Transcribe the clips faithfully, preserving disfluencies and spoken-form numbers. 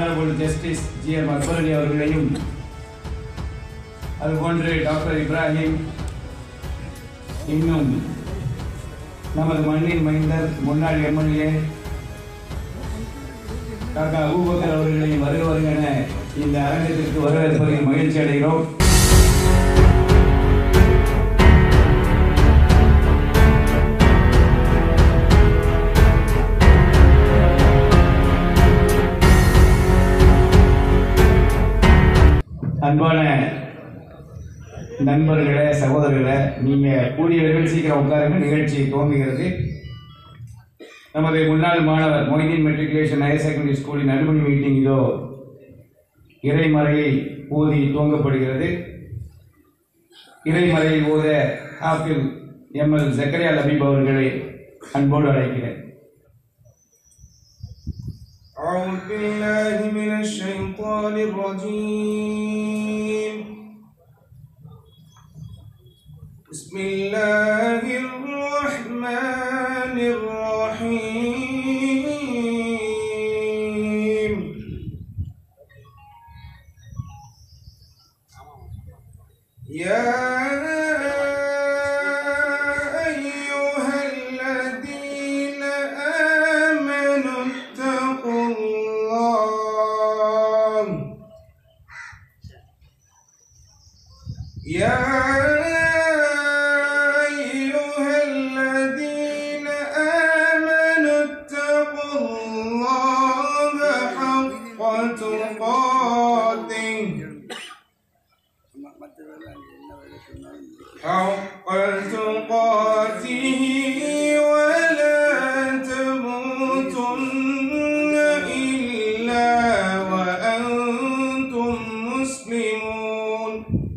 Honorable Justice G M Akbarali அவர்களையும் அதுபோன்று doctor Ibrahim இன்னும் நமது மண்ணின் மைந்தர் முன்னாள் எம்எல்ஏ டாக்டர் அபூபக்கர் அவர்களையும் வருக வருக என இந்த அரங்கத்திற்கு வரவேற்பதில் மகிழ்ச்சி அடைகிறோம். அன்பான நண்பர்களே, சகோதரர்களே, நீங்க கூடியவர்கள் சீக்கிரம் உட்காருங்க. நிகழ்ச்சி துவங்குகிறது. நமது முன்னாள் மாணவர் மொய்தீன் மெட்ரிகுலேஷன் ஹையர் செகண்டரி ஸ்கூலின் அலுமினி மீட்டிங் இதோ இறைமறையை ஓதி துவங்கப்படுகிறது. இறைமறையை ஓத ஹாஃபில் எம் எல் ஜக்கரியா லபீப் அவர்களை அன்போடு அழைக்கிறேன். أعوذ بالله من الشيطان الرجيم. بسم الله الرحمن الرحيم. يا يا أيها الذين آمنوا اتقوا الله حق تقاته حق تقاته ولا تموتن إلا وأنتم مسلمون.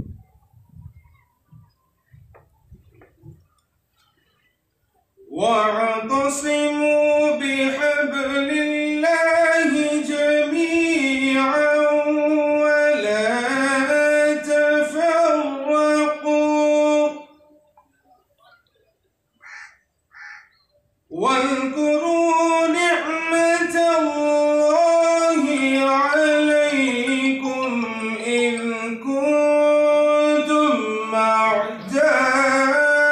واعتصموا بحبل الله جميعا ولا تفرقوا واذكروا نعمة الله عليكم إذ كنتم أعداء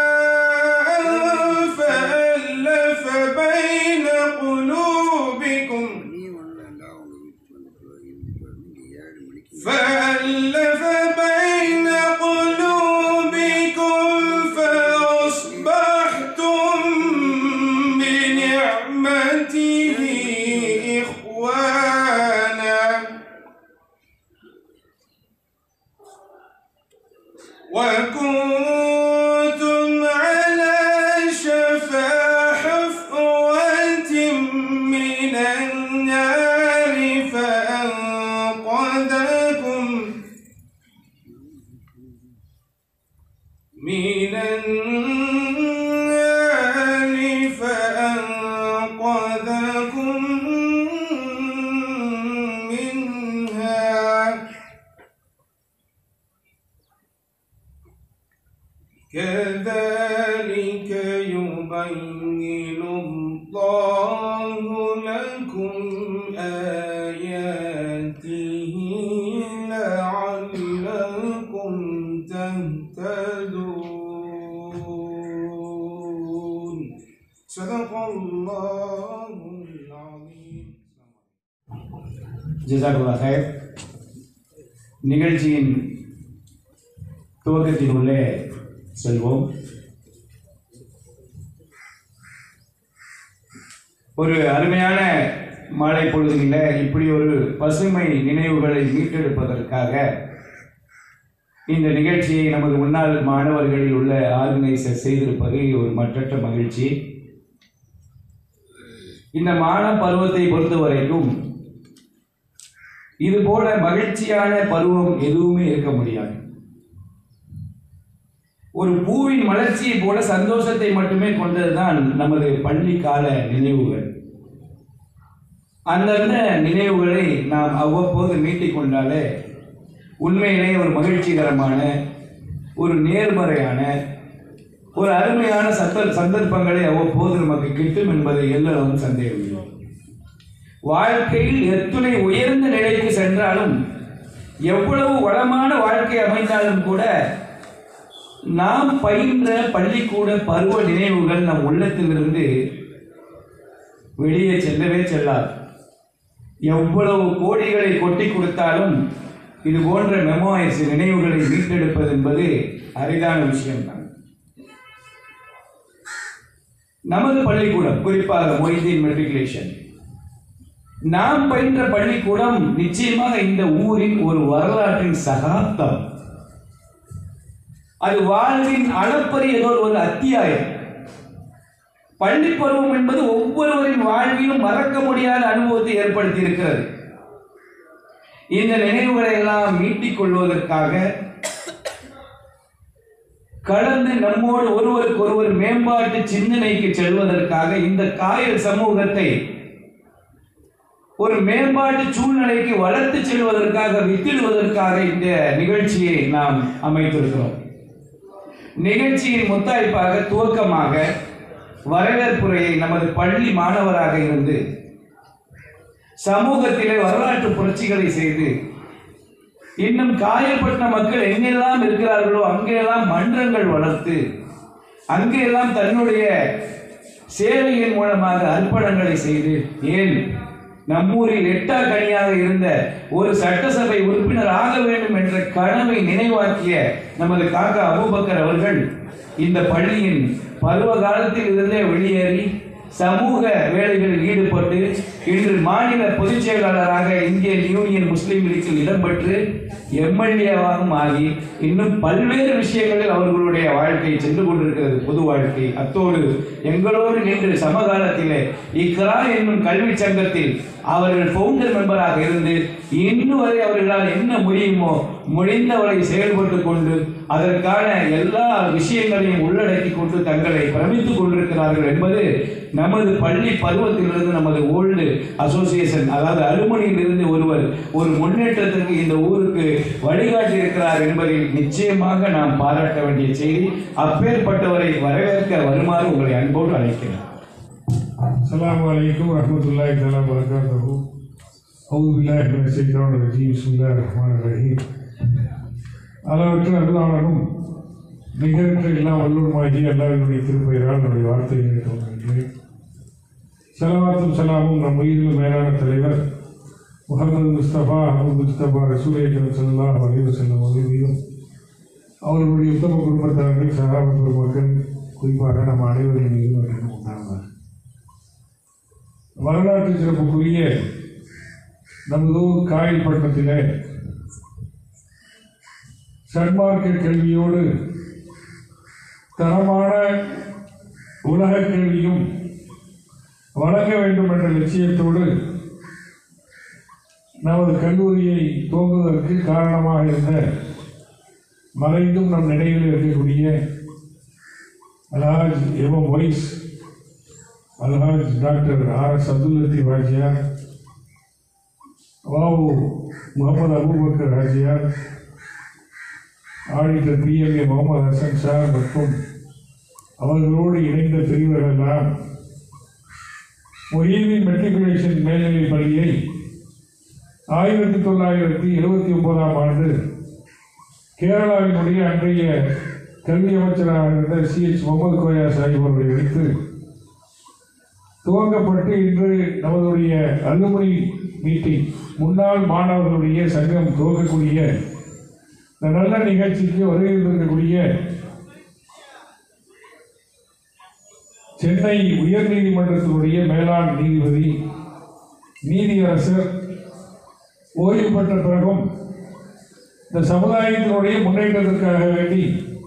فألف بين قلوبكم فأصبحتم بنعمته إخوانا وكنتم على شفا حفرة من النار فأنقذكم من النار فأنقذكم منها كذلك يبين الله لكم آياته لعلكم تهتدون. صدق الله العظيم. ஜஸாக்குல்லாஹ் ஹைர். நிகழ்ச்சியின் துவக்கத்தில் உள்ளே செல்வோம். ஒரு அருமையான மாலை பொழுதுல இப்படி ஒரு பசுமை நினைவுகளை மீட்டெடுப்பதற்காக இந்த நிகழ்ச்சியை நமது முன்னாள் மாணவர்களில் உள்ள ஆர்கனைசர் செய்திருப்பது ஒரு மற்றற்ற மகிழ்ச்சி. இந்த மாணவ பருவத்தை பொறுத்த வரைக்கும் இது போல மகிழ்ச்சியான பருவம் எதுவுமே இருக்க முடியாது. ஒரு பூவின் மலர்ச்சியை போல சந்தோஷத்தை மட்டுமே கொண்டதுதான் நமது பள்ளி கால நினைவுகள். அந்தந்த நினைவுகளை நாம் அவ்வப்போது மீட்டிக் கொண்டாலே உண்மையிலே ஒரு மகிழ்ச்சிகரமான, ஒரு நேர்மறையான, ஒரு அருமையான சந்த சந்தர்ப்பங்களை அவ்வப்போது நமக்கு கிட்டும் என்பதை எல்லளவும் சந்தேகமில்லை. வாழ்க்கையில் எத்துணை உயர்ந்த நிலைக்கு சென்றாலும், எவ்வளவு வளமான வாழ்க்கை அமைந்தாலும் கூட நாம் பயின்ற பள்ளிக்கூட பருவ நினைவுகள் நம் உள்ளத்திலிருந்து வெளியே செல்லவே செல்லாது. எவ்வளவு கோடிகளை கொட்டி கொடுத்தாலும் இது போன்ற மெமோயர்ஸ் நினைவுகளை மீட்டெடுப்பது என்பது அரிதான விஷயம்தான். நமது பள்ளிக்கூடம், குறிப்பாக மொய்தீன் மெட்ரிகுலேஷன், நாம் பயின்ற பள்ளிக்கூடம் நிச்சயமாக இந்த ஊரின் ஒரு வரலாற்றின் சகாப்தம். அது வாழ்வின் அளப்பரியதோர் ஒரு அத்தியாயம். பள்ளி பருவம் என்பது ஒவ்வொருவரின் வாழ்விலும் மறக்க முடியாத அனுபவத்தை ஏற்படுத்தி இருக்கிறது. இந்த நினைவுகளை எல்லாம் மீட்டிக் கொள்வதற்காக, கடந்து நம்மோடு ஒருவருக்கு ஒருவர் மேம்பாட்டு சிந்தனைக்கு செல்வதற்காக, இந்த காயல் சமூகத்தை ஒரு மேம்பாட்டு சூழ்நிலைக்கு வளர்த்து செல்வதற்காக, வித்திடுவதற்காக இந்த நிகழ்ச்சியை நாம் அமைத்திருக்கிறோம். நிகழ்ச்சியின் முத்தாய்ப்பாக, துவக்கமாக வரவேற்புரையை நமது பள்ளி மாணவராக இருந்து சமூகத்திலே வரலாற்று புரட்சிகளை செய்து, இன்னும் காயப்பட்ட மக்கள் எங்கெல்லாம் இருக்கிறார்களோ அங்கெல்லாம் மன்றங்கள் வளர்த்து, அங்கெல்லாம் தன்னுடைய சேவையின் மூலமாக அர்ப்பணங்களை செய்து, ஏன் நம்மூரில் எட்டா கனியாக இருந்த ஒரு சட்டசபை உறுப்பினர் ஆக வேண்டும் என்ற கனவை நினைவாக்கிய நமது காக்கா அபூபக்கர் அவர்கள் இந்த பள்ளியின் பருவ காலத்தில் இருந்தே வெளியேறி சமூக வேலைகளில் ஈடுபட்டு இன்று மாநில பொதுச் செயலாளராக இந்தியன் யூனியன் முஸ்லீம் லீக்கில் இடம்பெற்று எம்எல்ஏவாகவும் ஆகி இன்னும் பல்வேறு விஷயங்களில் அவர்களுடைய வாழ்க்கை சென்று கொண்டிருக்கிறது, பொது வாழ்க்கை. அத்தோடு எங்களோடு நின்று சமகாலத்திலே இக்ரா என்னும் கல்வி சங்கத்தில் அவர்கள் பவுண்டர் மெம்பராக இருந்து இன்று வரை அவர்களால் என்ன முடியுமோ முடிந்தவரை செயல்பட்டு கொண்டு அதற்கான எல்லா விஷயங்களையும் உள்ளடக்கி கொண்டு தங்களை பிரமித்துக் கொண்டிருக்கிறார்கள் என்பது நமது பள்ளி பருவத்திலிருந்து நமது ஓல்டு அசோசியேஷன், அதாவது அலுமினியில் இருந்து ஒருவர் ஒரு முன்னேற்றத்திற்கு இந்த ஊருக்கு வழிகாட்டி இருக்கிறார் என்பதில் நிச்சயமாக நாம் பாராட்ட வேண்டிய செய்தி. அப்பேற்பட்டவரை வரவேற்க வருமாறு உங்களை அன்போடு அழைக்கிறேன். அஸ்ஸலாமு அலைக்கும் வரஹ்மத்துல்லாஹி தஆலா வபரகாத்துஹு. அஊது பில்லாஹி மினஷ் ஷைத்தானிர் ரஜீம். பிஸ்மில்லாஹிர் ரஹ்மானிர் ரஹீம். அளவற்ற அருளாளனும் நிகரற்ற எல்லாம் வல்லூருமாகிய அல்லாஹ்வினுடைய திருப்பெயரால் என்னுடைய வார்த்தைகளை தொடங்குகிறேன். ஸலவாத்தும் ஸலாமும் நம் உயிரிலும் மேலான தலைவர் முஹம்மது முஸ்தபா அஹ்மது முஸ்தபா ரசூலே கரீம் ஸல்லல்லாஹு அலைஹி வஸல்லம் அவர்களையும் அவர்களுடைய உத்தம குடும்பத்தார்கள், சஹாபா பெருமக்கள், குறிப்பாக நம் அனைவரின் மீதும் உண்டானார். வரலாற்று சிறப்புக்குரிய நமது காயல் பட்டணத்திலே சன்மார்க்க கல்வியோடு தரமான உலக கல்வியும் வழங்க வேண்டும் என்ற லட்சியத்தோடு நமது கல்லூரியை துவங்குவதற்கு காரணமாக இருந்த, மறைந்தும் நம் நினைவில் இருக்கக்கூடிய அல்ஹாஜ் எம் வைஸ் Alhaj doctor R S Abdul Latheef Hajiyar, Vavu Mohammed Abubakar Hajiyar, auditor P M A Mohammed Hasan sir மற்றும் அவர்களோடு இணைந்த பிரிவர்களெல்லாம் மொஹீதீன் மெட்ரிகுலேஷன் மேல்நிலைப் பள்ளியை ஆயிரத்தி தொள்ளாயிரத்தி எழுபத்தி ஒன்பதாம் ஆண்டு கேரளாவினுடைய அன்றைய கல்வி அமைச்சராக இருந்த சி எச் முகமது கோயா சாஹிப் அவர்களை வைத்து துவங்கப்பட்டு இன்று நமதுடைய அலுமினி மீட்டிங், முன்னாள் மாணவர்களுடைய சங்கம் துவங்கக்கூடிய இந்த நல்ல நிகழ்ச்சிக்கு வருகின்றிருக்கக்கூடிய சென்னை உயர் நீதிமன்றத்தினுடைய மேலாண் நீதிபதி, நீதியரசர், ஓய்வு பெற்ற பிறகும் இந்த சமுதாயத்தினுடைய முன்னேற்றத்திற்காக வேண்டி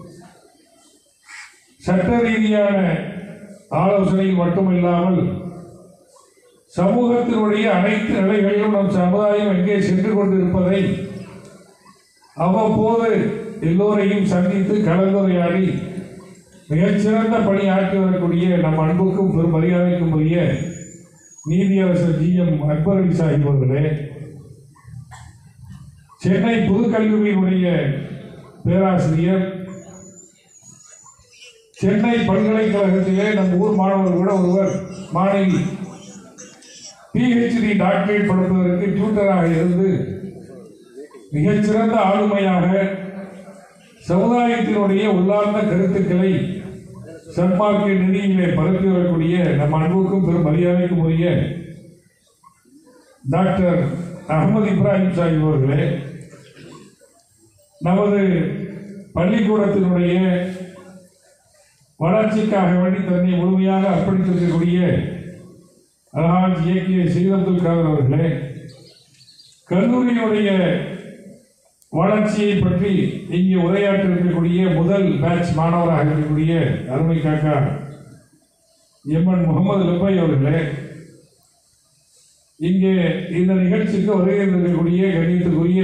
சட்ட ரீதியான ஆலோசனை மட்டுமில்லாமல் சமூகத்தினுடைய அனைத்து நிலைகளிலும் நம் சமுதாயம் எங்கே சென்று கொண்டிருப்பதை அவ்வப்போது எல்லோரையும் சந்தித்து கலந்துரையாடி மிகச்சிறந்த பணியாற்றி வரக்கூடிய நம் அன்புக்கும் பெரும் மரியாதைக்கும் உரிய நீதியரசர் ஜி எம் அக்பர் அலி சாஹிப் அவர்களே, சென்னை புதுக்கல்லூரியினுடைய பேராசிரியர், சென்னை பல்கலைக்கழகத்திலே நம் ஊர் மாணவர் கூட ஒருவர் மாணவி பிஹெச்டி டாக்டரேட் படிப்பதற்கு டியூட்டராக இருந்து மிகச்சிறந்த ஆளுமையாக சமுதாயத்தினுடைய உள்ளார்ந்த கருத்துக்களை சன்மார்க்க நிதியிலே பரப்பி வரக்கூடிய நம் அன்புக்கும் பெரும் மரியாதைக்கும் உரிய டாக்டர் அகமது இப்ராஹிம் சாஹிப் அவர்களே, நமது பள்ளிக்கூடத்தினுடைய வளர்ச்சிக்காக வேண்டி தன்னை முழுமையாக அர்ப்பணித்திருக்கக்கூடிய அல்ஹாஜ் ஏ கே சையத் அப்துல் காதர் அவர்களே, கல்லூரியினுடைய வளர்ச்சியை பற்றி இங்கே உரையாற்ற இருக்கக்கூடிய முதல் பேட்ச் மாணவராக இருக்கக்கூடிய அருமை காக்கா எம் என் முகமது லப்பாய் அவர்களே, இங்கே இந்த நிகழ்ச்சிக்கு வருகை இருக்கக்கூடிய கண்ணியத்துக்குரிய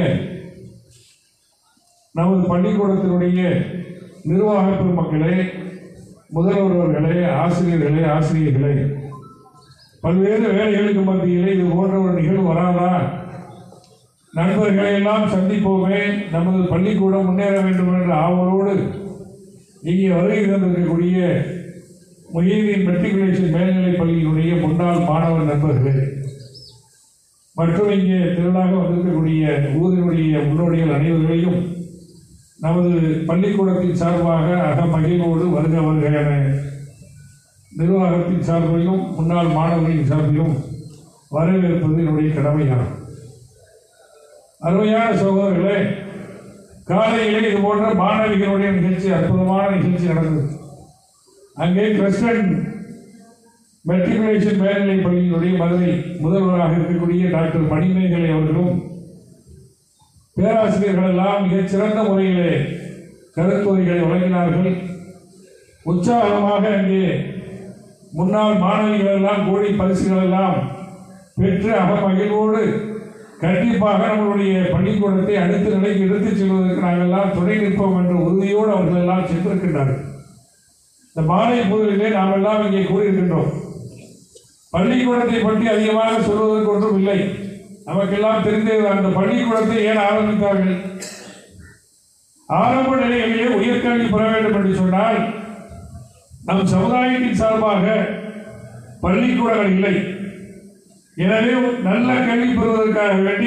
நமது பள்ளிக்கூடத்தினுடைய நிர்வாக பெருமக்களே, முதல்வர் அவர்களே, ஆசிரியர்களே, ஆசிரியர்களே, பல்வேறு வேலைகளுக்கு மத்தியிலே இது போன்ற ஒரு நிகழ்வு வராதா? நண்பர்களை எல்லாம் சந்திப்போமே, நமது பள்ளிக்கூடம் முன்னேற வேண்டும் என்ற ஆவலோடு இங்கே வருகை தந்திருக்கக்கூடிய முஹிதீன் மெட்ரிகுலேஷன் மேல்நிலைப் பள்ளியினுடைய முன்னாள் மாணவர் நண்பர்களே மற்றும் இங்கே திரளாக வந்திருக்கக்கூடிய ஊரினுடைய முன்னோடிகள் அனைவர்களையும் நமது பள்ளிக்கூடத்தின் சார்பாக அகமகிழ்வோடு வருக வருக என நிர்வாகத்தின் சார்பிலும் முன்னாள் மாணவர்களின் சார்பிலும் வரவேற்பது என்னுடைய கடமையாகும். அருமையான சகோதரர்களே, காலையிலே இது போன்ற மாணவிகளுடைய நிகழ்ச்சி, அற்புதமான நிகழ்ச்சி நடந்தது. அங்கே கிறிஸ்டன் மெட்ரிகுலேஷன் மேல்நிலைப் பள்ளியினுடைய மதுரை முதல்வராக இருக்கக்கூடிய டாக்டர் மணிமேகலை அவர்களும் பேராசிரியர்கள் எல்லாம் மிகச்சிறந்த முறையிலே கருத்துரைகளை வழங்கினார்கள். உற்சாகமாக அங்கே முன்னாள் மாணவிகள் எல்லாம் கோடி பரிசுகள் எல்லாம் பெற்று அகமகிழ்வோடு கண்டிப்பாக நம்மளுடைய பள்ளிக்கூடத்தை அடுத்த நிலைக்கு எடுத்துச் செல்வதற்கு நாங்கள் எல்லாம் துணை நிற்போம் என்ற உறுதியோடு அவர்கள் எல்லாம் சென்றிருக்கின்றார்கள். இந்த மாலை முதலிலே நாம் எல்லாம் இங்கே கூறியிருக்கின்றோம். பள்ளிக்கூடத்தை பற்றி அதிகமாக சொல்வதற்கு ஒன்றும் இல்லை, நமக்கெல்லாம் தெரிந்தது. அந்த பள்ளிக்கூடத்தை ஏன் ஆரம்பித்தார்கள்? ஆரம்ப நிலைகளிலே உயர்கல்வி பெற வேண்டும் என்று சொன்னால் நம் சமுதாயத்தின் சார்பாக பள்ளிக்கூடங்கள் இல்லை. எனவே நல்ல கல்வி பெறுவதற்காக வேண்டி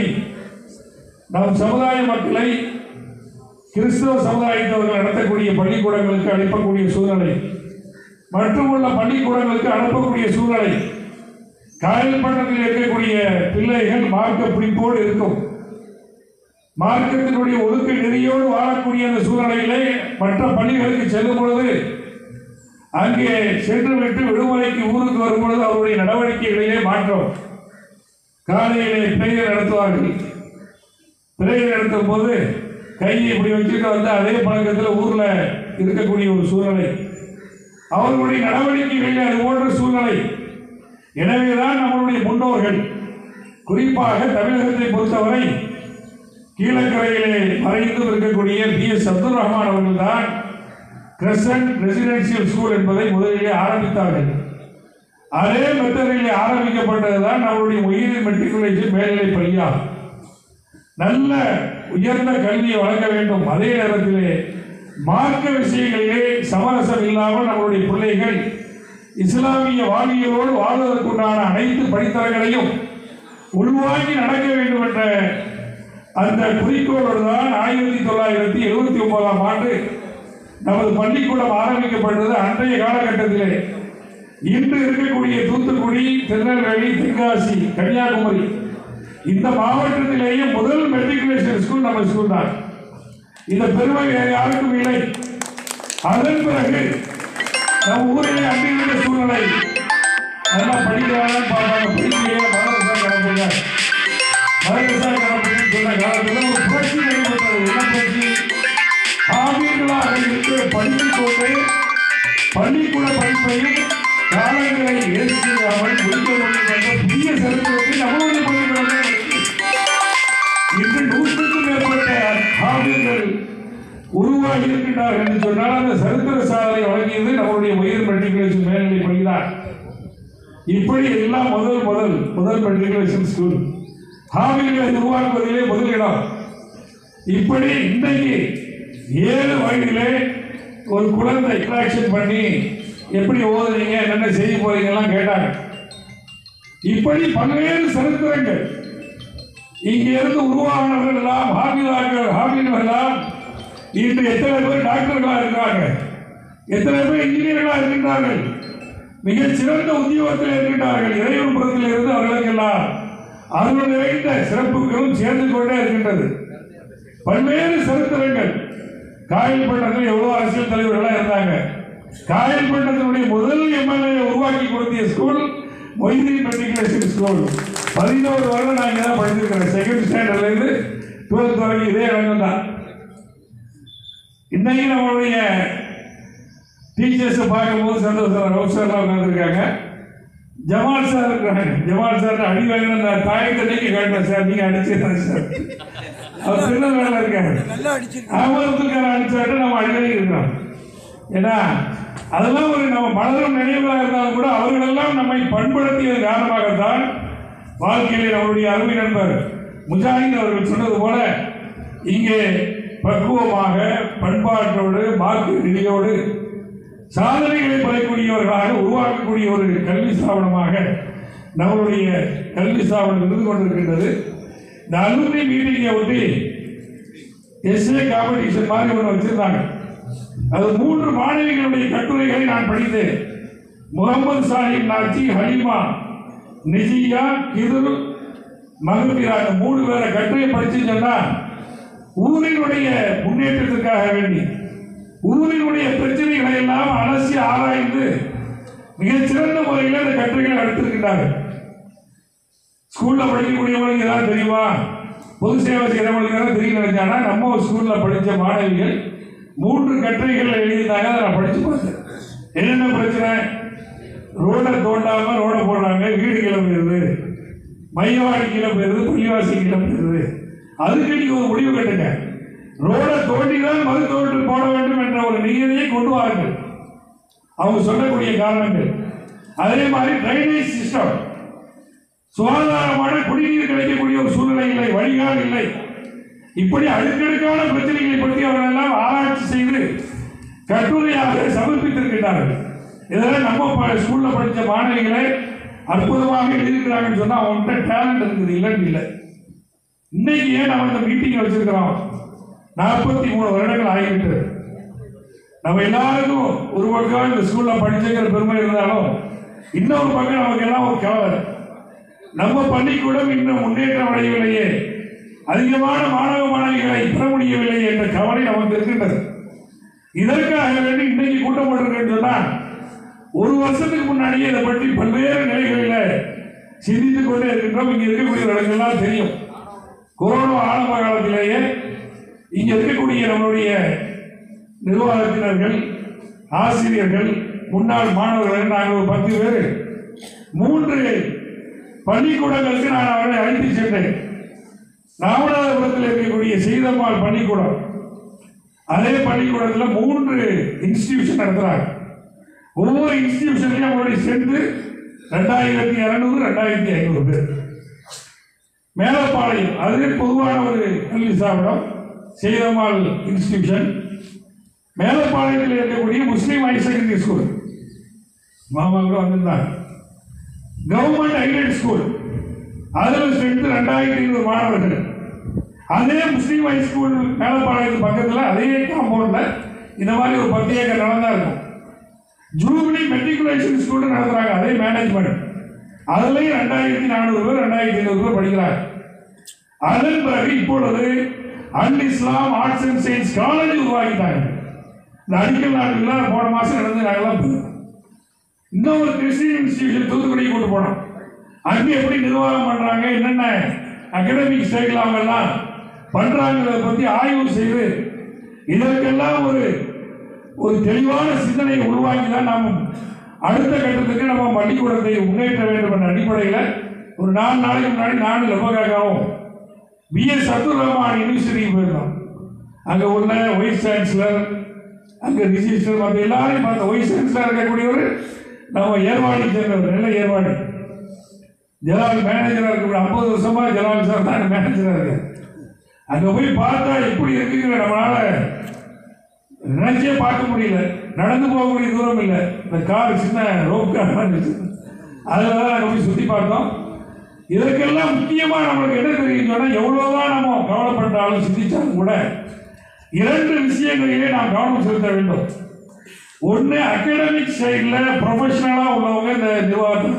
நம் சமுதாய மக்களை கிறிஸ்தவ சமுதாயத்தவர்கள் நடத்தக்கூடிய பள்ளிக்கூடங்களுக்கு அனுப்பக்கூடிய சூழ்நிலை மற்றும் உள்ள பள்ளிக்கூடங்களுக்கு அனுப்பக்கூடிய சூழ்நிலை, காயல்பட்டத்தில் இருக்கக்கூடிய பிள்ளைகள் மார்க்க பிடிப்போடு இருக்கும், மார்க்கத்தினுடைய ஒதுக்க நெறியோடு வாழக்கூடிய அந்த சூழ்நிலையிலே மற்ற பள்ளிகளுக்கு செல்லும் பொழுது அங்கே சென்று விட்டு விடுமுறைக்கு ஊருக்கு வரும் பொழுது அவருடைய நடவடிக்கைகளிலே மாற்றம். காலையிலே பிரேயர் நடத்துவார்கள். பிரேயர் நடத்தும் போது கையை இப்படி வச்சுட்டு வந்து அதே பழக்கத்தில் ஊர்ல இருக்கக்கூடிய ஒரு சூழ்நிலை, அவர்களுடைய நடவடிக்கைகளிலே அது போன்ற சூழ்நிலை. எனவேதான் நம்மளுடைய முன்னோர்கள், குறிப்பாக தமிழகத்தை பொறுத்தவரை கீழக்கரையிலே மறைந்து இருக்கக்கூடிய பி எஸ் அப்துல் ரஹ்மான் அவர்கள் தான் கிறிஸ்டன் ரெசிடென்சியல் ஸ்கூல் என்பதை முதலிலே ஆரம்பித்தார்கள். அதே மெத்தடிலே ஆரம்பிக்கப்பட்டதுதான் நம்மளுடைய முஹிதீன் மெட்ரிகுலேஷன் மேல்நிலைப் பள்ளியாகும். நல்ல உயர்ந்த கல்வியை வழங்க வேண்டும். அதே நேரத்திலே மார்க்க விஷயங்களிலே சமரசம் இல்லாமல் நம்மளுடைய பிள்ளைகள் இஸ்லாமிய வாழ்வியலோடு வாழ்வதற்குண்டான அனைத்து படித்தரங்களையும் உள்வாங்கி நடக்க வேண்டும் என்ற அந்த குறிக்கோளோடு தான் ஆயிரத்தி தொள்ளாயிரத்தி எழுபத்தி ஒன்பதாம் ஆண்டு நமது பள்ளிக்கூடம் ஆரம்பிக்கப்பட்டது. அன்றைய காலகட்டத்திலே இன்று இருக்கக்கூடிய தூத்துக்குடி, திருநெல்வேலி, தென்காசி, கன்னியாகுமரி இந்த மாவட்டத்திலேயே முதல் மெட்ரிகுலேஷன் ஸ்கூல் நம்ம ஸ்கூல் தான். இந்த பெருமை வேறு யாருக்கும் இல்லை. அதன் பிறகு நம் ஊரிலே அன்றைய சூழ்நிலை நல்லா படிக்கிறாங்க, பார்ப்பாங்க, படிக்கையே மதரசா கிளம்புங்க மதரசா கிளம்புன்னு சொன்ன காலத்தில் ஒரு புரட்சி நடைபெற்றது. என்ன புரட்சி? ஆவியர்களாக இருந்து படித்துக் கொண்டு பள்ளிக்கூட படிப்பையும் காலங்களை ஏற்காமல் முடிக்க முடியும் என்ற புதிய சரித்திரத்தை நம்மளுடைய பள்ளிக்கூடத்தில் இன்று நூற்றுக்கும் மேற்பட்ட ஆவியர்கள் உருவாகி இருக்கின்றார்கள் என்று சொன்னால் அந்த சரித்திர சாதனை வழங்கியது நம்மளுடைய முஹிதீன் மெட்ரிகுலேஷன் மேல்நிலைப் பள்ளிதான். இப்படி எல்லாம் முதல் முதல் முதல் மெட்ரிகுலேஷன் ஸ்கூல் ஆவியர்களை உருவாக்குவதிலே முதலிடம். இப்படி இன்றைக்கு ஏழு வயதிலே ஒரு குழந்தை இன்ட்ராக்ஷன் பண்ணி எப்படி ஓதுறீங்க, என்னென்ன செய்ய போறீங்கலாம் கேட்டாங்க. இப்படி பல்வேறு சரித்திரங்கள் இங்கே இருந்து உருவானவர்கள் எல்லாம் ஹாபிதார்கள் ஹாபிர்கள் எல்லாம் இன்று எத்தனை பேர் டாக்டர்களாக இருக்கிறாங்க, எத்தனை பேர் இன்ஜினியர்களாக இருக்கின்றார்கள், மிகச் சிறந்த உத்தியோகத்தில் இருக்கின்றார்கள். இறைவன் புறத்தில் இருந்து அவர்களுக்கெல்லாம் அருள் நிறைந்த சிறப்புகளும் சேர்ந்து கொண்டே இருக்கின்றது. பல்வேறு சரித்திரங்கள். காயல்பட்டத்தில் எவ்வளவு அரசியல் தலைவர்களாக இருந்தாங்க. காயல்பட்டத்தினுடைய முதல் எம்எல்ஏ உருவாக்கி கொடுத்த ஸ்கூல் மொய்தீன் மெட்ரிகுலேஷன் ஸ்கூல். பதினோரு வருடம் நான் இங்கே தான் படிச்சிருக்கிறேன். செகண்ட் ஸ்டாண்டர்ட்ல இருந்து டுவெல்த் வரைக்கும் இதே இடம் தான். இன்னைக்கு நம்மளுடைய டீச்சர்ஸை பார்க்கும்போது சந்தோஷம். ரவுஸ் சார்லாம் உட்காந்துருக்காங்க, ஜமால் சார் இருக்கிறாங்க. ஜமால் சார் அடி வாங்கின அந்த தாயத்தை நீங்க காட்டினேன் சார், நீங்க அடிச்சிருந்தாங்க சார். அவர் சின்ன வேலை இருக்காரு, அகமதுக்கார அடிச்சாட்டு நம்ம அடிக்கடி இருக்கிறோம். ஏன்னா அதெல்லாம் ஒரு நம்ம மனதிலும் நினைவுகளாக இருந்தாலும் கூட அவர்களெல்லாம் நம்மை பண்படுத்தியது காரணமாகத்தான் வாழ்க்கையிலே நம்மளுடைய அருமை நண்பர் முஜாஹித் அவர்கள் சொன்னது போல இங்கே பக்குவமாக பண்பாட்டோடு மார்க்க நிதியோடு சாதனைகளை படைக்கூடியவர்களாக உருவாக்கக்கூடிய ஒரு கல்வி ஸ்தாபனமாக நம்மளுடைய கல்வி ஸ்தாபனம் இருந்து கொண்டிருக்கின்றது. இந்த அலுமினி மீட்டிங்கை ஒட்டி எஸ்ஏ காம்படிஷன் மாதிரி ஒன்று வச்சிருந்தாங்க. அது மூன்று மாணவிகளுடைய கட்டுரைகளை நான் படித்தேன். முகமது சாஹிப் நாச்சி, ஹலிமா, நிஜியா, கிதுர், மகபீரா, மூணு பேரை கட்டுரை படிச்சு சொன்னா ஊரினுடைய முன்னேற்றத்திற்காக வேண்டி ஊரினுடைய பிரச்சனைகளை எல்லாம் அலசி ஆராய்ந்து மிகச்சிறந்த முறையில் அந்த கட்டுரைகளை எடுத்திருக்கிறார்கள். ஸ்கூல்ல படிக்கக்கூடியவங்களுக்கு ஏதாவது தெரியுமா, பொது சேவை செய்யறவங்களுக்கு ஏதாவது தெரியும் நினைச்சானா, நம்ம ஸ்கூல்ல படித்த மாணவிகள் மூன்று கட்டுரைகள் எழுதினாங்க. அதை நான் படிச்சு பார்த்தேன். என்னென்ன பிரச்சனை? ரோடை தோண்டாம ரோடை போடுறாங்க, வீடு கீழே போயிருது, மையவாடி கீழே போயிருது, பள்ளிவாசி கீழே போயிருது. அதுக்கு நீங்க ஒரு முடிவு கட்டுங்க. ரோடை தோண்டிதான் மறு தோண்டு போட வேண்டும் என்ற ஒரு நியதியை கொண்டு வாருங்கள். அவங்க சொல்லக்கூடிய காரணங்கள். அதே மாதிரி டிரைனேஜ் சிஸ்டம், சுகாதாரமான குடிநீர் கிடைக்கக்கூடிய ஒரு சூழ்நிலை இல்லை, வழிகால் இல்லை. இப்படி அடுக்கடுக்கான பிரச்சனைகளை பற்றி அவர்கள் எல்லாம் ஆராய்ச்சி செய்து கட்டுரையாக சமர்ப்பித்திருக்கிறார்கள். இதெல்லாம் நம்ம ஸ்கூல்ல படித்த மாணவிகளை அற்புதமாக எழுதியிருக்கிறாங்கன்னு சொன்னா அவங்கள்ட்ட டேலண்ட் இருக்குது, இல்லைன்னு இல்லை. இன்னைக்கு ஏன் நம்ம இந்த மீட்டிங் வச்சிருக்கிறோம்? நாற்பத்தி மூணு வருடங்கள் ஆகிவிட்டது. நம்ம எல்லாருக்கும் ஒரு பக்கம் இந்த ஸ்கூல்ல படிச்சுக்கிற பெருமை இருந்தாலும் இன்னொரு பக்கம் நமக்கு எல்லாம் ஒரு கவலை. நம்ம பள்ளிக்கூடம் இன்னும் முன்னேற்றம் அடையவில்லையே, அதிகமான மாணவ மாணவிகளை பெற முடியவில்லை என்ற கவலை நமக்கு இருக்கின்றது. இதற்காக வேண்டி இன்னைக்கு கூட்டம் போட்டிருக்கேன்னு சொன்னா ஒரு வருஷத்துக்கு முன்னாடியே இதை பற்றி பல்வேறு நிலைகளில் சிந்தித்துக் கொண்டே இருக்கின்றோம். இங்க இருக்கக்கூடியவர்களுக்கெல்லாம் தெரியும். கொரோனா ஆரம்ப காலத்திலேயே இங்க இருக்கக்கூடிய நம்மளுடைய நிர்வாகத்தினர்கள், ஆசிரியர்கள், முன்னாள் மாணவர்கள், நாங்கள் ஒரு பத்து பேர் மூன்று பள்ளிக்கூடங்களுக்கு நான் அவர்களை அழைத்து சென்றேன். ராமநாதபுரத்தில் இருக்கக்கூடிய சீதம்மாள் பள்ளிக்கூடம், அதே பள்ளிக்கூடத்தில் மூன்று இன்ஸ்டிடியூஷன் நடத்துறாங்க. ஒவ்வொரு இன்ஸ்டிடியூஷன்லையும் அவங்களுடைய சேர்ந்து ரெண்டாயிரத்தி இருநூறு ரெண்டாயிரத்தி ஐநூறு பேர். மேலப்பாளையம் அதுவே பொதுவான ஒரு கல்வி ஸ்தாபனம், சீதம்மாள் இன்ஸ்டிடியூஷன். மேலப்பாளையத்தில் இருக்கக்கூடிய முஸ்லீம் ஹையர் செகண்டரி ஸ்கூல், மாமா கூட வந்திருந்தாங்க. கவர்மெண்ட் எய்டட் ஸ்கூல், அதில் சேர்ந்து ரெண்டாயிரத்தி ஐநூறு மாணவர்கள். அதே முஸ்லீம் ஹை ஸ்கூல் மேலப்பாளையத்து பக்கத்தில் அதே காம்பவுண்ட்ல இந்த மாதிரி ஒரு பத்து ஏக்கர் நடந்தா இருக்கும். ஜூபிலி மெட்ரிகுலேஷன் ஸ்கூல் நடத்துறாங்க, அதே மேனேஜ்மெண்ட். அதுலயும் ரெண்டாயிரத்தி நானூறு பேர் ரெண்டாயிரத்தி ஐநூறு பேர் படிக்கிறாங்க. அதன் பிறகு இப்பொழுது Al Islam arts and science college உருவாக்கிட்டாங்க. இந்த அடிக்கல் நாட்டுல போன மாசம் நடந்து நாங்கெல்லாம் இன்னும் ஒரு கிறிஸ்டியன் இன்ஸ்டிடியூஷன் தூத்துக்குடி கொண்டு போனோம். அங்கே எப்படி நிர்வாகம் பண்றாங்க, என்னென்ன அகடமிக் ஸ்டைல் அவங்க எல்லாம் பண்றாங்கிறத பத்தி ஆய்வு செய்து இதற்கெல்லாம் ஒரு ஒரு தெளிவான சிந்தனையை உருவாக்கி தான் நாம் அடுத்த கட்டத்துக்கு நம்ம பள்ளிக்கூடத்தை முன்னேற்ற வேண்டும் என்ற அடிப்படையில் ஒரு நாலு நாளைக்கு முன்னாடி நானும் லெபகாகவும் பி எஸ் அப்துல் ரஹ்மான் யூனிவர்சிட்டிக்கு போயிருந்தோம். அங்கே உள்ள வைஸ் சான்சலர், அங்கே ரிஜிஸ்டர், மற்ற எல்லாரையும் பார்த்த வைஸ் சான்சலர் இருக்கக்கூடியவர் நம்ம ஏர்வாடி சேர்ந்தவர், நல்ல ஏர்வாடி ஜலால் மேனேஜராக இருக்க ஐம்பது வருஷமா ஜலால் சார் தான் மேனேஜராக இருக்கு. அங்கே போய் பார்த்தா எப்படி இருக்குங்கிற நம்மளால நினைச்சே பார்க்க முடியல. நடந்து போகக்கூடிய தூரம் இல்லை. இந்த கார் சின்ன ரோப் கார் மாதிரி அதில் தான் நாங்கள் போய் சுற்றி பார்த்தோம். இதற்கெல்லாம் முக்கியமாக நம்மளுக்கு என்ன தெரியும் சொன்னால், எவ்வளோதான் நம்ம கவலைப்பட்டாலும் சிந்திச்சாலும் கூட இரண்டு விஷயங்களிலே நாம் கவனம் செலுத்த வேண்டும். ஒன்று, அகாடமிக் சைடில் ப்ரொஃபஷனலாக உள்ளவங்க இந்த நிர்வாகத்தில்.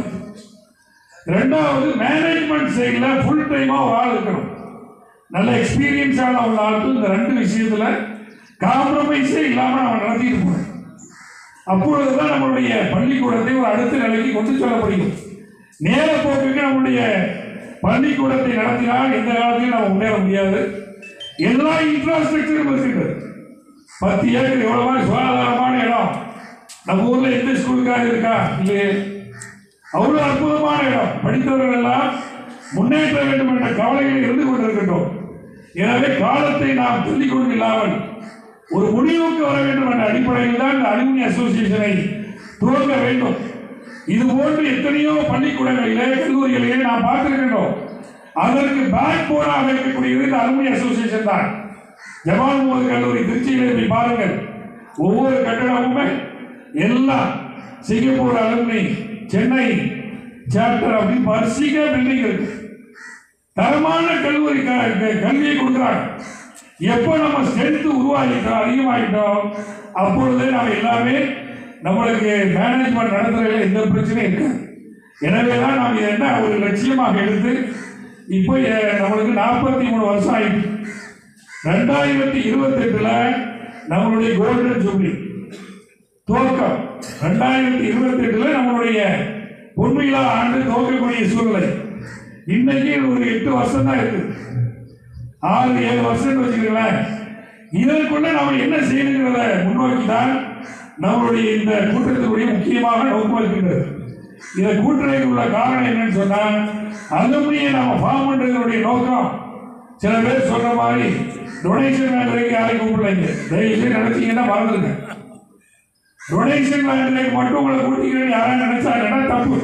ரெண்டாவது, மேனேஜ்மெண்ட் சைடில் ஃபுல் டைமாக ஒரு ஆள் இருக்கணும். நல்ல எக்ஸ்பீரியன்ஸான உள்ள ஆளுக்கு இந்த ரெண்டு விஷயத்தில் காம்ப்ரமைஸே இல்லாமல் நம்ம நடத்திட்டு போகணும். அப்பொழுதுதான் நம்மளுடைய பள்ளிக்கூடத்தை ஒரு அடுத்த நிலைக்கு கொண்டு செல்ல முடியும். நேர போக்குக்கு நம்முடைய பள்ளிக்கூடத்தை நடத்தினால் எந்த காலத்திலும் நம்ம முன்னேற முடியாது. எல்லா இன்ஃப்ராஸ்ட்ரக்சரும் இருக்கிறது. பத்து ஏக்கர் எவ்வளவு சுகாதாரமான இடம் நம்ம ஊர்ல எந்த ஸ்கூலுக்காக இருக்கா? இல்லையே. அவ்வளவு அற்புதமான இடம். படித்தவர்கள் எல்லாம் முன்னேற்ற வேண்டும் என்ற கவலையில் இருந்து கொண்டிருக்கின்றோம். எனவே காலத்தை நாம் சொல்லிக் கொண்டு இல்லாமல் ஒரு முடிவுக்கு வர வேண்டும் என்ற அடிப்படையில் தான் இந்த அலுமினி அசோசியேஷனை துவங்க வேண்டும். இது போன்று எத்தனையோ பள்ளிக்கூடங்களிலே கல்லூரிகளிலே நாம் பார்த்திருக்கின்றோம். அதற்கு பேக் போனாக இருக்கக்கூடியது இந்த அலுமினி அசோசியேஷன் தான். ஜமால் முகமது கல்லூரி திருச்சியிலே போய் பாருங்கள். ஒவ்வொரு கட்டடமுமே எல்லாம் சிங்கப்பூர் அலுமினி, சென்னை சாப்டர் அப்படி பரிசிக பில்டிங் இருக்கு. தரமான கல்லூரி கல்வியை கொடுக்கிறாங்க. எப்போ நம்ம ஸ்ட்ரென்த் உருவாகிட்டோம், அதிகமாகிட்டோம், அப்பொழுதே நம்ம எல்லாமே நம்மளுக்கு மேனேஜ்மெண்ட் நடத்துறதுல எந்த பிரச்சனையும் இருக்காது. எனவே தான் நாம் இதை என்ன ஒரு லட்சியமாக எடுத்து இப்போ நம்மளுக்கு நாற்பத்தி மூணு வருஷம் ஆயிடுச்சு. ரெண்டாயிரத்தி இருபத்தி எட்டுல நம்மளுடைய கோல்டன் ஜூப்ளி துவக்கம். ரெண்டாயிரத்தி இருபத்தி எட்டுல நம்மளுடைய பொன்விழா ஆண்டு துவக்கக்கூடிய சூழ்நிலை. இன்னைக்கு ஒரு எட்டு வருஷம் தான் இருக்கு. ஆறு ஏழு வருஷம் வச்சுக்கிறேன். இதற்குள்ள நம்ம என்ன செய்யணுங்கிறத முன்னோக்கி தான் நம்மளுடைய இந்த கூட்டத்தினுடைய முக்கியமாக நோக்கம் இருக்கின்றது. இதை கூட்டுறதுக்கு உள்ள காரணம் என்னன்னு சொன்னா, அலுமினியை நாம ஃபார்ம் பண்றதுடைய நோக்கம் சில பேர் சொல்ற மாதிரி டொனேஷன் வாங்குறதுக்கு யாரையும் கூப்பிடலைங்க. தயவுசெய்து நினைச்சீங்கன்னா மறந்துருங்க. டொனேஷன் வாங்குறதுக்கு மட்டும் உங்களை கூட்டிக்கிறேன்னு யாராவது நினைச்சாங்கன்னா தப்பு.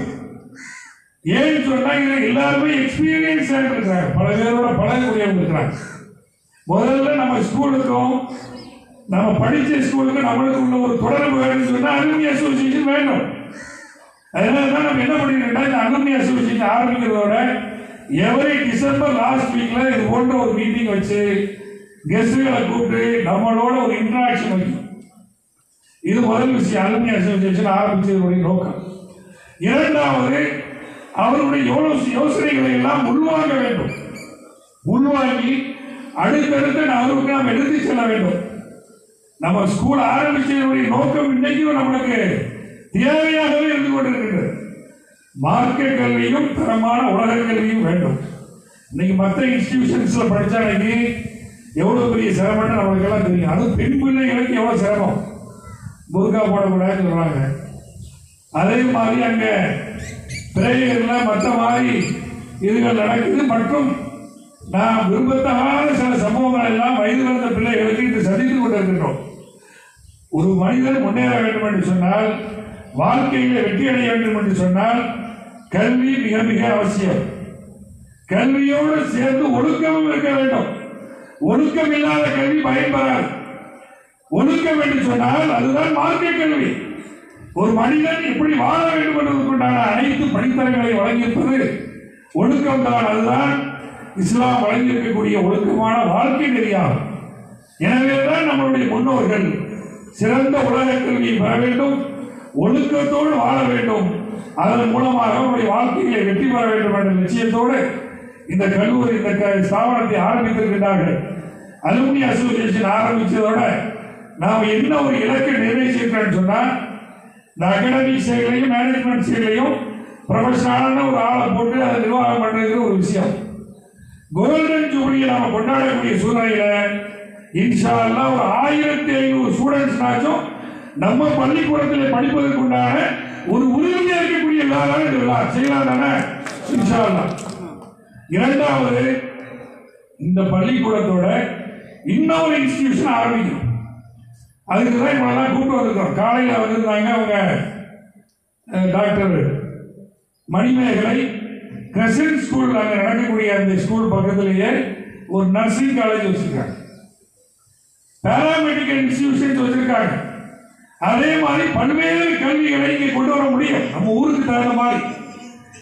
ஏன்னு சொன்னா எல்லாருமே எக்ஸ்பீரியன்ஸ் இருக்காங்க. பல பேரோட பழகக்கூடியவங்க இருக்கிறாங்க. முதல்ல நம்ம ஸ்கூலுக்கும் நம்ம படித்த ஸ்கூலுக்கும் நம்மளுக்கு உள்ள ஒரு தொடர்பு வேணும்னு சொன்னா அலுமினி அசோசியேஷன் வேணும். அதனால தான் நம்ம என்ன பண்ணிருக்கோம்னா, இந்த அலுமினி அசோசியேஷன் ஆரம்பிக்கிறதோட எவரி டிசம்பர் லாஸ்ட் வீக்ல இது போன்ற ஒரு மீட்டிங் வச்சு கெஸ்டுகளை கூப்பிட்டு நம்மளோட ஒரு இன்டராக்ஷன் வைக்கும். இது முதல் விஷயம். அலுமினி அசோசியேஷன் ஆரம்பிச்சதுடைய நோக்கம். இரண்டாவது, அவருடைய யோசனைகளை எல்லாம் உள்வாங்க வேண்டும். உள்வாங்கி அடுத்தடுத்த நகர்வுக்கு நாம் எடுத்து செல்ல வேண்டும். நம்ம ஸ்கூல் ஆரம்பிச்சதுடைய நோக்கம் இன்னைக்கும் நம்மளுக்கு தேவையாகவே இருந்து கொண்டிருக்கிறது. மார்க்க கல்வியும் தரமான உலக கல்வியும் வேண்டும். இன்னைக்கு மற்ற இன்ஸ்டிடியூஷன்ஸ்ல படிச்சா இன்னைக்கு எவ்வளவு பெரிய சிரமம்னு நம்மளுக்கு எல்லாம் தெரியும். அதுவும் பெண் பிள்ளைகளுக்கு எவ்வளவு சிரமம். புர்கா போடக்கூடாதுன்னு சொல்றாங்க. அதே மாதிரி அங்க பிரேயர்ல மற்ற மாதிரி இதுகள் நடக்குது. மற்றும் நாம் விரும்பத்தகாத சில சம்பவங்கள் எல்லாம் வயது வந்த பிள்ளைகளுக்கு இன்று சந்தித்துக் கொண்டிருக்கின்றோம். ஒரு மனிதன் முன்னேற வேண்டும் என்று சொன்னால், வாழ்க்கையில வெற்றி அடைய வேண்டும் என்று சொன்னால் கல்வி மிக மிக அவசியம். கல்வியோடு சேர்ந்து ஒழுக்கமும் இருக்க வேண்டும். ஒழுக்கம் இல்லாத கல்வி பயன்பெறாது. ஒழுக்கம் என்று சொன்னால் அதுதான் மார்க்க கல்வி. ஒரு மனிதன் எப்படி வாழ வேண்டும் என்பதற்குண்டான அனைத்து படித்தரங்களை வழங்கியிருப்பது ஒழுக்கம் தான். அதுதான் இஸ்லாம் வழங்கியிருக்கக்கூடிய ஒழுக்கமான வாழ்க்கை நெறியாகும். எனவேதான் நம்மளுடைய முன்னோர்கள் சிறந்த உலக கல்வியை பெற வேண்டும், ஒழுக்கத்தோடு வாழ வேண்டும், அதன் மூலமாக அவருடைய வாழ்க்கையை வெற்றி பெற வேண்டும் என்ற லட்சியத்தோடு இந்த கல்லூரி இந்த ஸ்தாபனத்தை ஆரம்பித்திருக்கிறார்கள். அலுமினி அசோசியேஷன் ஆரம்பிச்சதோட நாம் என்ன ஒரு இலக்கை நிறைவேற்றிருக்கோம்னு சொன்னா, இந்த அகாடமிக் சைட்லையும் மேனேஜ்மெண்ட் சைட்லையும் ப்ரொஃபஷனலான ஒரு ஆளை போட்டு அதை நிர்வாகம் பண்றது ஒரு விஷயம். கோல்டன் ஜூப்ளியை நாம கொண்டாடக்கூடிய சூழ்நிலையில இன்ஷா அல்லாஹ் ஒரு ஆயிரத்தி ஐநூறு ஸ்டூடெண்ட்ஸ்னாச்சும் நம்ம பள்ளிக்கூடத்தில் படிப்பதற்கு உண்டான ஒரு உறுதியாக இருக்கக்கூடிய விழா செய்யலாம் தானே இன்ஷா அல்லாஹ். இரண்டாவது, இந்த பள்ளிக்கூடத்தோட இன்னொரு இன்ஸ்டிடியூஷன் ஆரம்பிக்கணும். அதுக்கு தான் இவங்களெல்லாம் கூப்பிட்டு வந்திருக்கோம். காலையில் வந்திருந்தாங்க அவங்க டாக்டர் மணிமேகலை. கிரசன்ட் ஸ்கூல் அங்கே நடக்கக்கூடிய அந்த ஸ்கூல் பக்கத்திலேயே ஒரு நர்சிங் காலேஜ் வச்சிருக்காங்க, பேராமெடிக்கல் இன்ஸ்டிடியூஷன்ஸ் வச்சிருக்காங்க. அதே மாதிரி பல்வேறு கல்விகளை இங்கே கொண்டு வர முடியும் நம்ம ஊருக்கு தகுந்த மாதிரி.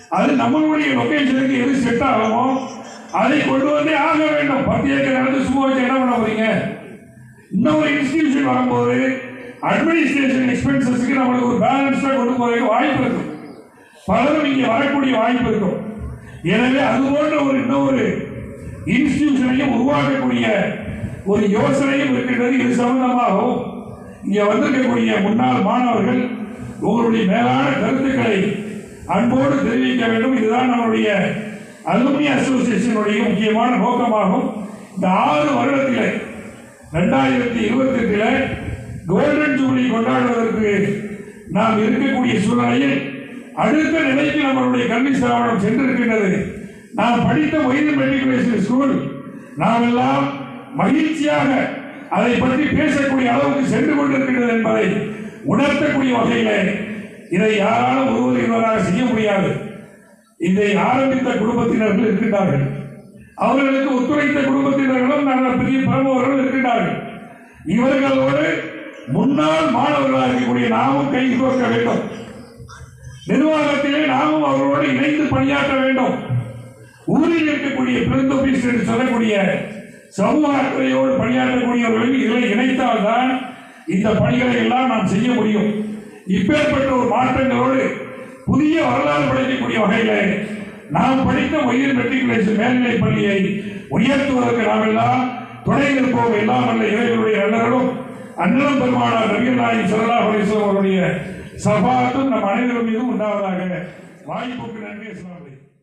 அது நம்மளுடைய லொகேஷனுக்கு எது செட் ஆகுமோ அதை கொண்டு வந்தே ஆக வேண்டும். பத்து ஏக்கர் நடந்து சும்மா வச்சு என்ன பண்ண போறீங்க? இன்னொரு இன்ஸ்டிடியூஷன் வரும்போது அட்மினிஸ்ட்ரேஷன் எக்ஸ்பென்சஸ்க்கு நம்மளுக்கு ஒரு பேலன்ஸாக கொண்டு போறதுக்கு வாய்ப்பு இருக்கும். பலரும் இங்கே வரக்கூடிய வாய்ப்பு இருக்கும். எனவே அது போன்ற ஒரு இன்னொரு இன்ஸ்டிடியூஷனையும் உருவாக்கக்கூடிய ஒரு யோசனையும் இருக்கின்றது. இது சம்பந்தமாகவும் இங்கே வந்திருக்கக்கூடிய முன்னாள் மாணவர்கள் உங்களுடைய மேலான கருத்துக்களை அன்போடு தெரிவிக்க வேண்டும். இதுதான் நம்முடைய அலுமினி அசோசியேஷனுடைய முக்கியமான நோக்கமாகும். இந்த ஆறு வருடத்திலே ரெண்டாயிரத்தி இருபத்தி எட்டுல கோல்டன் ஜூபிலி கொண்டாடுவதற்கு நாம் இருக்கக்கூடிய சூழ்நிலையில் அடுத்த நிலைக்கு நம்மளுடைய கல்வி ஸ்தாபனம் சென்றிருக்கின்றது. நாம் படித்த மொய்தீன் மெட்ரிகுலேஷன் ஸ்கூல் நாம் எல்லாம் மகிழ்ச்சியாக அதை பற்றி பேசக்கூடிய அளவுக்கு சென்று கொண்டிருக்கின்றது என்பதை உணர்த்தக்கூடிய வகையிலே இதை யாராலும் ஒருவர் இருவராக செய்ய முடியாது. இதை ஆரம்பித்த குடும்பத்தினர்கள் இருக்கின்றார்கள், அவர்களுக்கு ஒத்துழைத்த குடும்பத்தினர்களும் நல்ல பெரிய பிரமுகர்கள் இருக்கின்றார்கள். இவர்களோடு முன்னாள் மாணவர்களாக இருக்கக்கூடிய நாமும் கை கோர்க்க வேண்டும். நிர்வாகத்திலே நாமும் அவர்களோடு இணைந்து பணியாற்ற வேண்டும். ஊரில் இருக்கக்கூடிய பிரிந்தோபிஸ் என்று சொல்லக்கூடிய சமூக அக்கறையோடு பணியாற்றக்கூடியவர்கள் இதில் இணைத்தால்தான் இந்த பணிகளை எல்லாம் நாம் செய்ய முடியும். இப்பேற்பட்ட ஒரு மாற்றங்களோடு புதிய வரலாறு படைக்கக்கூடிய வகையில் நாம் படித்த மொய்தீன் மெட்ரிகுலேஷன் மேல்நிலை பள்ளியை உயர்த்துவதற்கு நாம் எல்லாம் துணை நிற்போம். எல்லாம் அல்ல இறைவனுடைய நல்லரும் அண்ணலம் பெருமானார் நபிகள் நாயகம் ஸல்லல்லாஹு அலைஹி வஸல்லம் அவருடைய சஃபாத்தும் நம் அனைவரும் மீதும் உண்டாவதாக. வாய்ப்புக்கு நன்றி. அஸ்ஸலாமு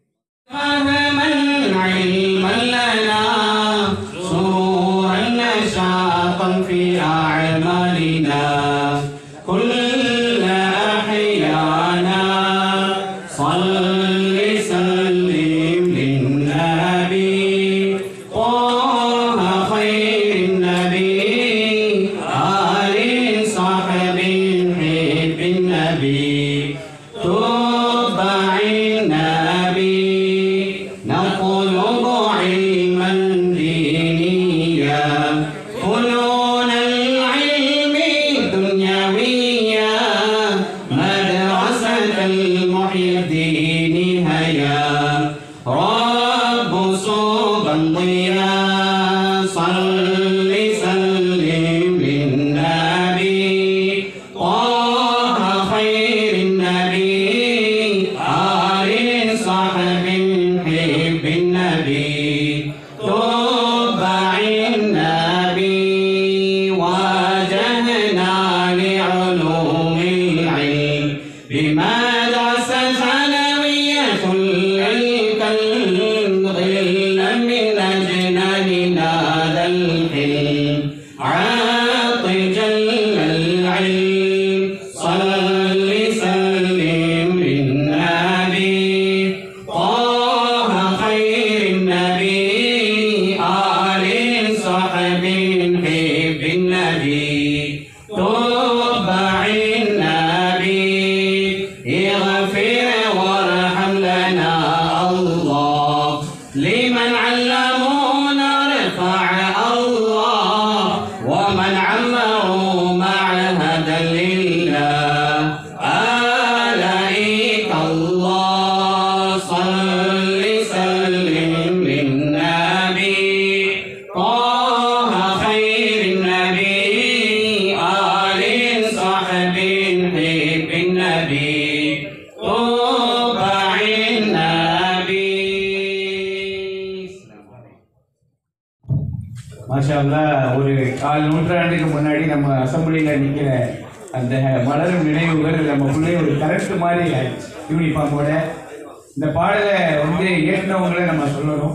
மாஷா அல்லாஹ். ஒரு கால் நூற்றாண்டுக்கு முன்னாடி நம்ம அசம்பிளியில் நிற்கிற அந்த மலரும் நினைவுகள் நமக்குள்ளே ஒரு கரெக்ட் மாதிரி ஆயிடுச்சு. யூனிஃபார்மோட இந்த பாடலை வந்து ஏற்றினவங்களை நம்ம சொல்லணும்.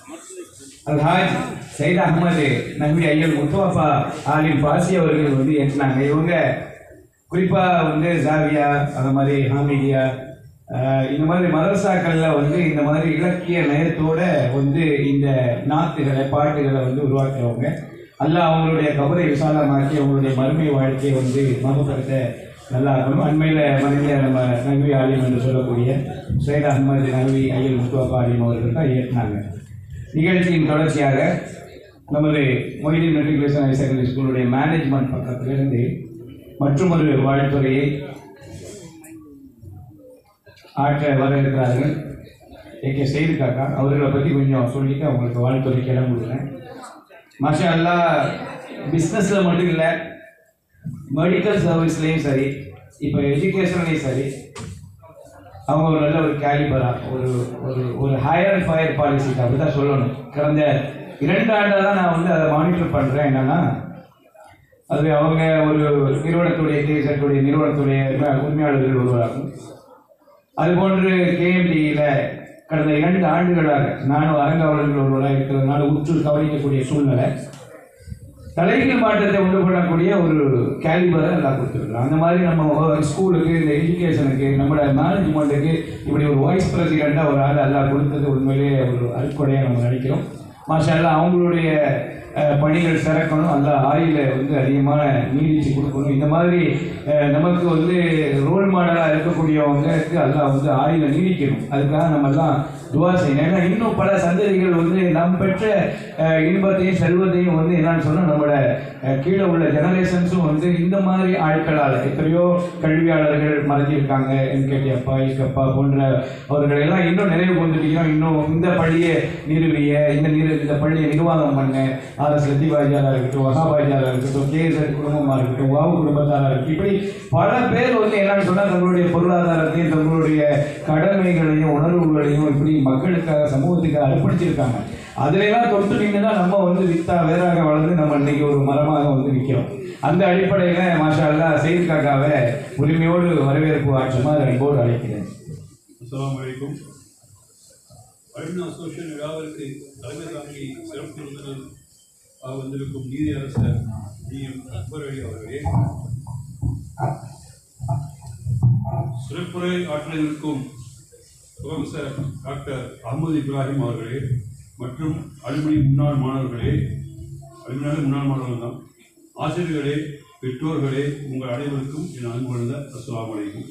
அல்ஹாஜ் சையத் அஹ்மது நஹ்வி ஐயல் முத்துவஃபா ஆலிம் பாசி அவர்கள் வந்து ஏற்றினாங்க. இவங்க குறிப்பாக வந்து ஜாவியா அந்த மாதிரி ஹாமிடியா இந்த மாதிரி மதரசாக்கள்ல வந்து இந்த மாதிரி இலக்கிய நயத்தோட வந்து இந்த நாத்துகளை பாட்டுகளை வந்து உருவாக்குறவங்க. அல்லாஹ் அவங்களுடைய கபரை விசாலமாக்கி அவங்களுடைய மறுமை வாழ்க்கையை வந்து மகப்படுத்த நல்லா இருக்கணும். அண்மையில் மறைந்த நம்ம நஹ்வி ஆலிம் என்று சொல்லக்கூடிய சையத் அஹ்மது நஹ்வி ஐயல் முத்துவஃபா ஆலிம் அவர்கள் தான் ஏற்றினாங்க. நிகழ்ச்சியின் தொடர்ச்சியாக நமது மொய்தீன் மெட்ரிகுலேஷன் ஹையர் செகண்டரி ஸ்கூலுடைய மேனேஜ்மெண்ட் பக்கத்திலிருந்து மற்றும் ஒரு வாழ்த்துறையை ஆற்ற வர இருக்கிறார்கள். ஏகே செய்து காக்கா அவர்களை பற்றி கொஞ்சம் சொல்லிட்டு அவங்களுக்கு வாழ்த்துறைக்கு இடம் கொடுக்குறேன். மாஷா அல்லாஹ் பிஸ்னஸில் மட்டும் இல்லை, மெடிக்கல் சர்வீஸ்லேயும் சரி, இப்போ எஜுகேஷன்லேயும் சரி, அவங்க ஒரு நல்ல ஒரு கேலிபராக ஒரு ஒரு ஒரு ஹையர் அண்ட் ஃபயர் பாலிசிக்கு அப்படி தான் சொல்லணும். கடந்த இரண்டு ஆண்டாக தான் நான் வந்து அதை மானிட்டர் பண்ணுறேன். என்னென்னா அது அவங்க ஒரு நிறுவனத்துடைய கேசட்டுடைய நிறுவனத்துடைய உரிமையாளர்கள் ஒருவராகும். அதுபோன்று கேஎம்டியில் கடந்த இரண்டு ஆண்டுகளாக நானும் அரங்காவலர்கள் ஒருவராக இருக்கிறதுனால உற்று கவனிக்கக்கூடிய சூழ்நிலை, தலைகீழ் மாற்றத்தை உண்டு பண்ணக்கூடிய ஒரு கேலிபரை எல்லாம் கொடுத்துருக்குறோம். அந்த மாதிரி நம்ம ஸ்கூலுக்கு, இந்த எஜுகேஷனுக்கு, நம்மளோட மேனேஜ்மெண்ட்டுக்கு இப்படி ஒரு வைஸ் பிரசிடெண்ட்டாக ஒரு ஆள் எல்லாம் கொடுத்தது உண்மையிலேயே ஒரு அறுக்குறையாக நம்ம நினைக்கிறோம். மாஷா அல்லாஹ் அவங்களுடைய பணிகள் சிறக்கணும், அல்ல ஆயில வந்து அதிகமான நீடிச்சு கொடுக்கணும். இந்த மாதிரி நமக்கு வந்து ரோல் மாடலாக இருக்கக்கூடியவங்களுக்கு எல்லாம் வந்து ஆயில நீடிக்கணும். அதுக்காக நம்ம எல்லாம் துவா செய்யணும். ஏன்னா இன்னும் பல சந்ததிகள் வந்து நம் பெற்ற இன்பத்தையும் செல்வத்தையும் வந்து என்னன்னு சொன்னால் நம்மளோட கீழே உள்ள ஜெனரேஷன்ஸும் வந்து இந்த மாதிரி ஆட்களால் எத்தனையோ கல்வியாளர்கள் மறைஞ்சிருக்காங்க. என்கேடி அப்பா, இக்கப்பா போன்ற அவர்கள் எல்லாம் இன்னும் நிறைவு கொண்டுட்டீங்கன்னா இன்னும் இந்த பள்ளியை நிறுவிய இந்த நிறு இந்த பள்ளியை நிர்வாகம் பண்ண ஆர்எஸ் லத்திபாஜாராக இருக்கட்டும், வகாபாஜாராக இருக்கட்டும், கேஎஸ்ஆர் குடும்பமாக இருக்கட்டும், வாவு குடும்பத்தாராக இருக்கட்டும், இப்படி பல பேர் வந்து என்னன்னு சொன்னால் தங்களுடைய பொருளாதாரத்தையும் தங்களுடைய கடமைகளையும் உணர்வுகளையும் இப்படி மக்களுக்காக சமூகத்துக்காக அர்ப்பணிச்சிருக்காங்க. அதுலாம் தொட்டு நின்று தான் நம்ம வந்து வித்தா வேறாக வளர்ந்து நம்ம இன்னைக்கு ஒரு மரமாக வந்து நிற்கிறோம். அந்த அடிப்படையில் மாஷா அல்லாஹ் சையத் காக்காவை உரிமையோடு வரவேற்பு ஆற்றுமாறு அன்போடு அழைக்கிறேன். அஸ்ஸலாமு அலைக்கும். அல்மினா அசோசியேஷன் விழாவிற்கு தலைமை தாங்கி சிறப்பு விருந்தினராக வந்திருக்கும் நீதியரசர் டி எம் அக்பர் அலி அவர்களே, சிறப்புரை ஆற்றலிருக்கும் புரொஃபசர் டாக்டர் அஹமது இப்ராஹிம் அவர்களே மற்றும் அலுமினி முன்னாள் மாணவர்களே, அலுமினாலே முன்னாள் மாணவர்கள் தான், ஆசிரியர்களே, பெற்றோர்களே, உங்கள் அனைவருக்கும் என் அன்பு கலந்த அஸ்ஸலாமு அலைக்கும்.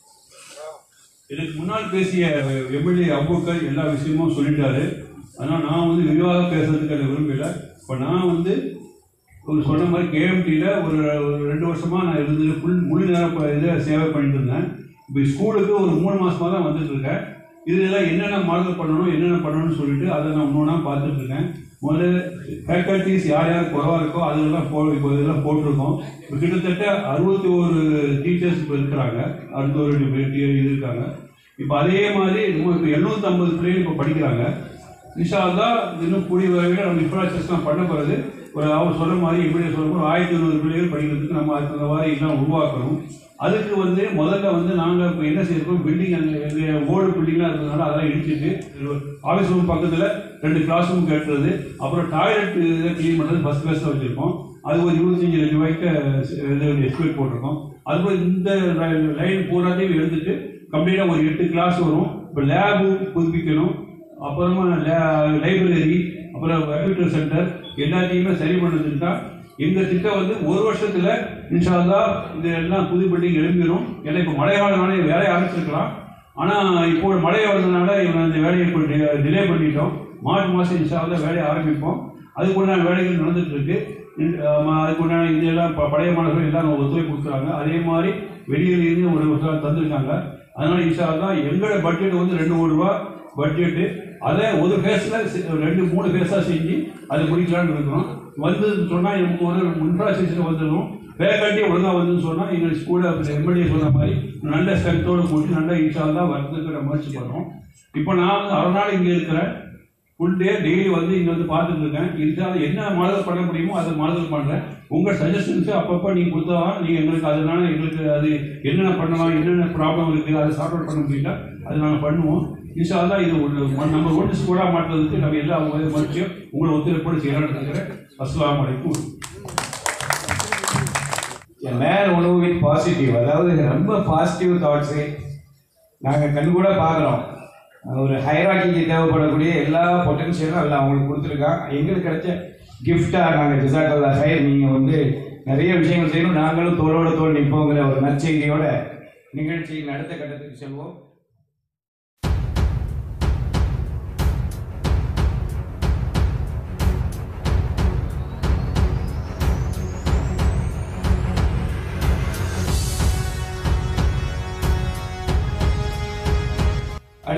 எனக்கு முன்னால் பேசிய எம்எல்ஏ அபூபக்கர் எல்லா விஷயமும் சொல்லிட்டாரு. ஆனால் நான் வந்து விரிவாக பேசுறதுக்கு அதை விரும்பல. இப்போ நான் வந்து ஒரு சொன்ன மாதிரி கேஎம்டியில் ஒரு ரெண்டு வருஷமாக நான் இருந்து ஃபுல் முழு நேரம் இதை சேவை பண்ணிட்டு இருந்தேன். இப்போ ஸ்கூலுக்கு ஒரு மூணு மாதமாக தான் வந்துட்டு இருக்கேன். இதெல்லாம் என்னென்ன மாடல் பண்ணணும், என்னென்ன பண்ணணும்னு சொல்லிட்டு அதை நான் ஒன்றா பார்த்துட்டு இருக்கேன். முதல்ல ஃபேக்கல்ட்டிஸ் யார் யார் குறவாக இருக்கோ அதெல்லாம் போ இப்போ இதெல்லாம் போட்டிருக்கோம். இப்போ கிட்டத்தட்ட அறுபத்தி ஒரு டீச்சர்ஸ் இப்போ இருக்கிறாங்க, அறுபத்தி ஒரு இது இருக்காங்க. இப்போ அதே மாதிரி இப்போ எழுநூற்றி ஐம்பது பிள்ளைகள் இப்போ படிக்கிறாங்க. இன்ஷா அல்லாஹ் இன்னும் கூடிய வகையில் நம்ம இன்ஃப்ராஸ்ட்ரக்சர்லாம் பண்ண போகிறது. ஒரு அவர் சொல்கிற மாதிரி இப்படி சொல்கிற ஒரு ஆயிரத்தி ஐநூறு பிள்ளைகள் படிக்கிறதுக்கு நம்ம அதுக்கு அந்த மாதிரி எல்லாம் உருவாக்கணும். அதுக்கு வந்து முதல்ல வந்து நாங்கள் இப்போ என்ன செய்யறோம், பில்டிங் அந்த ஓல்டு பில்டிங்லாம் இருக்கிறதுனால அதெல்லாம் இடிச்சிட்டு ஆஃபீஸ் ரூம் பக்கத்தில் ரெண்டு கிளாஸ் ரூம் கட்டுறது, அப்புறம் டாய்லெட் இதை க்ளீன் பண்ணுறது ஃபஸ்ட் கிளாஸில் வச்சுருக்கோம். அது ஒரு இருபத்தஞ்சி லட்சம் ரூபாய்க்கு எஸ்டிமேட் போட்டிருக்கோம். அதுபோல் இந்த லைன் பூராத்தையும் எடுத்துட்டு கம்ப்ளீட்டாக ஒரு எட்டு கிளாஸ் வரும். இப்போ லேபு புதுப்பிக்கணும், அப்புறமா லைப்ரரி, அப்புறம் கம்ப்யூட்டர் சென்டர் எல்லாத்தையுமே சரி பண்ணுறதுக்கு தான் எங்கள் திட்டம். வந்து ஒரு வருஷத்தில் இன்ஷா அல்லாஹ் இது எல்லாம் புது பில்டிங் எழும்பிடும். ஏன்னா இப்போ மழை காலனால வேலையை ஆரம்பிச்சிருக்கலாம், ஆனால் இப்போ மழை வந்ததுனால இவங்க அந்த வேலையை இப்போ டிலே பண்ணிட்டோம். மார்ச் மாதம் இன்ஷா அல்லாஹ் வேலையை ஆரம்பிப்போம். அதுக்குண்டான வேலைகள் நடந்துட்டு இருக்கு. அதுக்குண்டான இதெல்லாம் பழைய மாணவர்கள் எல்லாம் ஒத்துழைப்பு கொடுக்குறாங்க. அதே மாதிரி வெளியிலேருந்து ஒரு வருஷம் தந்திருக்காங்க. அதனால இன்ஷா அல்லாஹ் எங்களோட பட்ஜெட் வந்து ரெண்டு கோடி ரூபா பட்ஜெட்டு. அதை ஒரு ஃபேஸில் ரெண்டு மூணு ஃபேஸாக செஞ்சு அதை முடிக்கலான்னு இருக்கிறோம். வந்ததுன்னு சொன்னால் எனக்கு ஒரு இன்ஃப்ராஸ்ட்ரக்சர் வந்துடும். ஃபேக்கல்ட்டி ஒழுங்காக வந்துன்னு சொன்னால் எங்கள் ஸ்கூலில் எம்எல்ஏ சொன்ன மாதிரி நல்ல ஸ்ட்ரென்த்தோடு போட்டு நல்லா இன்ஷா அல்லாஹ் வரதுக்கு முயற்சி பண்ணுறோம். இப்போ நான் வந்து அரை நாள் இங்கே இருக்கிறேன், ஃபுல் டே டெய்லி வந்து இங்கே வந்து பார்த்துட்டு இருக்கேன். இன்ஷால்லா என்ன மாடல் பண்ண முடியுமோ அதை மாடல் பண்ணுறேன். உங்கள் சஜஷன்ஸு அப்பப்போ நீங்கள் கொடுத்தா நீங்கள் எங்களுக்கு அதனால எங்களுக்கு அது என்னென்ன பண்ணலாம், என்னென்ன ப்ராப்ளம் இருக்குது அதை சார்ட் அவுட் பண்ண முடியல, அது நாங்கள் பண்ணுவோம். இன்ஷா அல்லாஹ் இது ஒரு நம்ம ஒன்று ஸ்கூலாக மாற்றுறதுக்கு நம்ம எல்லா முயற்சியும் உங்களை ஒத்துழைப்போடு செய்யலாம்னு நினைக்கிறேன். அஸ்ஸலாமு அலைக்கும். மேல் உணவு வித் பாசிட்டிவ், அதாவது ரொம்ப பாசிட்டிவ் தாட்ஸு நாங்கள் கண் கூட பார்க்குறோம். ஒரு ஹைராக்கிக்கு தேவைப்படக்கூடிய எல்லா பொட்டன்ஷியலும் எல்லாம் அவங்களுக்கு கொடுத்துருக்கான். எங்களுக்கு கிடைச்ச கிஃப்டாக நாங்கள் ஜஸாக்கல்லாஹ் ஹைர். நீங்கள் வந்து நிறைய விஷயங்கள் செய்யணும், நாங்களும் தோளோட தோல் நிற்போங்கிற ஒரு நற்செய்தியோட நிகழ்ச்சியின் அடுத்த கட்டத்துக்கு செல்வோம்.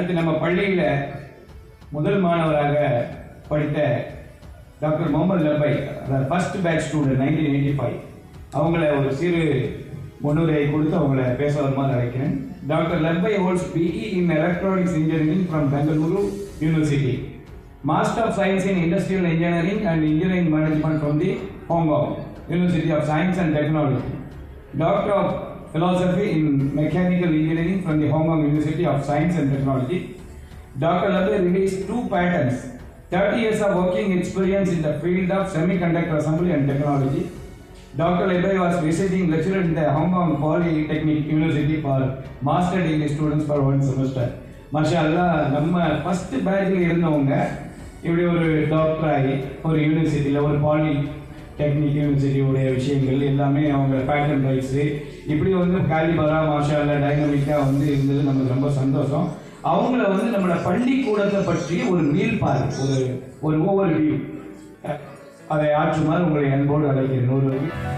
அடுத்து நம்ம பள்ளியில் முதல் மாணவராக படித்த டாக்டர் முகமது லப்பை, அதாவது first batch student nineteen eighty five, அவங்கள ஒரு சிறு முன்னுரையை கொடுத்து அவங்கள பேச வருமாறு அழைக்கிறேன். Doctor Labbai holds BE in electronics engineering from Bengaluru university, Master of Science in Industrial Engineering and Engineering Management from the Hong Kong University of Science and Technology, Doctor of Philosophy in Mechanical Engineering from the Hong Kong University of Science and Technology. Doctor Labbe released two patents, thirty years of working experience in the field of semiconductor assembly and technology. Doctor Labbe was visiting lecturer in the Hong Kong Polytechnic University for master degree students for one semester. மாஷா அல்லாஹ், நம்ம first பேட்சில் இருந்தவங்க இப்படி ஒரு doctor ஆகி ஒரு யூனிவர்சிட்டியில் ஒரு பாலி டெக்னிக் யூனிவர்சிட்டியோடைய விஷயங்கள் எல்லாமே அவங்க பேட்டன் ரைட்ஸு இப்படி வந்து காலிபரா மாஷா அல்லாஹ் டைனமிக்காக வந்து இருந்தது நமக்கு ரொம்ப சந்தோஷம். அவங்கள வந்து நம்மளோட பள்ளிக்கூடத்தை பற்றி ஒரு மீள்பார்வை, ஒரு ஒரு ஓவர் வியூ அதை ஆற்றுமாறு உங்களை அன்போடு அழைக்கிறேன். ஒரு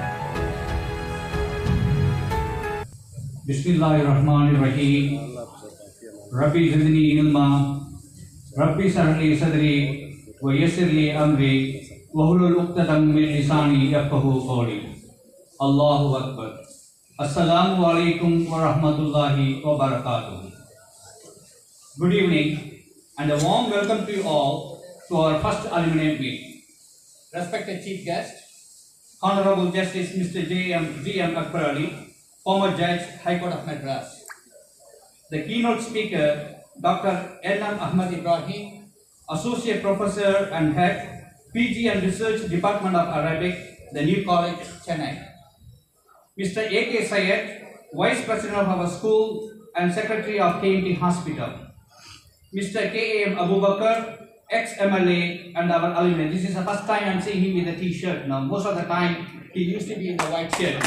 பிஸ்மில்லாஹிர்ரஹ்மானிர்ரஹீம். ரப்பி ஸித்னி இல்மா, ரப்பி ஷ்ரஹ் சத்ரி வ யஸ்ஸிர் லி அம்ரி வஹ்லுல் உக்ததம் மின் லிசானி யஃப்கஹு கௌலி. அல்லாஹு அக்பர். அஸ்ஸலாமு அலைக்கும் வ ரஹ்மத்துல்லாஹி வ பரகாத்துஹு. Good evening and a warm welcome to you all to our first alumni meet. Respected Chief Guest, Honorable Justice Mister J M G M Akbar Ali, former Judge, High Court of Madras. The keynote speaker, Doctor N M Ahmad Ibrahim, Associate Professor and Head, P G and Research Department of Arabic, The New College, Chennai. Mister A K Syed, Vice President of our school and Secretary of K M T Hospital. Mister K A M Abu Bakr, ex-M L A and our alumni. This is the first time I'm seeing him with a T-shirt now. Most of the time, he used to be in the white shirt.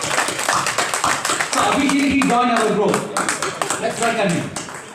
So officially he joined our group. Let's welcome him.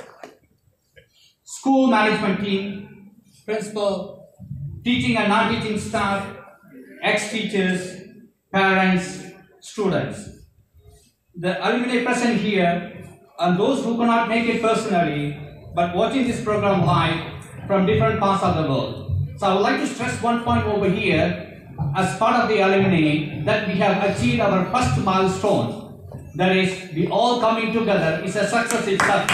School management team, principal, teaching and non-teaching staff, ex-teachers, parents, students. The alumni present here and those who cannot make it personally but watching this program live from different parts of the world. So I would like to stress one point over here as part of the alumni that we have achieved our first milestone. That is, we all coming together is a success itself.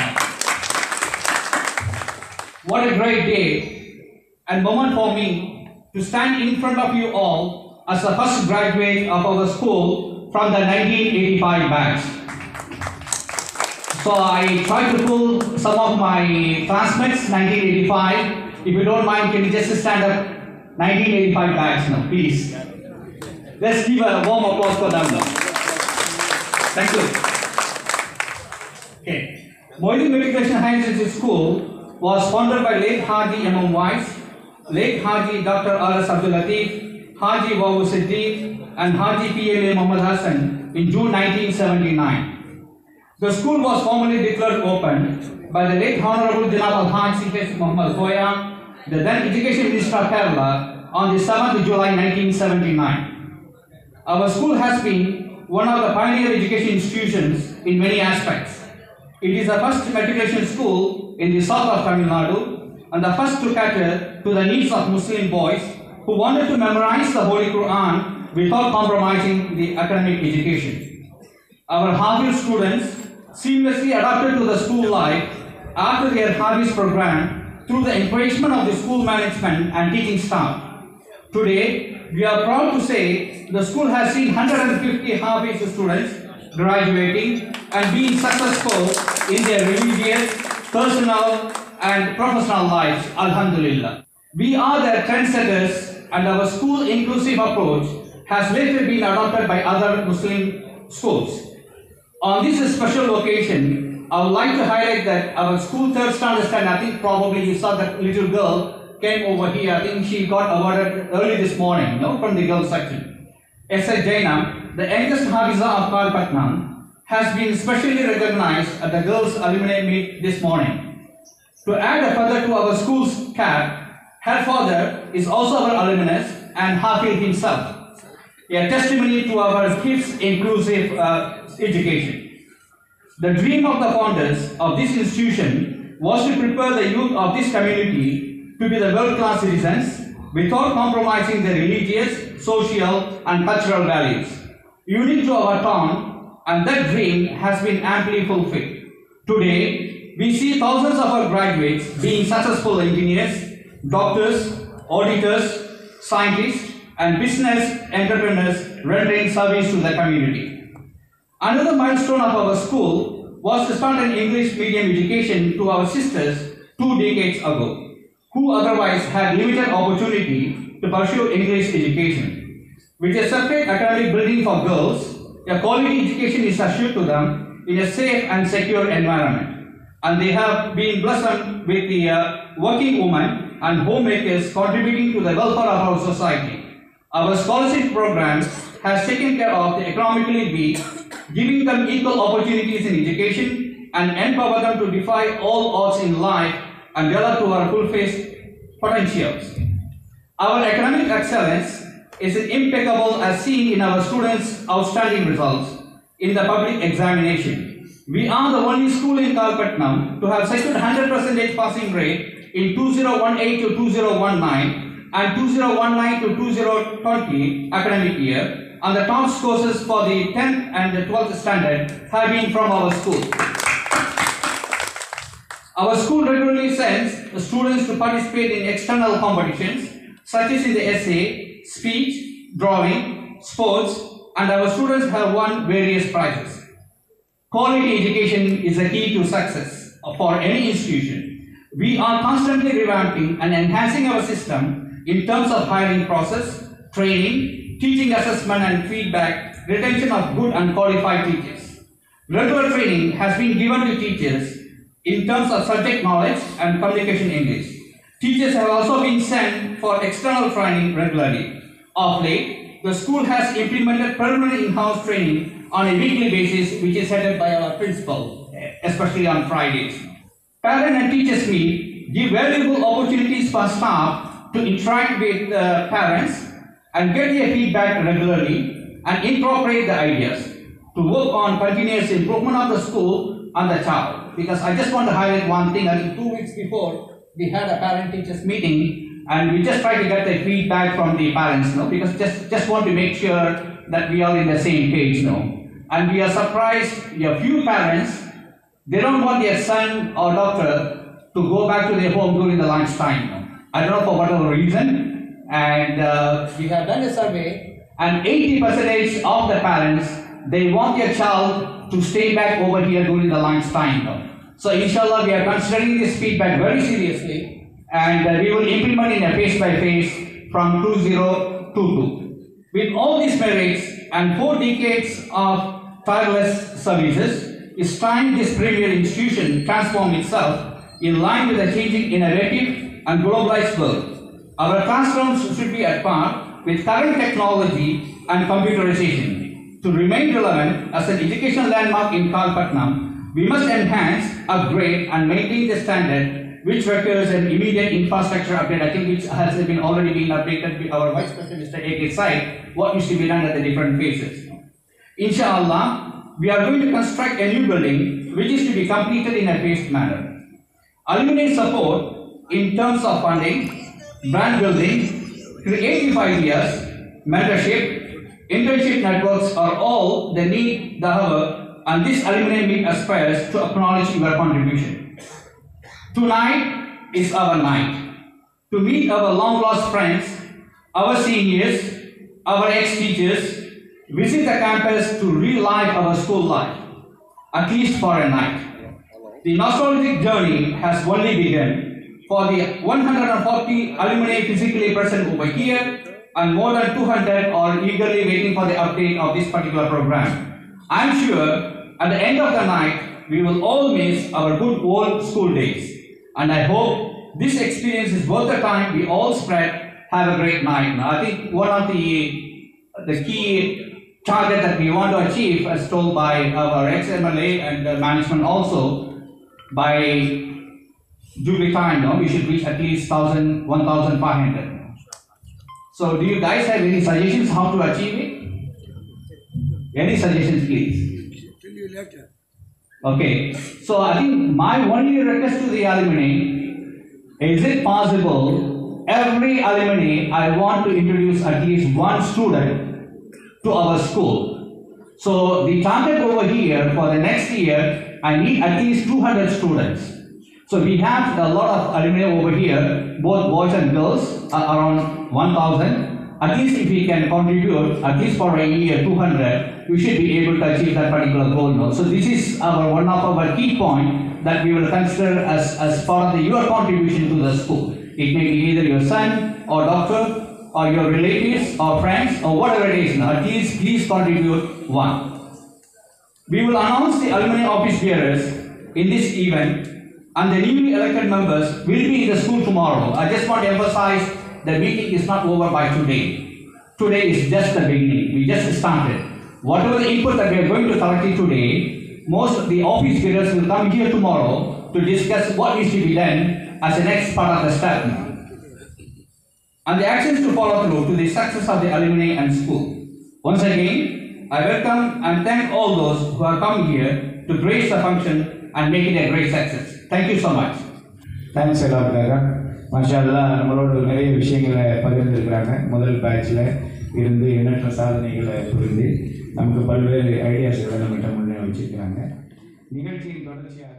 What a great day and moment for me to stand in front of you all as the first graduate of our school from the nineteen eighty-five batch. So I tried to pull some of my classmates, nineteen eighty-five. If you don't mind, can you just stand up? nineteen eighty-five batch now, please. Let's give a warm applause for them now. Thank you. Okay. Moeddin Matriculation Higher Institute School was founded by late Haji Imam Wais, late Haji Doctor R S Abdul Latif, Haji Wawu Siddiq, and Haji P L A Muhammad Hassan in June nineteen seventy-nine. The school was formally declared open by the late Honorable Janab Al-Haj C H Muhammad Khoya, the then Education Minister of Kerala, on the seventh of July nineteen seventy-nine. Our school has been one of the pioneer education institutions in many aspects. It is the first matriculation school in the south of Tamil Nadu and the first to cater to the needs of Muslim boys who wanted to memorize the Holy Quran without compromising the academic education. Our Hafiz students seamlessly adapted to the school life after their Hafiz program through the encouragement of the school management and teaching staff. Today, we are proud to say the school has seen one hundred fifty Hafiz students graduating and being successful in their religious, personal and professional lives. Alhamdulillah. We are the trendsetters and our school inclusive approach has later been adopted by other Muslim schools. On this special occasion, I would like to highlight that our school third standard standard, I think probably you saw that little girl came over here. I think she got awarded early this morning, no, from the girls section. S S Jainam, the youngest Hafiza of Kalpatnam, has been specially recognized at the girls alumni meet this morning. To add a further to our school's cap, her father is also our alumnus and Hafiz himself, a testimony to our kids' inclusive uh, education. The dream of the founders of this institution was to prepare the youth of this community to be the world-class citizens without compromising their religious, social, and cultural values, unique to our town, and that dream has been amply fulfilled. Today, we see thousands of our graduates being successful engineers, doctors, auditors, scientists, and business entrepreneurs rendering service to the community. Another milestone of our school was to start an English medium education to our sisters two decades ago, who otherwise had limited opportunity to pursue English education. With a separate academic building for girls, a quality education is assured to them in a safe and secure environment. And they have been blessed with the uh, working women and homemakers contributing to the welfare of our society. Our scholarship program has taken care of the economically weak, giving them equal opportunities in education and empower them to defy all odds in life and develop to our full-fledged potentials. Our academic excellence is impeccable as seen in our students' outstanding results in the public examination. We are the only school in Kalpatnam to have secured one hundred percent passing rate in two thousand eighteen to two thousand nineteen and two thousand nineteen to two thousand twenty academic year, and the top scores for the tenth and the twelfth standard have been from our school. Our school regularly sends students to participate in external competitions such as in the essay, speech, drawing, sports, and our students have won various prizes. Quality education is the key to success for any institution. We are constantly revamping and enhancing our system in terms of hiring process, training, teaching assessment and feedback, retention of good and qualified teachers. Regular training has been given to teachers in terms of subject knowledge and communication English. Teachers have also been sent for external training regularly. Of late, the school has implemented permanent in-house training on a weekly basis, which is headed by our principal, especially on Fridays. Parent and teachers meet give valuable opportunities for staff to interact with uh, parents and get their feedback regularly and incorporate the ideas to work on continuous improvement of the school and the child. Because I just want to highlight one thing. I think two weeks before we had a parent-teachers meeting, and we just try to get the feedback from the parents, no? Because just just want to make sure that we are in the same page, no? And we are surprised. A few parents, they don't want their son or daughter to go back to their home during the lunchtime. No? I don't know for whatever reason. And uh, we have done a survey, and eighty percent of the parents, they want their child to stay back over here during the lunchtime. No? So inshallah, we are considering this feedback very seriously, and uh, we will implement in a face-by-face from two thousand twenty-two. With all these merits and four decades of tireless services, it's time this premier institution transform itself in line with the changing innovative and globalized world. Our classrooms should be at par with current technology and computerization. To remain relevant as an educational landmark in Kalpatnam, we must enhance, upgrade, and maintain the standard, which requires an immediate infrastructure update. I think which has been already been updated with our Vice President, Mister A K Said, what needs to be done at the different phases. Inshallah, we are going to construct a new building, which is to be completed in a phased manner. Alumni support in terms of funding, brand building, creative ideas, mentorship, internship networks are all the need, the hour, and this alumni meet aspires to acknowledge your contribution. Tonight is our night to meet our long-lost friends, our seniors, our ex-teachers, visit the campus to relive our school life, at least for a night. The nostalgic journey has only begun for the one hundred forty alumni physically present over here, and more than two hundred are eagerly waiting for the update of this particular program. I am sure at the end of the night, we will all miss our good old school days. And I hope this experience is worth the time we all spread. Have a great night. Now, I think one of the, the key target that we want to achieve, as told by our ex-M L A and the management also, by Jubilee time, no, we should reach at least one thousand, one thousand five hundred. So do you guys have any suggestions how to achieve it? Any suggestions, please? Tell you later. Okay, so I think my only request to the alumni, is it possible every alumni I want to introduce at least one student to our school. So the target over here for the next year, I need at least two hundred students. So we have a lot of alumni over here, both boys and girls, uh, around one thousand. At least if we can contribute, at least for a year, two hundred, we should be able to achieve that particular goal. No? So this is our one of our key point that we will consider as, as part of the, your contribution to the school. It may be either your son or doctor or your relatives or friends or whatever it is. No? At least please contribute one. We will announce the alumni office bearers in this event, and the newly elected members will be in the school tomorrow. I just want to emphasize the meeting is not over by today. Today is just the beginning. We just started. Whatever the input that we are going to collect today, most of the office bearers will come here tomorrow to discuss what needs to be done as the next part of the step. And the actions to follow through to the success of the alumni and school. Once again, I welcome and thank all those who have come here to grace the function and make it a great success. Thank you so much. Thanks எல்லாருக்காக மாஷா அல்லாஹ் நம்மளோட நிறைய விஷயங்களை பகிர்ந்துருக்கிறாங்க. முதல் பேட்சில் இருந்து எண்ணற்ற சாதனைகளை புரிந்து நமக்கு பல்வேறு ஐடியாஸ்களை நம்மகிட்ட முன்னே வச்சிருக்கிறாங்க. நிகழ்ச்சியின் தொடர்ச்சியாக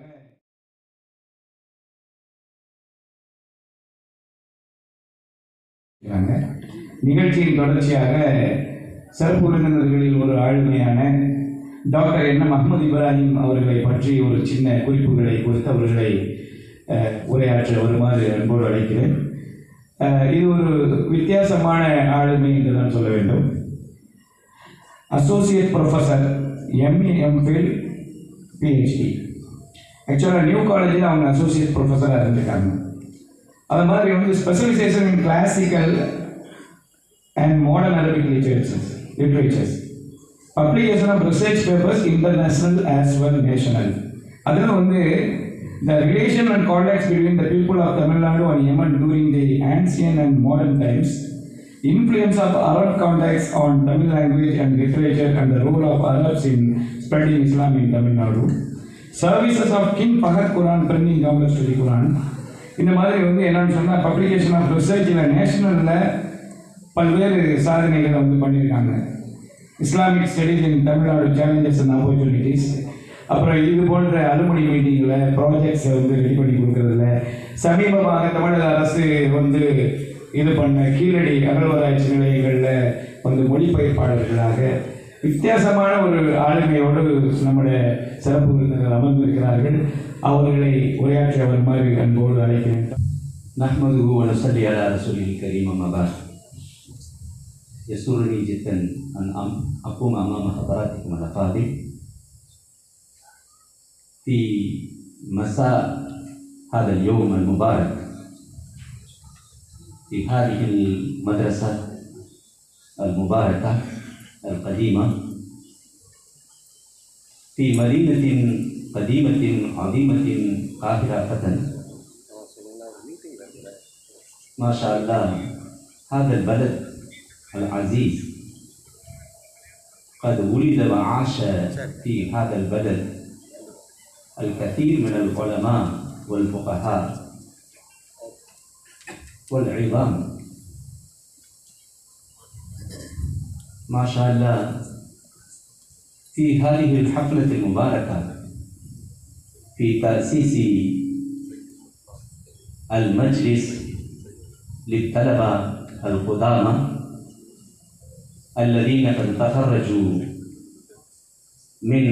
நிகழ்ச்சியின் தொடர்ச்சியாக சிறப்பு விருந்தினர்களில் ஒரு ஆளுமையான doctor N M Ahmed Ibrahim அவர்களை பற்றி ஒரு சின்ன குறிப்புகளை கொடுத்து அவர்களை உரையாற்ற வருமாறு அன்போடு அழைக்கிறேன். இது ஒரு வித்தியாசமான ஆளுமை என்று தான் சொல்ல வேண்டும். Associate professor, MA, MPhil, PhD. ஆக்சுவலாக நியூ காலேஜில் அவங்க அசோசியேட் ப்ரொஃபஸராக இருந்திருக்காங்க. அது மாதிரி வந்து specialization in classical and modern Arabic literatures literatures publication of research papers international as well national. அதில் வந்து the relation and contacts between the people of Tamil Nadu and Yemen during the ancient and modern times, influence of Arab contacts on Tamil language and literature and the role of Arabs in spreading Islam in Tamil Nadu, services of King Fahad Quran printing governors to the Quran. இந்த மாதிரி வந்து என்னன்னு சொன்னால் publication of ரிசர்ச்சில் நேஷனலில் பல்வேறு சாதனைகளை வந்து பண்ணியிருக்காங்க. Islamic studies in Tamil Nadu challenges and opportunities. அப்புறம் இது போன்ற அலுமினி மீட்டிங்கில் ப்ராஜெக்ட்ஸை வந்து ரெடி பண்ணி கொடுக்கறதில்ல. சமீபமாக தமிழக அரசு வந்து இது பண்ண கீழடி அகழ்வாராய்ச்சி நிலையங்களில் வந்து மொழிபெயர்ப்பாளர்களாக வித்தியாசமான ஒரு ஆளுமையோடு நம்முடைய சிறப்பு விருந்தினர் அமர்ந்திருக்கிறார்கள். அவர்களை உரையாற்றி வருமாறு அன்போடு அழைக்கிறேன். நஹ்மதுஹு வ நுஸல்லி அலா ரசூலில் கரீம் அம்மா பஅத். يسرني جدا أن أقوم أمام حضراتكم الأفاضل في مساء هذا اليوم المبارك في هذه المدرسة المباركة القديمة في مدينة قديمة عظيمة قاهرة. ما شاء الله هذا البلد العزيز قد ولد وعاش في هذا البلد الكثير من العلماء والفقهاء والعظام. ما شاء الله في هذه الحفلة المباركة في تأسيس المجلس للطلبة القدامى الذين قد تخرجوا من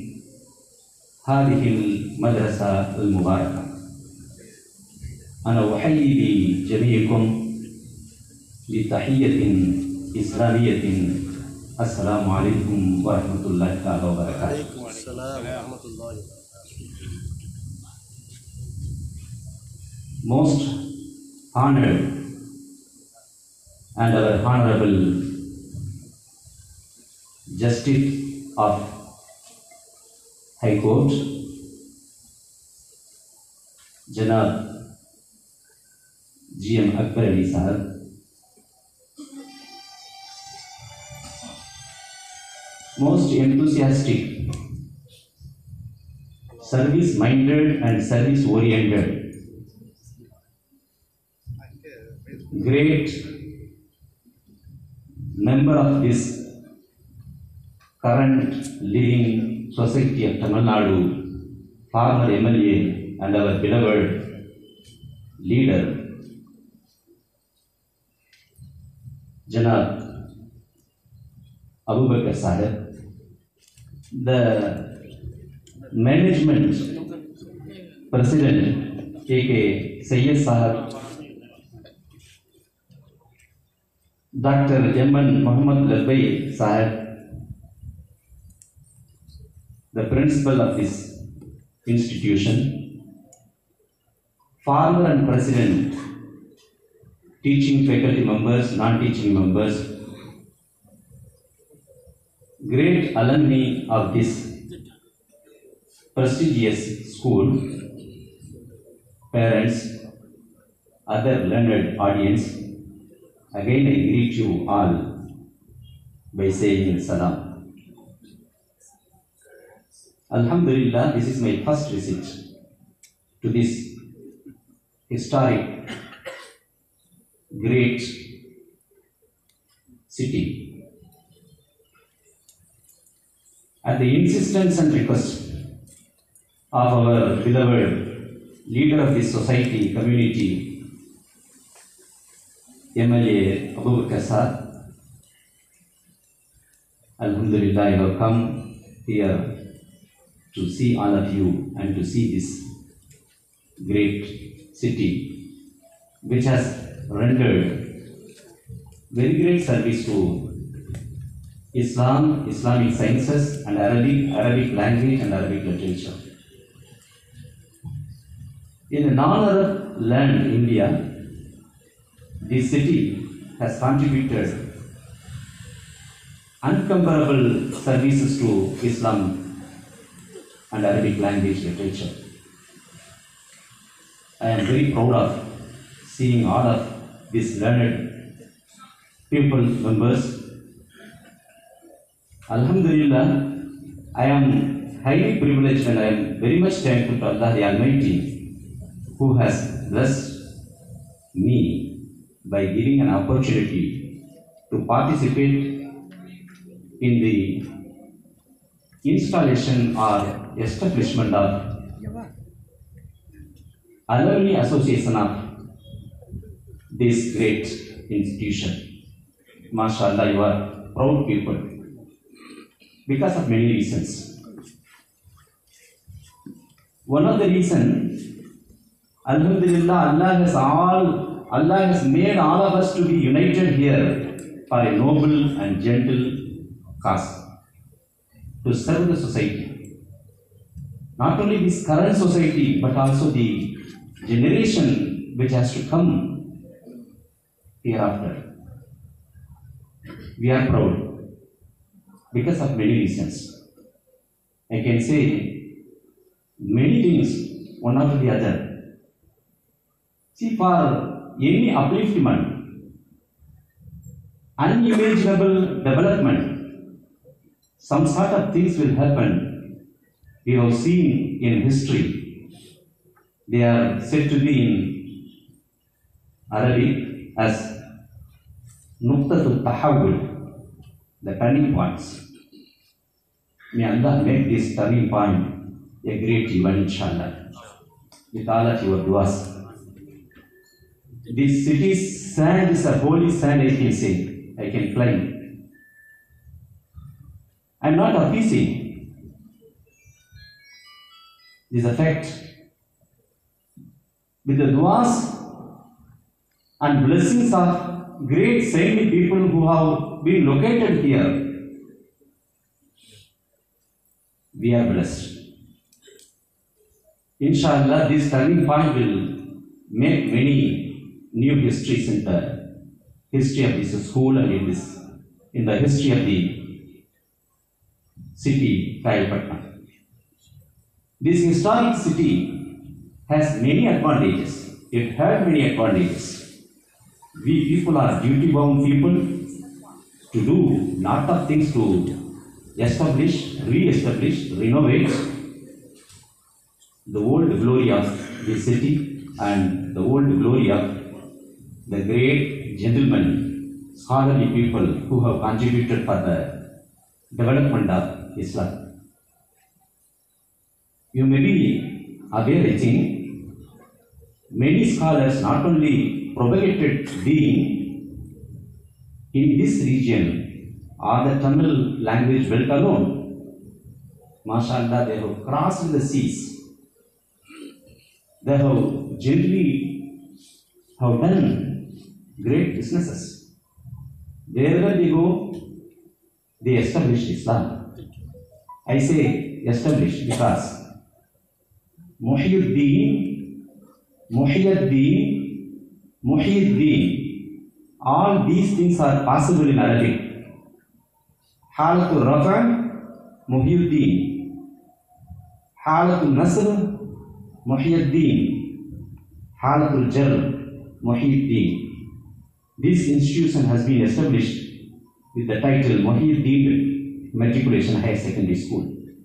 هذه المدرسة المباركة. أنا أحيي بجميعكم بتحية إسلامية. السلام عليكم ورحمة الله تعالى وبركاته. وعليكم السلام ورحمة الله وبركاته. Most honored and our honorable Justice of High Court, Janab G M Akbar Ali Sahab, most enthusiastic service-minded and service-oriented. Great member of this current living society of Tamil Nadu, former M L A and our beloved leader, Janab Abu Bakr Sahib, the management president K K Sayyid Sahib, Doctor M N Muhammad Labbai Sahib, the principal of this institution, former and president, teaching faculty members, non-teaching members, great alumni of this prestigious school, parents, other learned audience, again I greet you all by saying salam. Alhamdulillah, this is my first visit to this historic, great city. At the insistence and request of our beloved leader of this society, community, M L A Abu Bakr Sahib, Alhamdulillah, I have come here to see all of you and to see this great city which has rendered very great service to Islam, Islamic sciences and Arabic, Arabic language and Arabic literature. In a non-Arab land, India, this city has contributed incomparable services to Islam and Arabic language literature. I am very proud of seeing all of these learned people, members. Alhamdulillah, I am highly privileged and I am very much thankful to Allah the Almighty who has blessed me by giving an opportunity to participate in the installation or establishment of Alumni Association of this great institution. MashaAllah, you are proud people because of many reasons. One of the reasons, Alhamdulillah, Allah has all, Allah has made all of us to be united here for a noble and gentle cause, to serve the society. Not only this current society, but also the generation which has to come hereafter. We are proud because of many reasons. I can say many things, one after the other. See, for any upliftment, unimaginable development, some sort of things will happen. We have seen in history. They are said to be in Arabic as Nuqtatul Tahawul, the turning points. May Allah make this turning point a great event, inshallah, with all of your duas. This city's sand is a holy sand, I can say. I can claim. I am not appeasing. This is a fact. With the duas and blessings of great saintly people who have been located here, we are blessed. Inshallah, this turning point will make many new histories in the history of this school and in this in the history of the city, Kayalpatna. This historic city has many advantages. It had many advantages. We people are duty-bound people to do lot of things to establish, re-establish, renovate the old glory of the city and the old glory of the great gentlemen, scholarly people who have contributed for the development of Islam. You may be aware, I think, many scholars not only propagated deen in this region or the Tamil language belt alone. MashaAllah, they have crossed the seas. They have gently have done great businesses. Wherever they go, they establish Islam. I say establish because Muhyiddin, Muhyiddin, Muhyiddin, all these things are possible in Arabic. Halatul Rafa, Muhyiddin. Halatul Nasr, Muhyiddin. Halatul Jar, Muhyiddin. This institution has been established with the title Muhyiddin Matriculation Higher Secondary School.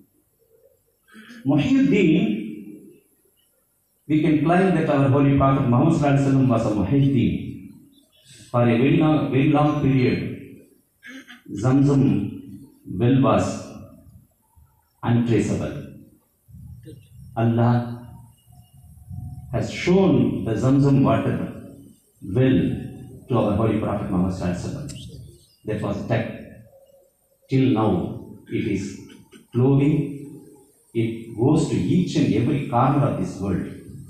Muhyiddin, we can claim that our Holy Prophet Muhammad Sallallahu Alaihi Wasallam was a Muhyiddin. For a very long, very long period, Zamzam well was untraceable. Allah has shown the Zamzam water well to our Holy Prophet Muhammad Sallallahu Alaihi Wasallam. That was that. Till now, it is flowing. It goes to each and every corner of this world.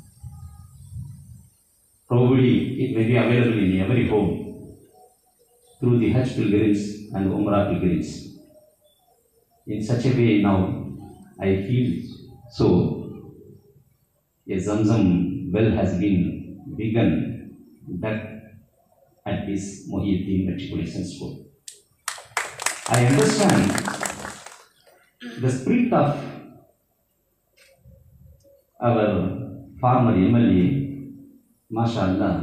Probably it may be available in every home through the Hajj pilgrims and Umrah pilgrims. In such a way now, I feel so. A Zamzam well has been begun that at this Muhyiddin Matriculation School. I understand the spirit of our former M L A, MashaAllah,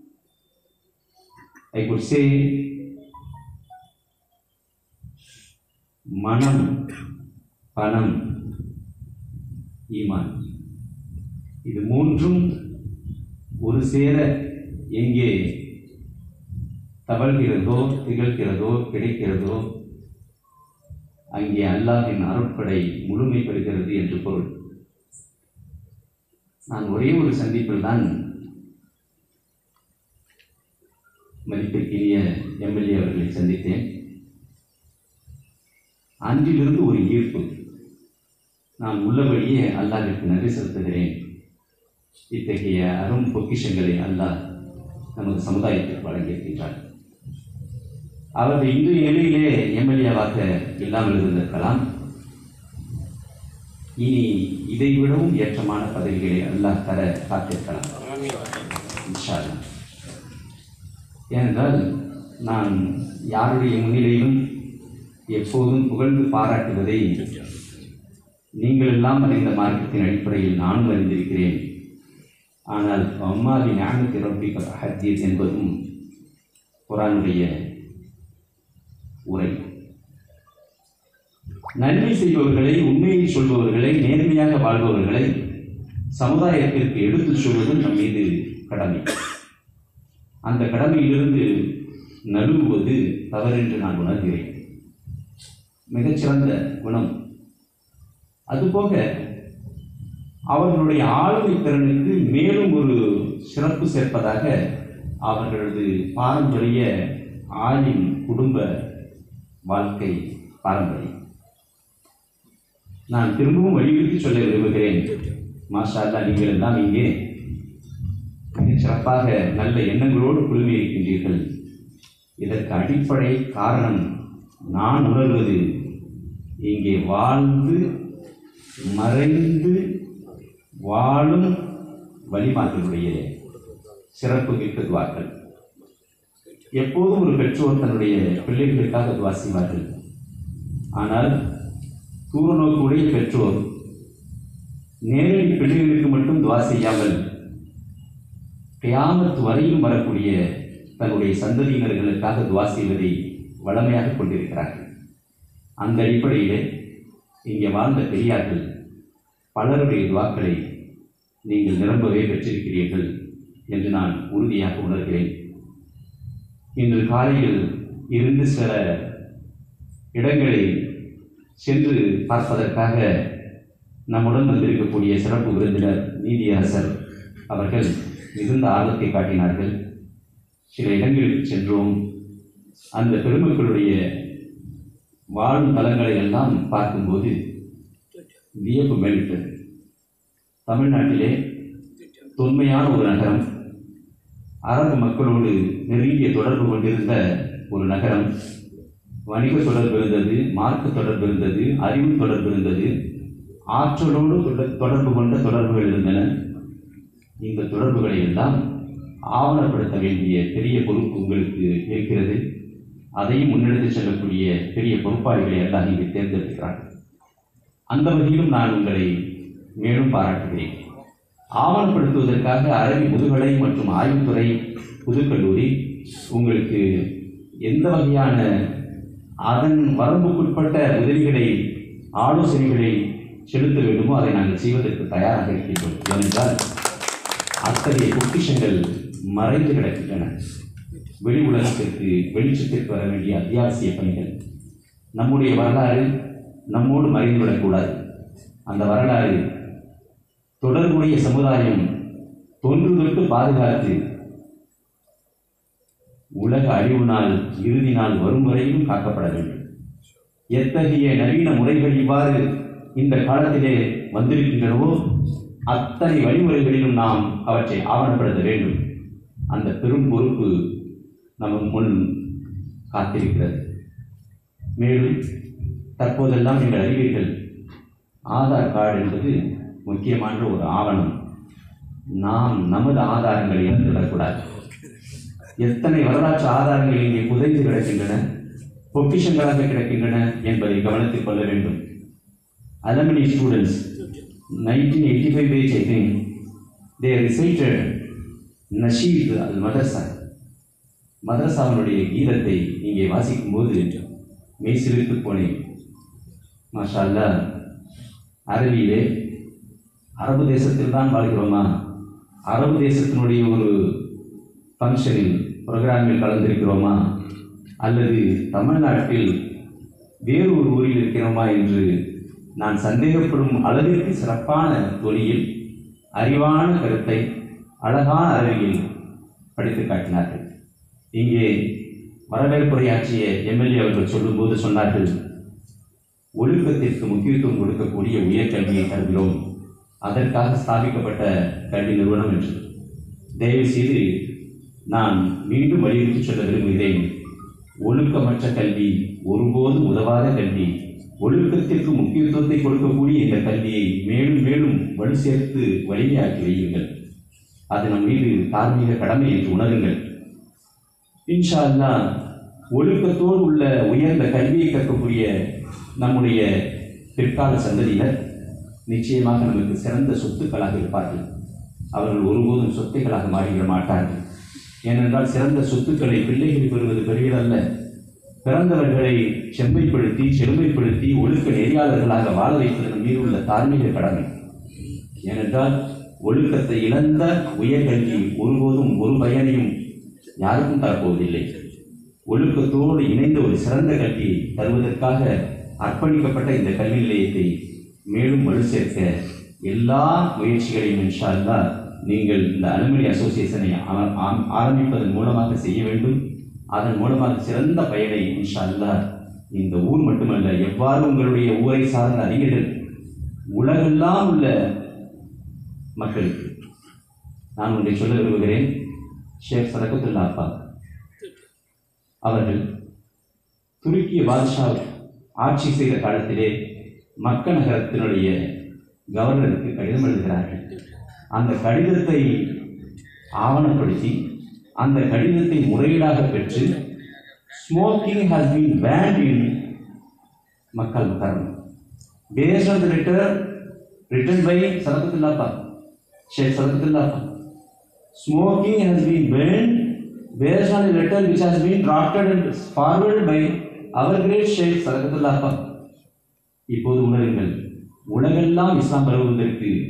I could say Manam, Panam, Iman. இது மூன்றும் ஒரு சேர எங்கே தவழ்கிறதோ, திகழ்கிறதோ, கிடைக்கிறதோ அங்கே அல்லாஹ்வின் அருட்படை முழுமை பெறுகிறது என்று பொருள். நான் ஒரே ஒரு சந்திப்பில் தான் மதிப்பிற்கினிய எம்எல்ஏ அவர்களை சந்தித்தேன். அன்றிலிருந்து ஒரு ஈர்ப்பு. நான் உள்ளபடியே அல்லாஹ்விற்கு நன்றி செலுத்துகிறேன். இத்தகைய அரும் பொக்கிஷங்களை அல்லாஹ் நமது சமுதாயத்திற்கு வழங்கியிருக்கின்றார். அவர்கள் இன்றைய நிலையிலே எம்எல்ஏவாக இல்லாமல் இருந்திருக்கலாம். இனி இதைவிடவும் ஏற்றமான பதவிகளை அல்லாஹ் தர காத்திருக்கலாம். இன்ஷா அல்லாஹ். ஏனென்றால் நான் யாருடைய முன்னிலையிலும் எப்போதும் புகழ்ந்து பாராட்டுவதை நீங்கள் எல்லாம் அறிந்த மார்க்கத்தின் அடிப்படையில் நானும் அறிந்திருக்கிறேன். ஆனால் அம்மாவின் ஞானத்தை ரப்பிக்க ஹதீஸ் என்பதும் குர்ஆனுடைய உரை. நன்மை செய்பவர்களை, உண்மையை சொல்பவர்களை, நேர்மையாக வாழ்பவர்களை சமுதாயத்திற்கு எடுத்துச் சொல்வதும் நம் மீது கடமை. அந்த கடமையிலிருந்து நழுவுவது தவறென்று நான் உணர்கிறேன். மிகச்சிறந்த குணம். அதுபோக அவர்களுடைய ஆளுமை திறனுக்கு மேலும் ஒரு சிறப்பு சேர்ப்பதாக அவர்களது பாரம்பரிய ஆலிம் குடும்ப வாழ்க்கை பாரம்பரியம். நான் திரும்பவும் வலியுறுத்தி சொல்ல விரும்புகிறேன். மாஷா அல்லாஹ், நீங்கள் எல்லாம் இங்கே மிகச் சிறப்பாக நல்ல எண்ணங்களோடு குழுமி இருக்கின்றீர்கள். இதற்கு அடிப்படை காரணம் நான் உணர்வது இங்கே வாழ்ந்து மறைந்து வாழும் வழிமார்களுடைய சிறப்பு மிக்க துவாக்கள். எப்போதும் ஒரு பெற்றோர் தன்னுடைய பிள்ளைகளுக்காக துவா செய்வார்கள். ஆனால் தூரநோக்குடைய பெற்றோர் நேரடி பிள்ளைகளுக்கு மட்டும் துவா செய்யாமல் கியாமத் வரையும் வரக்கூடிய தன்னுடைய சந்ததியினர்களுக்காக துவா செய்வதை வளமையாக கொண்டிருக்கிறார்கள். அந்த அடிப்படையிலே இங்கே வாழ்ந்த பெரியார்கள் பலருடைய துவாக்களை நீங்கள் நிரம்பவே பெற்றிருக்கிறீர்கள் என்று நான் உறுதியாக உணர்கிறேன். இன்று காலையில் இருந்து சில இடங்களை சென்று பார்ப்பதற்காக நம்முடன் வந்திருக்கக்கூடிய சிறப்பு விருந்தினர் நீதியரசர் அவர்கள் மிகுந்த ஆர்வத்தை காட்டினார்கள். சில இடங்களுக்கு சென்றோம். அந்த பெருமக்களுடைய வாழும் தலங்களை எல்லாம் பார்க்கும்போது வியப்பு மேலிட்டது. தமிழ்நாட்டிலே தொன்மையான ஒரு நகரம், அரபு மக்களோடு நெருங்கிய தொடர்பு கொண்டிருந்த ஒரு நகரம், வணிக தொடர்பு இருந்தது, மார்க்க தொடர்பு இருந்தது, அறிவு தொடர்பு இருந்தது, ஆற்றலோடு தொடர்பு கொண்ட தொடர்புகள் இருந்தன. இந்த தொடர்புகளை எல்லாம் ஆவணப்படுத்த வேண்டிய பெரிய பொறுப்பு உங்களுக்கு இருக்கிறது. அதையும் முன்னெடுத்து செல்லக்கூடிய பெரிய பொறுப்பாளிகளை எல்லாம் இங்கு தேர்ந்தெடுக்கிறார்கள். அந்த வகையிலும் நான் உங்களை மேலும் பாராட்டுகிறேன். ஆவணப்படுத்துவதற்காக அரபி முதுகலை மற்றும் ஆய்வுத்துறை புதுக்கல்லூரி உங்களுக்கு எந்த வகையான அதன் வரம்புக்குட்பட்ட உதவிகளை ஆலோசனைகளை செலுத்த வேண்டுமோ அதை நாங்கள் செய்வதற்கு தயாராக இருக்கின்றோம். ஏனென்றால் அத்தகைய பொக்கிஷங்கள் மறைந்து கிடக்கின்றன. வெளி உலகத்திற்கு வெளிச்சத்திற்கு வர வேண்டிய அத்தியாவசிய பணிகள். நம்முடைய வரலாறு நம்மோடு மறைந்துவிடக்கூடாது. அந்த வரலாறு தொடர்புடைய சமுதாயம் தொன்று தொட்டு பாதுகாத்து உலக அழிவு நாள் இறுதி நாள் வரும் வரையிலும் காக்கப்பட வேண்டும். எத்தகைய நவீன முறைகள் இவ்வாறு இந்த காலத்திலே வந்திருக்கின்றனவோ அத்தனை வழிமுறைகளிலும் நாம் அவற்றை ஆவணப்படுத்த வேண்டும். அந்த பெரும் பொறுப்பு நம் முன் காத்திருக்கிறது. மேலும் தற்போதெல்லாம் நீங்கள் அறிவீர்கள், ஆதார் கார்டு என்பது முக்கியமான ஒரு ஆவணம். நாம் நமது ஆதாரங்களை இழந்துவிடக்கூடாது. எத்தனை வரலாற்று ஆதாரங்கள் இங்கே புதைந்து கிடக்கின்றன, பொக்கிஷங்களாக கிடக்கின்றன என்பதை கவனத்தில் கொள்ள வேண்டும். Alumni students, nineteen eighty-five batch, I think, they recited Nasheed al-Madrasa. மதரசாவினுடைய கீதத்தை இங்கே வாசிக்கும் போது மெய் சிலிர்த்து போனேன். மாஷா அல்லாஹ், அரபியிலே அரபு தேசத்தில் தான் வாழ்கிறோமா, அரபு தேசத்தினுடைய ஒரு ஃபங்க்ஷனில் ப்ரோக்ராமில் கலந்திருக்கிறோமா, அல்லது தமிழ்நாட்டில் வேறு ஒரு ஊரில் இருக்கிறோமா என்று நான் சந்தேகப்படும் அளவிற்கு சிறப்பான தொழில், அறிவான கருத்தை அழகான அரபியில் படித்து காட்டினார்கள். இங்கே வரவேற்புரையாற்றிய எம்எல்ஏ அவர்கள் சொல்லும்போது சொன்னார்கள், ஒழுக்கத்திற்கு முக்கியத்துவம் கொடுக்கக்கூடிய உயர்கல்வியை தருகிறோம், அதற்காக ஸ்தாபிக்கப்பட்ட கல்வி நிறுவனம் என்று. தயவு செய்து நான் மீண்டும் வலியுறுத்தி சொல்ல விரும்புகிறேன், ஒழுக்கமற்ற கல்வி ஒருபோதும் உதவாத கல்வி. ஒழுக்கத்திற்கு முக்கியத்துவத்தை கொடுக்கக்கூடிய இந்த கல்வியை மேலும் மேலும் வலு சேர்த்து வலிமையாக்கி வையுங்கள். அது நம் மீது தார்மீக கடமை என்று உணருங்கள். இன்ஷா அல்லாஹ், ஒழுக்கத்தோடு உள்ள உயர்ந்த கல்வியை கற்கக்கூடிய நம்முடைய பிற்கால சந்ததியினர் நிச்சயமாக நமக்கு சிறந்த சொத்துக்களாக இருப்பார்கள். அவர்கள் ஒருபோதும் சொத்துக்களாக மாறிவிட மாட்டார்கள். ஏனென்றால் சிறந்த சொத்துக்களை பிள்ளைகள் பெறுவது பெரியதல்ல, பிறந்தவர்களை செம்மைப்படுத்தி செழுமைப்படுத்தி ஒழுக்க நெறியாளர்களாக வாழ வைப்பது நம் மீது உள்ள தார்மீக கடமை. ஏனென்றால் ஒழுக்கத்தை இழந்த உயர்கல்வி ஒருபோதும் ஒரு பயனையும் யாருக்கும் தரப்போவதில்லை. ஒழுக்கத்தோடு இணைந்த ஒரு சிறந்த கல்வியை தருவதற்காக அர்ப்பணிக்கப்பட்ட இந்த கல்வி நிலையத்தை மேலும் வலு சேர்க்க எல்லா முயற்சிகளையும் இன்ஷா அல்லாஹ் நீங்கள் இந்த அலுமினி அசோசியேஷனை ஆரம்பிப்பதன் மூலமாக செய்ய வேண்டும். அதன் மூலமாக சிறந்த பயனை இன்ஷா அல்லாஹ் இந்த ஊர் மட்டுமல்ல, எவ்வாறு உங்களுடைய ஊரை சார்ந்த அறிஞர்கள் உலகெல்லாம் உள்ள மக்களுக்கு நான் ஒன்றை சொல்ல விரும்புகிறேன். ஷேக் சதகத்துல்லா அப்பா அவர்கள் துருக்கிய பாதுஷா ஆட்சி செய்த காலத்திலே மக்க நகரத்தினுடைய கவர்னருக்கு கடிதம் எழுதுகிறார்கள். அந்த கடிதத்தை ஆவணப்படுத்தி அந்த கடிதத்தை முறையீடாக பெற்று smoking has been banned in மக்கள் முகரம். Based on the letter written by Sadaqatullah Appa, Sheikh Sadaqatullah Appa, smoking has been banned based on a letter which has been drafted and forwarded by our great Sheikh Sadaqatullah Appa. இப்போது உணருங்கள், உலகெல்லாம் இஸ்லாம் பரவுவதற்கு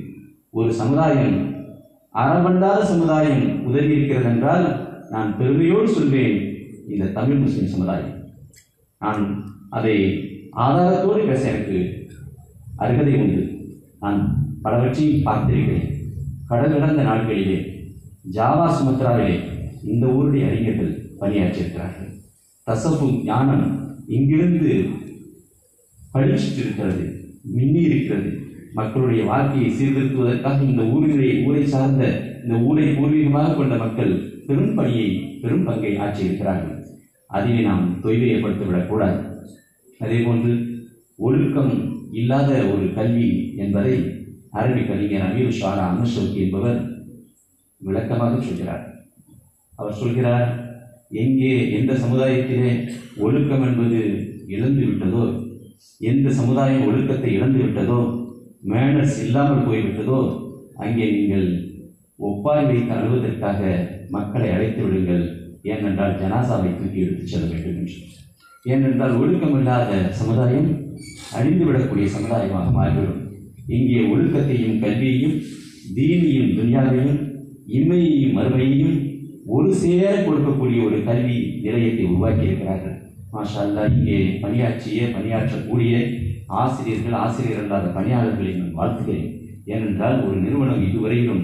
ஒரு சமுதாயம், அறவண்டாத சமுதாயம் உதவி இருக்கிறது என்றால் நான் பெருமையோடு சொல்வேன், இந்த தமிழ் முஸ்லிம் சமுதாயம். நான் அதை ஆதாரத்தோடு பேச எனக்கு அருகதை உண்டு. நான் பலவற்றையும் பார்த்திருக்கிறேன். கடல் கடந்த நாட்களிலே ஜாவா சுமத்ராவிலே இந்த ஊருடைய அறிஞர்கள் பணியாற்றியிருக்கிறார்கள். தசப்பு ஞானம் இங்கிருந்து பழிச்சிட்டு இருக்கிறது, மின்னி இருக்கிறது. மக்களுடைய வாழ்க்கையை சீர்திருத்துவதற்காக இந்த ஊரிலே ஊரை சார்ந்த இந்த ஊரை பூர்வீகமாக கொண்ட மக்கள் பெரும் பணியை பெரும் பங்கை ஆற்றியிருக்கிறார்கள். அதிலே நாம் தொய்வை ஏற்படுத்திவிடக்கூடாது. அதே போன்று ஒழுக்கம் இல்லாத ஒரு கல்வி என்பதை அரபி கவிஞர் அமீர் ஷாரா அமர்ஷோக்கி என்பவர் விளக்கமாக சொல்கிறார். அவர் சொல்கிறார், எங்கே எந்த சமுதாயத்திலே ஒழுக்கம் என்பது இழந்து விட்டதோ, எந்த சமுதாயம் ஒழுக்கத்தை இழந்து விட்டதோ, மேனர்ஸ் இல்லாமல் போய்விட்டதோ, அங்கே நீங்கள் ஒப்பாய் வைத்து அழுவதற்காக மக்களை அழைத்து விடுங்கள். ஏனென்றால் ஜனாசாவை தூக்கி எடுத்துச் செல்ல வேண்டும் என்று. ஏனென்றால் ஒழுக்கமில்லாத சமுதாயம் அழிந்துவிடக்கூடிய சமுதாயமாக மாறிவிடும். இங்கே ஒழுக்கத்தையும் கல்வியையும் தீனியும் துன்யாவையும் இம்மையையும் மறுமையையும் ஒரு சேர கொடுக்கக்கூடிய ஒரு கல்வி நிலையத்தை உருவாக்கி இருக்கிறார்கள். மாஷா அல்லாஹ், இங்கே பணியாற்றிய பணியாற்றக்கூடிய ஆசிரியர்கள், ஆசிரியர் அல்லாத பணியாளர்களை நான் வாழ்த்துகிறேன். ஏனென்றால் ஒரு நிறுவனம் இதுவரையிலும்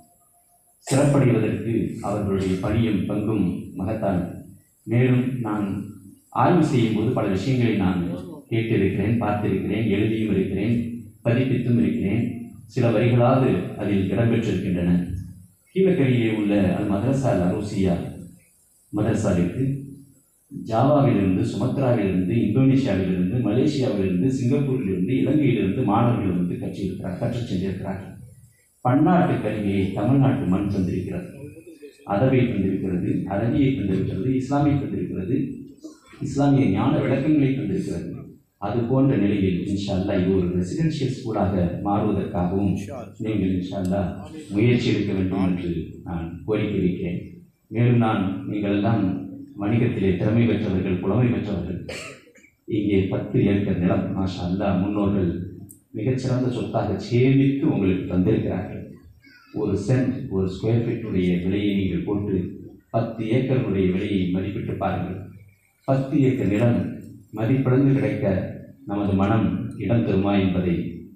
சிறப்படைவதற்கு அவர்களுடைய பணியும் பங்கும் மகத்தான். மேலும் நான் ஆய்வு செய்யும் போது பல விஷயங்களை நான் கேட்டிருக்கிறேன், பார்த்திருக்கிறேன், எழுதியும் இருக்கிறேன், பதிப்பித்தும் இருக்கிறேன். சில வரிகளாவது அதில் இடம்பெற்றிருக்கின்றன. கீழக்கரையிலே உள்ள அல் மதரசா அல் அரூசியா மதரசாவிற்கு ஜாவாவிலிருந்து, சுமத்ராவிலிருந்து, இந்தோனேஷியாவிலிருந்து, மலேசியாவிலிருந்து, சிங்கப்பூரிலிருந்து, இலங்கையிலிருந்து மாணவர்கள் வந்து கற்றிருக்கிறார் கற்றுச் சென்றிருக்கிறார்கள். பன்னாட்டு கல்வியை தமிழ்நாட்டு மண் தந்திருக்கிறது. அதவை தந்திருக்கிறது, அரபியை தந்திருக்கிறது, இஸ்லாமியை தந்திருக்கிறது, இஸ்லாமிய ஞான விளக்கங்களை தந்திருக்கிறது. அது போன்ற நிலையில் இன்ஷா அல்லாஹ் இது ஒரு ரெசிடென்ஷியல் ஸ்கூலாக மாறுவதற்காகவும் நீங்கள் இன்ஷா அல்லாஹ் முயற்சி எடுக்க வேண்டும் என்று நான் கோரிக்கை வைக்கிறேன். மேலும் நான் நீங்கள் எல்லாம் வணிகத்திலே திறமை பெற்றவர்கள், புலமை பெற்றவர்கள். இங்கே பத்து ஏக்கர் நிலம் மாஷா அல்லாஹ் முன்னோர்கள் மிகச்சிறந்த சொத்தாக சேமித்து உங்களுக்கு தந்திருக்கிறார்கள். ஒரு சென்ட், ஒரு ஸ்கொயர் ஃபீட்டுடைய விலையை நீங்கள் போட்டு பத்து ஏக்கருடைய விலையை மதிப்பிட்டு பாருங்கள். பத்து ஏக்கர் நிலம் மதிப்பிழந்து கிடைக்க நமது மனம் இடம் தருமா என்பதை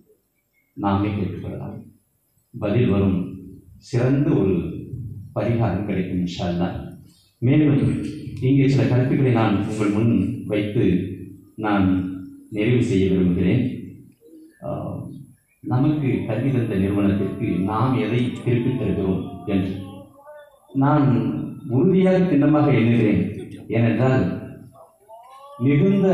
நாமே கேட்டுக்கொள்ளலாம். பதில் வரும். சிறந்த ஒரு பரிகாரம் கிடைக்கும் இன்ஷா அல்லாஹ். மேலும் இங்கே சில கருத்துக்களை நான் உங்கள் முன் வைத்து நான் நிறைவு செய்ய விரும்புகிறேன். நமக்கு கல்வி தந்த நிறுவனத்திற்கு நாம் எதை திருப்பித் தருகிறோம் என்று நான் உறுதியாக திண்ணமாக எண்ணுகிறேன். ஏனென்றால் மிகுந்த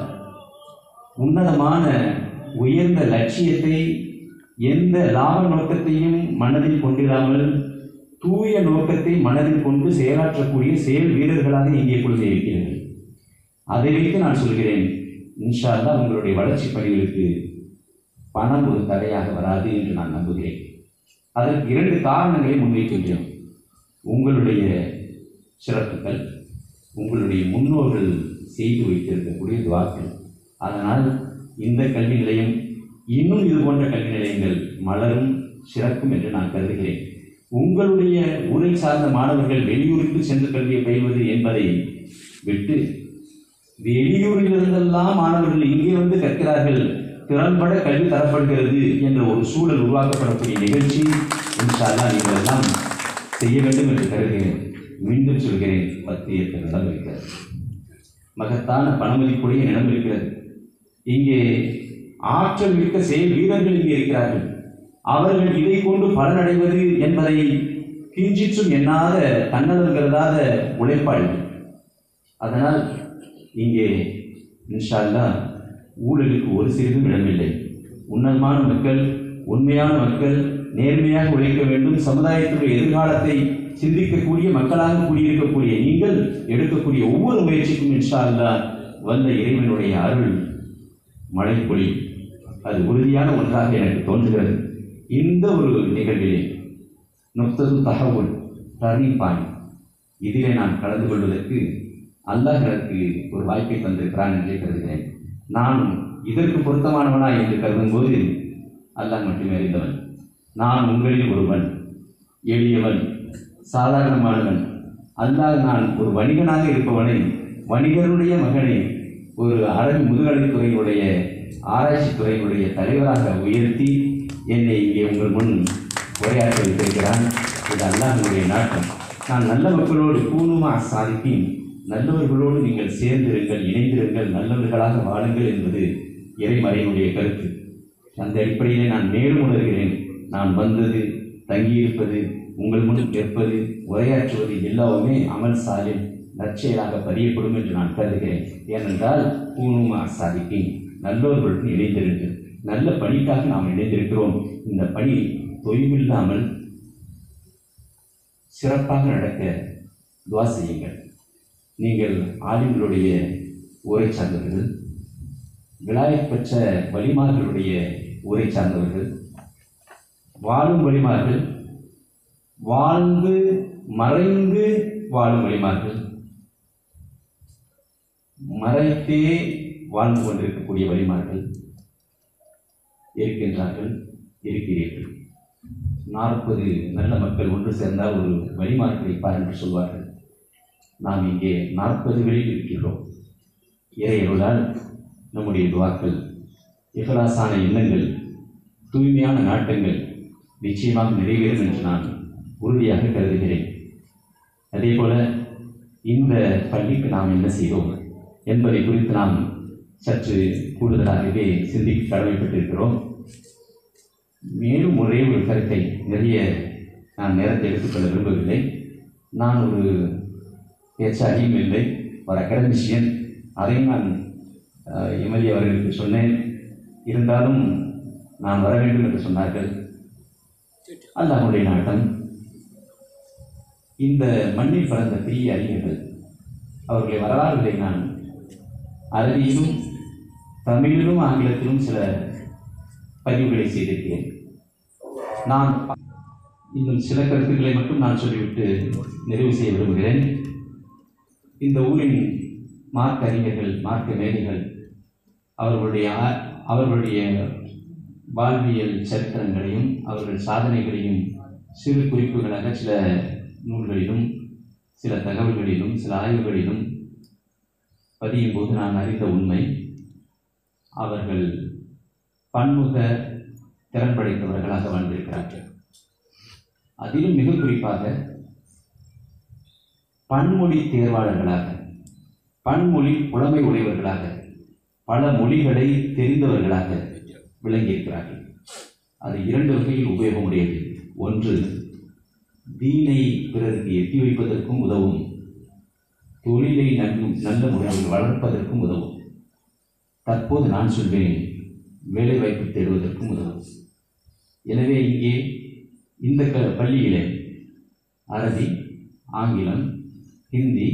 உன்னதமான உயர்ந்த லட்சியத்தை, எந்த லாப நோக்கத்தையும் மனதில் கொண்டிராமல் தூய நோக்கத்தை மனதில் கொண்டு செயலாற்றக்கூடிய செயல் வீரர்களாக இங்கே குழுமை இருக்கிறது. அதை வைத்து நான் சொல்கிறேன், இன்ஷா அல்லாஹ் உங்களுடைய வளர்ச்சி பணிகளுக்கு பணம் ஒரு தடையாக வராது என்று நான் நம்புகிறேன். அதற்கு இரண்டு காரணங்களை முன்வைக்கின்றேன். உங்களுடைய சிறப்புகள், உங்களுடைய முன்னோர்கள் செய்து வைத்திருக்கக்கூடிய துவாக்கள். அதனால் இந்த கல்வி நிலையம் இன்னும் இது போன்ற கல்வி நிலையங்கள் மலரும் சிறக்கும் என்று நான் கருதுகிறேன். உங்களுடைய ஊரை சார்ந்த மாணவர்கள் வெளியூருக்கு சென்று கல்வியை பயில்வது என்பதை விட்டு வெளியூரிலிருந்தெல்லாம் மாணவர்கள் இங்கே வந்து கற்கிறார்கள், திறன்பட கல்வி தரப்படுகிறது என்ற ஒரு சூழல் உருவாக்கப்படக்கூடிய நிகழ்ச்சி இன்ஷா அல்லாஹ் நீங்கள் எல்லாம் செய்ய வேண்டும் என்று கருதுகிறேன். மீண்டும் சொல்கிறேன், பத்து ஏக்கர் நிலம் இருக்கிறது, மகத்தான பணமதிப்புடைய நிலம் இருக்கிறது. இங்கே ஆற்றல் மிக்க செயல் வீரர்கள் இங்கே இருக்கிறார்கள். அவர்கள் இதை கொண்டு பலனடைவது என்பதை கிஞ்சிற்றும் எண்ணாத தன்னலம் கருதாத உழைப்பாளிகள். அதனால் இங்கே இன்ஷா அல்லாஹ் ஊழலுக்கு ஒரு சிறிதும் இடமில்லை. உன்னதமான மக்கள், உண்மையான மக்கள், நேர்மையாக உழைக்க வேண்டும். சமுதாயத்துடைய எதிர்காலத்தை சிந்திக்கக்கூடிய மக்களாக கூடியிருக்கக்கூடிய நீங்கள் எடுக்கக்கூடிய ஒவ்வொரு முயற்சிக்கும் இன்ஷா அல்லாஹ் வந்த இறைவனுடைய அருள் மழை பொழி. அது உறுதியான ஒன்றாக எனக்கு தோன்றுகிறது. இந்த ஒரு நிகழ்விலே நுக்தது தகவல் டர்னிங் பாயிண்ட், இதிலே நான் கலந்து கொள்வதற்கு அல்லாஹ் எனக்கு ஒரு வாய்ப்பை தந்திருக்கிறான் என்றே கருதுகிறேன். நான் இதற்கு பொருத்தமானவனா என்று கருதும் போது அல்லாஹ் மட்டுமே அறிந்தவன். நான் உங்களில் ஒருவன், எளியவன், சாதாரணமானவன். அல்லாஹ் நான் ஒரு வணிகனாக இருப்பவனை, வணிகருடைய மகனை ஒரு அரபி முதுகலைத்துறையுடைய ஆராய்ச்சி துறையினுடைய தலைவராக உயர்த்தி என்னை இங்கே உங்கள் முன் உரையாற்ற வைத்திருக்கிறான். இது அல்லாஹ்வுடைய நாட்டம். நான் நல்ல மக்களோடு கூணுமா சாதிப்பேன், நல்லவர்களோடு நீங்கள் சேர்ந்திருங்கள், இணைந்திருங்கள், நல்லவர்களாக வாழுங்கள் என்பது இறைமறையினுடைய கருத்து. அந்த அடிப்படையிலே நான் மேலும் உணர்கிறேன். நான் வந்தது, தங்கியிருப்பது, உங்கள் முன் கேட்பது, உரையாற்றுவது எல்லாமே அமல் சாலின் நற்செயலாக பதியப்படும் என்று நான் கருதுகிறேன். ஏனென்றால் கூணுமா சாதிப்பேன், நல்லவர்களுடன் இணைந்திருங்கள். நல்ல பணிக்காக நாம் இணைந்திருக்கிறோம். இந்த பணி தொய்வில்லாமல் சிறப்பாக நடக்க துவா செய்யுங்கள். நீங்கள் ஆலிம்களுடைய உரை சார்ந்தவர்கள், விலாயத் பெற்ற வலிமார்களுடைய உரை சார்ந்தவர்கள், வாழும் வலிமார்கள், வாழ்ந்து மறைந்து வாழும் வலிமார்கள், மறைத்தே வாழ்ந்து கொண்டிருக்கக்கூடிய வலிமார்கள் இருக்கின்றார்கள், இருக்கிறீர்கள். நாற்பது நல்ல மக்கள் ஒன்று சேர்ந்தால் ஒரு வலிமார்கள் இருப்பார் என்று சொல்வார்கள். நாம் இங்கே நாற்பதுகளில் இருக்கின்றோம். இறையருளால் நம்முடைய துவாக்கள், இஹ்லாஸான எண்ணங்கள், தூய்மையான நாட்டங்கள் நிச்சயமாக நிறைவேறும் என்று நான் உறுதியாக கருதுகிறேன். அதே போல இந்த பள்ளிக்கு நாம் என்ன செய்தோம் என்பதை குறித்து நாம் சற்று கூடுதலாகவே சிந்திக்க கடமைப்பட்டிருக்கிறோம். மேலும் ஒரே ஒரு கருத்தை, நிறைய நான் நேரத்தை எடுத்துக்கொள்ள விரும்பவில்லை. நான் ஒரு பேச்சாகியும் இல்லை, ஒரு அகாடமிஷியன். அதையும் நான் எம்எல்ஏ அவர்களுக்கு சொன்னேன். இருந்தாலும் நான் வர வேண்டும் என்று சொன்னார்கள். அல்லாஹ்வுடைய நாட்டம். இந்த மண்ணில் பிறந்த பெரிய அறிஞர்கள், அவர்களை வரலாறுகளை நான் அரபியிலும் தமிழிலும் ஆங்கிலத்திலும் சில பதிவுகளை செய்திருக்கிறேன். நான் இன்னும் சில கருத்துக்களை மட்டும் நான் சொல்லிவிட்டு நிறைவு செய்ய விரும்புகிறேன். இந்த ஊரின் மார்க்க அறிஞர்கள், மார்க்க மேதைகள் அவர்களுடைய அவர்களுடைய வாழ்வியல் சரித்திரங்களையும் அவர்கள் சாதனைகளையும் சிறு குறிப்புகளாக சில நூல்களிலும் சில தகவல்களிலும் சில ஆய்வுகளிலும் பதியும் போது நான் அறிந்த உண்மை, அவர்கள் பன்முக திறன் படைத்தவர்களாக வாழ்ந்திருக்கிறார்கள். அதிலும் மிக குறிப்பாக பன்மொழி தேர்வாளர்களாக, பன்மொழி புலமை உடையவர்களாக, பல மொழிகளை தெரிந்தவர்களாக விளங்கியிருக்கிறார்கள். அது இரண்டு வகையில் உபயோகமுடையது. ஒன்று, தீனை பிறருக்கு எட்டி வைப்பதற்கும் உதவும், தொழிலை நன்கும் நல்ல முறையில் வளர்ப்பதற்கும் உதவும். தற்போது நான் சொல்வேன், வேலைவாய்ப்பு தேடுவதற்கும் உதவும். எனவே இங்கே இந்த க பள்ளியிலே அரபி, ஆங்கிலம், ஹிந்தி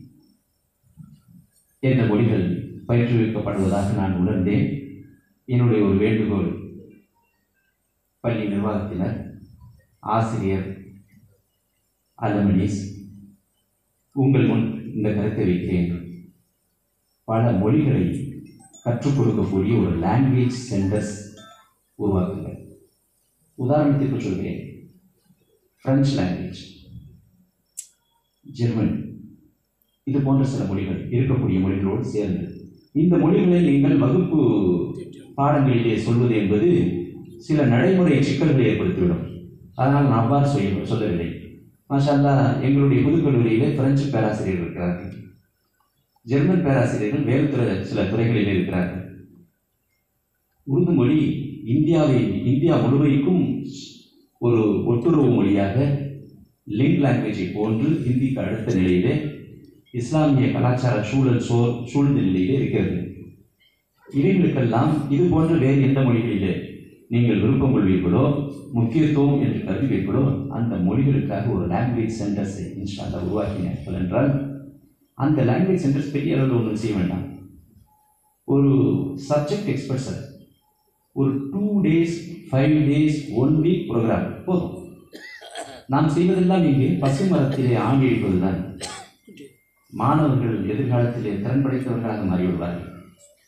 என்ற மொழிகள் பயிற்றுவிக்கப்படுவதாக நான் உணர்ந்தேன். என்னுடைய ஒரு வேண்டுகோள், பள்ளி நிர்வாகத்தினர், ஆசிரியர், அலுமினிஸ், உங்கள் முன் இந்த கருத்தை வைக்கிறேன். பல மொழிகளை கற்றுக் கொடுக்கக்கூடிய ஒரு லாங்குவேஜ் சென்டர்ஸ் உருவாக்குங்கள். உதாரணத்திற்கு சொல்கிறேன், பிரெஞ்சு லாங்குவேஜ், ஜெர்மன், இது போன்ற சில மொழிகள் இருக்கக்கூடிய மொழிகளோடு சேர்ந்து இந்த மொழிகளை நீங்கள் வகுப்பு பாடங்களிலே சொல்வது என்பது சில நடைமுறை சிக்கல்களை ஏற்படுத்திவிடும். அதனால் நான் அவ்வாறு சொல்ல சொல்லவில்லை. மாஷா அல்லாஹ், எங்களுடைய புதுக்கல்லூரியிலே பிரெஞ்சு பேராசிரியர்கள் இருக்கிறார்கள், ஜெர்மன் பேராசிரியர்கள் வேறு துறை சில துறைகளில் இருக்கிறார்கள். உருது மொழி இந்தியாவை இந்தியா முழுமைக்கும் ஒரு ஒட்டுறவு மொழியாக லிங்க் லாங்குவேஜை போன்று ஹிந்திக்கு அடுத்த நிலையிலே இஸ்லாமிய கலாச்சார சூழல் சோ சூழ்ந்த நிலையிலே இருக்கிறது. இவைகளுக்கெல்லாம் இது போன்ற வேறு எந்த மொழிகளிலே நீங்கள் விருப்பம் கொள்வீர்களோ, முக்கியத்துவம் என்று கருதுவீர்களோ, அந்த மொழிகளுக்காக ஒரு லாங்குவேஜ் சென்டர்ஸை இன்ஷா அல்லாஹ் உருவாக்கினார்கள் என்றால், அந்த லாங்குவேஜ் சென்டர்ஸ் பெரிய அளவில் ஒன்றும் செய்ய வேண்டாம். ஒரு சப்ஜெக்ட் எக்ஸ்பர்ட்ஸை ஒரு two days five days one week program போதும். நாம் செய்வதெல்லாம் இங்கே பசு மரத்திலே ஆணி அடிப்பதுதான். மாணவர்கள் எதிர்காலத்திலே திறன் படைத்தவர்களாக மாறிவிடுவார்கள்.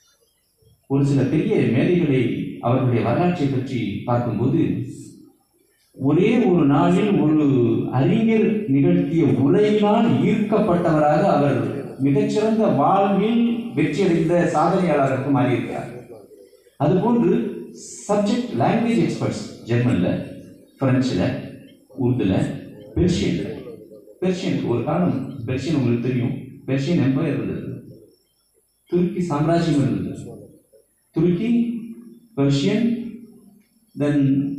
ஒரு சில பெரிய மேதைகளை அவர்களுடைய வரலாற்றை பற்றி பார்க்கும்போது ஒரே ஒரு நாளில் ஒரு அறிஞர் நிகழ்த்திய உரையினால் ஈர்க்கப்பட்டவராக அவர் மிகச்சிறந்த வாழ்வில் வெற்றியடைந்த சாதனையாளருக்கு மாறியிருக்கிறார். அதுபோன்று சப்ஜெக்ட் லாங்குவேஜ் எக்ஸ்பர்ட்ஸ் ஜெர்மன்ல, பிரெஞ்சில், உருதுல, பெர்ஷியன்ல. பெர்ஷியன் ஒரு காலம் பெர்ஷியன் உங்களுக்கு தெரியும், பெர்ஷியன் எம்பையர் இருந்தது, துருக்கி சாம்ராஜ்யம் இருந்தது. துருக்கி, பெர்ஷியன், தென்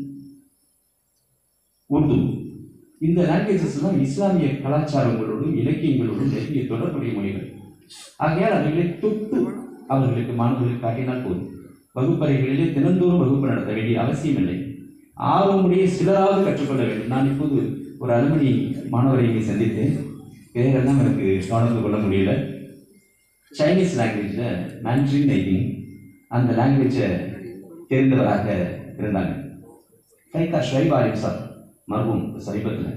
உருது. இந்த லாங்குவேஜஸ் எல்லாம் இஸ்லாமிய கலாச்சாரங்களோடும் இலக்கியங்களோடும் நெருங்கிய தொடர்புடைய மொழிகள். ஆகையால் அவர்களை தொட்டு அவர்களுக்கு மாணவர்களுக்கு காட்டினால் போதும். வகுப்பறைகளிலே தினந்தோறும் வகுப்பு நடத்த வேண்டிய அவசியம் இல்லை. ஆர்வமுடைய சிலராவது கற்றுக்கொள்ள வேண்டும். நான் இப்போது ஒரு அலுமணி மாணவரை இங்கே சந்தித்தேன். பேரெல்லாம் எனக்கு கவனித்து கொள்ள முடியல. சைனீஸ் லாங்குவேஜில் மேண்ட்ரின் ஐதிங் அந்த லாங்குவேஜை தெரிந்தவராக இருந்தாங்க. கைகா ஷ்ரைபாரிம் சார் மர்மம் சமீபத்தில்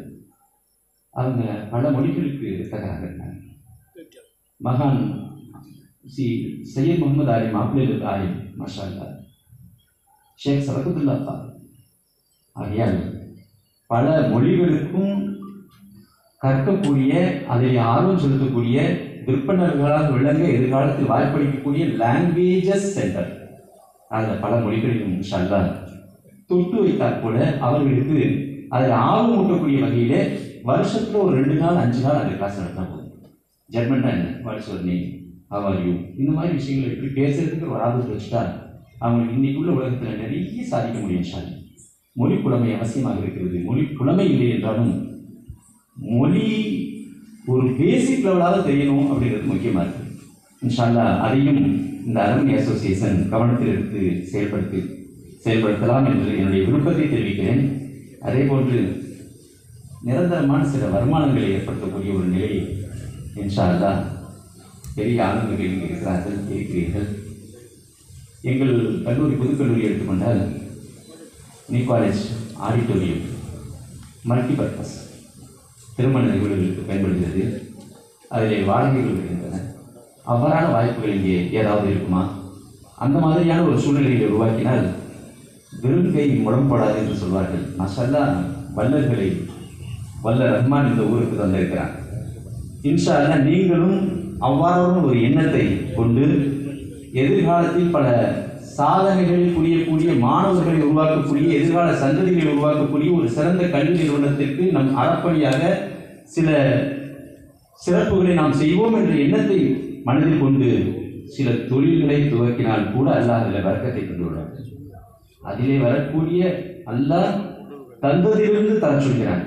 அவங்க பல மொழிகளுக்கு தகராக இருந்தாங்க. மகான் சி சையத் முகமது ஆலிம் அப்துல் ஆலிம் மாஷா அல்லாஹ், ஷேக் சரகுத்துல்லா அப்பா. ஆகையால் பல மொழிகளுக்கும் கற்கக்கூடிய, அதில் ஆர்வம் செலுத்தக்கூடிய, விற்பனர்களாக விளங்க எதிர்காலத்தில் வாய்ப்பளிக்கக்கூடிய லாங்குவேஜஸ் சென்டர். அதில் பல மொழிகளிலும் இன்ஷா அல்லாஹ் தொட்டு வைத்தால் கூட அவர்களுக்கு அதில் ஆர்வம் ஊட்டக்கூடிய வகையில் வருஷத்தில் ஒரு ரெண்டு நாள் அஞ்சு நாள் அந்த கிளாஸ் நடத்தினா போதும். ஜெர்மன்னா என்ன, what's your name, how are you, இந்த மாதிரி விஷயங்களை எப்படி பேசுறதுக்கு ஒரு ஆர்வத்தை வச்சுட்டா அவங்களுக்கு இன்னைக்குள்ள உலகத்தில் நிறைய சாதிக்க முடியும். இன்ஷா அல்லாஹ் மொழி புலமை அவசியமாக இருக்கிறது. மொழி புலமை இல்லை என்றாலும் மொழி ஒரு பேசிக் லெவலாக தெரியணும் அப்படிங்கிறது முக்கியமாக இருக்குது. இன்ஷா அல்லாஹ் அதையும் இந்த அலுமினி அசோசியேஷன் கவனத்தில் எடுத்து செயல்படுத்தி செயல்படுத்தலாம் என்று என்னுடைய விருப்பத்தை தெரிவிக்கிறேன். அதே போன்று நிரந்தரமான சில வருமானங்களை ஏற்படுத்தக்கூடிய ஒரு நிலையை இன்ஷா அல்லாஹ் பெரிய ஆளுநர்கள் இங்கே இருக்கிறார்கள் இருக்கிறீர்கள். எங்கள் கல்லூரி புதுக்கல்லூரி எடுத்துக்கொண்டால் நியூ காலேஜ் ஆடிட்டோரியம் மல்டிபர்பஸ் திருமண நிகழ்வுகளுக்கு பயன்படுகிறது. அதில் வாடகைகள் வருகின்றன. அவ்வாறான வாய்ப்புகள் இங்கே ஏதாவது இருக்குமா? அந்த மாதிரியான ஒரு சூழ்நிலையை உருவாக்கினால் வெறும் கை முடம்போடாது என்று சொல்வார்கள். மஷல்லா வல்லர்களை வல்ல ரஹ்மான் இந்த ஊருக்கு தந்திருக்கிறார். இன்ஷா அல்லாஹ் நீங்களும் அவ்வாறான ஒரு எண்ணத்தை கொண்டு எதிர்காலத்தில் பல சாதனைகளை புரியக்கூடிய மாணவர்களை உருவாக்கக்கூடிய, எதிர்கால சந்ததிகளை உருவாக்கக்கூடிய ஒரு சிறந்த கல்வி நிறுவனத்திற்கு நம் அறப்பணியாக சில சிறப்புகளை நாம் செய்வோம் என்ற எண்ணத்தை மனதில் கொண்டு சில தொழில்களை துவக்கினால் கூட அல்லாஹ் அதில் வர்க்கத்தை கொண்டுள்ளார். அதிலே வரக்கூடிய அல்லாஹ் தந்ததிலிருந்து தர சொல்கிறான்.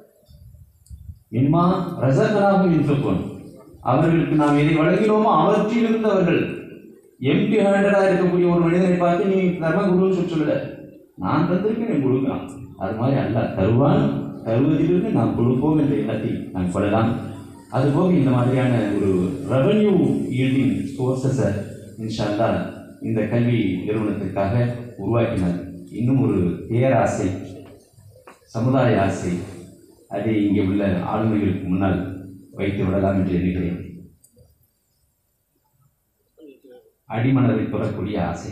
இம்மா ரசகலாகும் இன்ஃபோன், அவர்களுக்கு நாம் எதை வழங்கினோமோ அவற்றிலிருந்து அவர்கள் எம்டி ஹேண்டடா இருக்கக்கூடிய ஒரு மனிதனை பார்த்து நீ தர்ம குருன்னு சொல்லி சொல்லல, நான் தந்திருக்கேன் நீ கொடுக்கலாம். அது மாதிரி அல்லாஹ் தருவான், தருவதிலிருந்து நாம் கொடுப்போம் என்ற எண்ணத்தை நாம் கொள்ளலாம். அதுபோக இந்த மாதிரியான ஒரு ரெவன்யூ ஈல்டிங் சோர்சஸை இன்ஷா அல்லாஹ் இந்த கல்வி நிறுவனத்திற்காக உருவாக்கினார். இன்னும் ஒரு பேராசை, சமுதாய ஆசை, அதை இங்கே உள்ள ஆளுமைகளுக்கு முன்னால் வைத்து விடலாம் என்று எண்ணுகிறேன். அடிமனதை தொடரக்கூடிய ஆசை.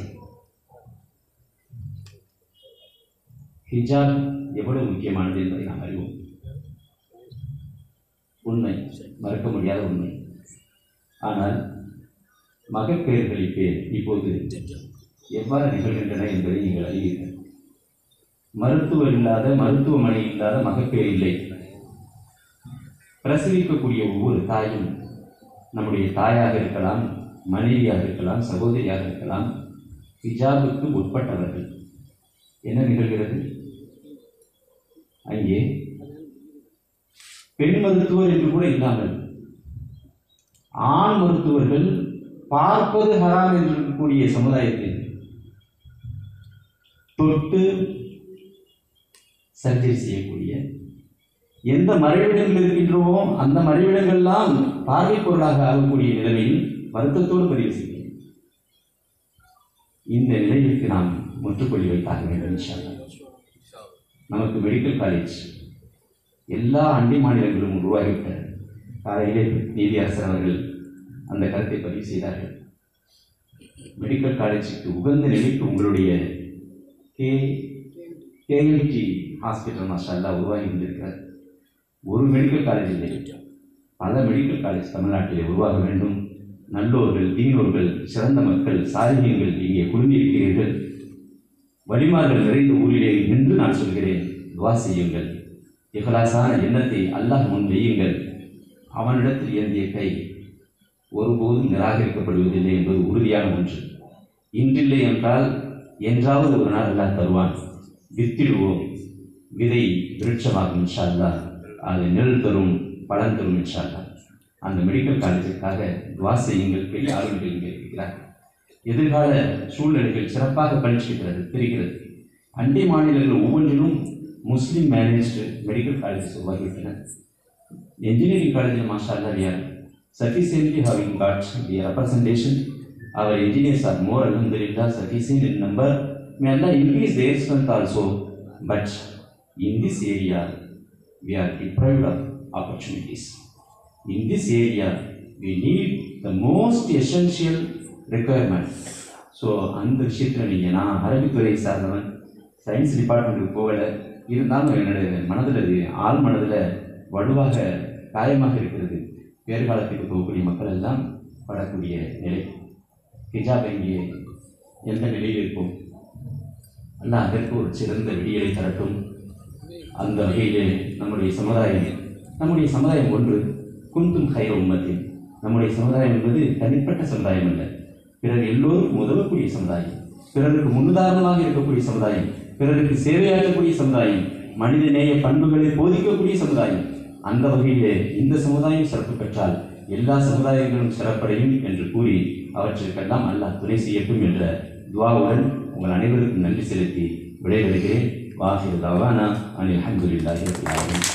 ஹிஜாப் எவ்வளவு முக்கியமானது என்பதை நாம் அறிவோம். உண்மை, மறுக்க முடியாத உண்மை. ஆனால் மகப்பேறுகளில் இப்போது எவ்வாறு நிகழ்கின்றன என்பதை நீங்கள் அறிவீர்கள். மருத்துவர் இல்லாத, மருத்துவமனை இல்லாத மகப்பேறு இல்லை. பிரசவிக்கக்கூடிய ஒவ்வொரு தாயும் நம்முடைய தாயாக இருக்கலாம், மனைவியாக இருக்கலாம், சகோதரியாக இருக்கலாம், ஹிஜாபுக்கு உட்பட்டவர்கள். என்ன நிகழ்கிறது? அங்கே பெண் மருத்துவர் என்று கூட இல்லாமல் ஆண் மருத்துவர்கள் பார்ப்பது ஹராம் என்று இருக்கக்கூடிய சமுதாயத்தில் தொட்டு சர்ஜரி செய்யக்கூடிய, எந்த மறைவிடங்கள் இருக்கின்றோமோ அந்த மறைவிடங்கள்லாம் பார்வை பொருளாக ஆகக்கூடிய நிலைமையில் வருத்தத்தோடு பதிவு செய்கிறேன். இந்த நிலையிற்கு நாம் முற்றுப்புள்ளி வைத்தாக வேண்டும். இன்ஷா அல்லாஹ் நமக்கு மெடிக்கல் காலேஜ் எல்லா அண்டை மாநிலங்களும் உருவாகிவிட்டன. காலையிலே நீதியரசர் அவர்கள் அந்த கருத்தை பதிவு செய்தார்கள். மெடிக்கல் காலேஜுக்கு உகந்த நிலைக்கு உங்களுடைய கே கேஎம்டி ஹாஸ்பிட்டல் மாஷா உருவாகி கொண்டிருக்கிறார். ஒரு மெடிக்கல் காலேஜ் இல்லை, பல மெடிக்கல் காலேஜ் தமிழ்நாட்டிலே உருவாக வேண்டும். நல்லோர்கள், தீனோர்கள், சிறந்த மக்கள், சாதியங்கள் இங்கே குழுமியிருக்கிறீர்கள். வழிமார்கள் நிறைந்த ஊரிலே நின்று நான் சொல்கிறேன், துவா செய்யுங்கள். இஹ்லாஸான எண்ணத்தை அல்லாஹ் முன் வையுங்கள். அவனிடத்தில் ஏந்திய கை ஒருபோதும் நிராகரிக்கப்படுவதில்லை என்பது உறுதியான ஒன்று. இன்றில்லை என்றால் என்றாவது ஒரு நாள் அல்லாஹ் தருவான். வித்திடுவோம், விதை விருட்சமாகும் இன்ஷா அல்லாஹ். அது நெல் தரும், பலன் தரும் இன்ஷா அல்லாஹ். அந்த மெடிக்கல் காலேஜுக்காக துவா செய்யுங்கள். பெரிய ஆளுநர்கள் இங்கே இருக்கிறார். எதிர்கால சூழ்நிலைகள் சிறப்பாக பணிச்சிருக்கிறது தெரிகிறது. அண்டை மாநிலங்கள் ஒவ்வொன்றிலும் முஸ்லீம் மேனேஜ்டு மெடிக்கல் காலேஜஸ் உருவாகிவிட்டன. engineering college in mashallah we are sufficiently having got the representation. Our engineers are more alhamdulillah sufficient in number. May Allah increase their strength also. But in this area we are deprived of opportunities. In this area we need the most essential requirement. So அந்த விஷயத்தில் நீங்கள் நான் அரபித்துறை சார்ந்தவன், science டிபார்ட்மெண்ட்டுக்கு போகல, இருந்தாலும் என்னுடைய மனதில் அது ஆள் மனதில் வலுவாக காயமாக இருக்கிறது. பேறுகாலத்துக்கு போகக்கூடிய மக்கள் எல்லாம் படக்கூடிய நிலை. ஹிஜாப் இங்கே எந்த நிலையில் இருக்கும்? அல்ல அதற்கு ஒரு சிறந்த விடியலை தரட்டும். அந்த வகையிலே நம்முடைய சமுதாயம் நம்முடைய சமுதாயம் ஒன்று குந்தும் ஹைர உம்மத்தின். நம்முடைய சமுதாயம் என்பது தனிப்பட்ட சமுதாயம் அல்ல, பிறர் எல்லோருக்கும் உதவக்கூடிய சமுதாயம், பிறருக்கு முன்னுதாரணமாக இருக்கக்கூடிய சமுதாயம், பிறருக்கு சேவையாற்றக்கூடிய சமுதாயம், மனித நேய பண்புகளை போதிக்கக்கூடிய சமுதாயம். அந்த வகையிலே இந்த சமுதாயம் சிறப்பு பெற்றால் எல்லா சமுதாயங்களும் சிறப்படையும் என்று கூறி அவற்றிற்கெல்லாம் அல்லாஹ் துணை செய்யட்டும் என்ற துவாவுடன் உங்கள் அனைவருக்கும் நன்றி செலுத்தி விடைபெறுகிறேன். வாஹிர் தவானா அனில் அல்ஹம்துலில்லாஹி ரப்பில் ஆலமீன்.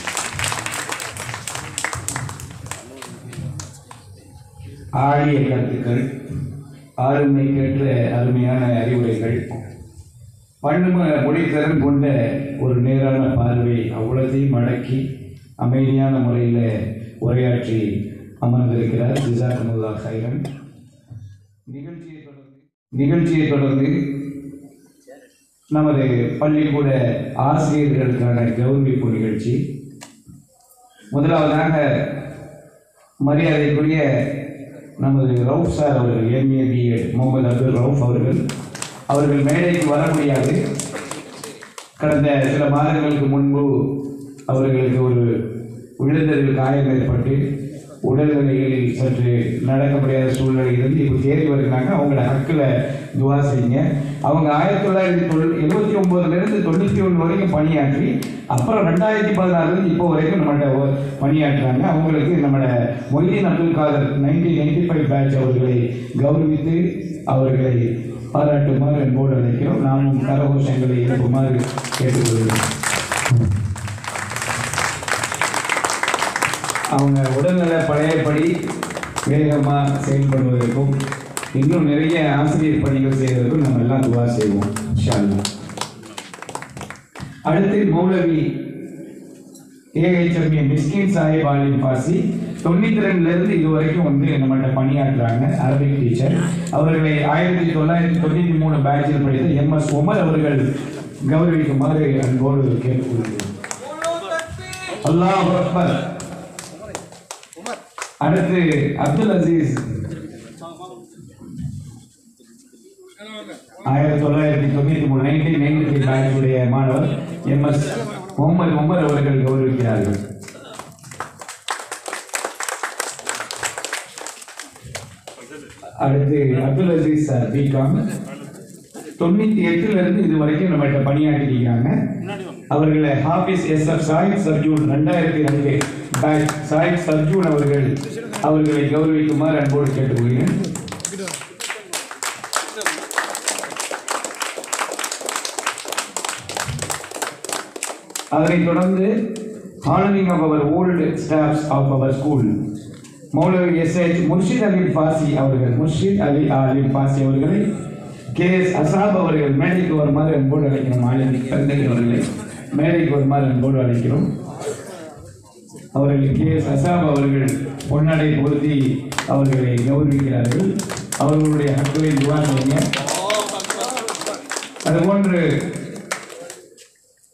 ஆழிய கருத்துக்கள், ஆளுமைக்கேற்ற அருமையான அறிவுரைகள், பன்ம மொழித்திறன் கொண்ட ஒரு நேரான பார்வை, அவ்வளத்தையும் அடக்கி அமைதியான முறையில் உரையாற்றி அமர்ந்திருக்கிறார். ஜஸாக்குமுல்லாஹ் ஹைரன். நிகழ்ச்சியை தொடர்ந்து நிகழ்ச்சியை தொடர்ந்து நமது பள்ளிக்கூட ஆசிரியர்களுக்கான கௌரவிப்பு நிகழ்ச்சி. முதலாவதாக மரியாதைக்குரிய நமது ரவுஃப் சார் அவர்கள், எம்ஏ பிஎட் முகமது அப்துல் ரவுஃப் அவர்கள் அவர்கள் மேடைக்கு வர முடியாது. கடந்த சில மாதங்களுக்கு முன்பு அவர்களுக்கு ஒரு விழுந்ததில் காயம் ஏற்பட்டு உடல்நிலைகளில் சற்று நடக்க முடியாத சூழ்நிலை இருந்து இப்போ தேடி வருகிறாங்க. அவங்களோட ஹக்கில் துவா செய்யுங்க. அவங்க ஆயிரத்தி தொள்ளாயிரத்தி தொள் எழுபத்தி ஒம்போதுலேருந்து தொண்ணூற்றி ஒன்று வரைக்கும் பணியாற்றி அப்புறம் ரெண்டாயிரத்தி பதினாறுலேருந்து இப்போ வரைக்கும் நம்மகிட்ட பணியாற்றுறாங்க. அவங்களுக்கு நம்மளோட Moideen Abdul Khader nineteen ninety five batch அவர்களை கௌரவித்து அவர்களை பாராட்டுமாறு என்போடு அழைக்கிறோம். நாமும் கரகோஷங்களை எழுப்புமாறு கேட்டுக்கொள்கிறோம். அவங்க உடல்நல பழையபடி வேகமாக செயல்படுவதற்கும் இன்னும் நிறைய ஆசிரியர் பணிகள் செய்வதற்கும் நம்ம எல்லாம் துவா செய்வோம் இன்ஷா அல்லாஹ். அடுத்து மௌலவி ஏஹெச்எம்ஏ மிஸ்கின் சாஹிப் ஆலிம் பாசி தொண்ணூற்றி ரெண்டுலேருந்து இது வரைக்கும் வந்து நம்மகிட்ட பணியாற்றுறாங்க. Arabic teacher. அவர்களை ஆயிரத்தி தொள்ளாயிரத்தி தொண்ணூற்றி மூணு பேட்சில் படித்த எம் எஸ் உமர் அவர்கள் கௌரவிக்குமாறு அன்போடு கேட்டுக்கொள்கிறேன். அல்லாஹ் அக்பர். அடுத்து அப்துல் அசீஸ் ஆயிரத்தி தொள்ளாயிரத்தி தொண்ணூற்றி மூணு நைன்டீன் நைன்டி த்ரீ பேட்சுடைய மாணவர் எம் எஸ் முகமது உமர் அவர்கள் கௌரவிக்கிறார்கள். அடுத்து அப்துல் அசீஸ் சார் பிகாம் தொண்ணூற்றி எட்டுல இருந்து இது வரைக்கும் நம்மகிட்ட பணியாற்றிருக்காங்க. அவர்களை ஹாஃபிஸ் எஸ் எஃப் சாயித் சர்ஜூன் ரெண்டாயிரத்தி ரெண்டு பேட்ச் சாயித் சர்ஜூன் அவர்கள் அவர்களை கௌரவிக்குமாறு அன்போடு கேட்டுக்கொள்கிறேன். அதனைத் தொடர்ந்து honouring of our old staffs of our school Moulavi S H Murshid Ali Basi அவர்கள் முர்ஷித் அலி அலி பாசி அவர்களை கே எஸ் அசாப் அவர்கள் மேடைக்கு வருமாறு அன்போடு அழைக்கிறோம். ஆலிமி தந்தை அவர்களை மேடைக்கு வருமாறு அன்போடு அழைக்கிறோம். அவர்கள் கே எஸ் அசாப் அவர்கள் பொன்னடை பொருத்தி அவர்களை கௌரவிக்கிறார்கள். அவர்களுடைய ஹக்குவை துவா செய்யுங்க. அதுபோன்று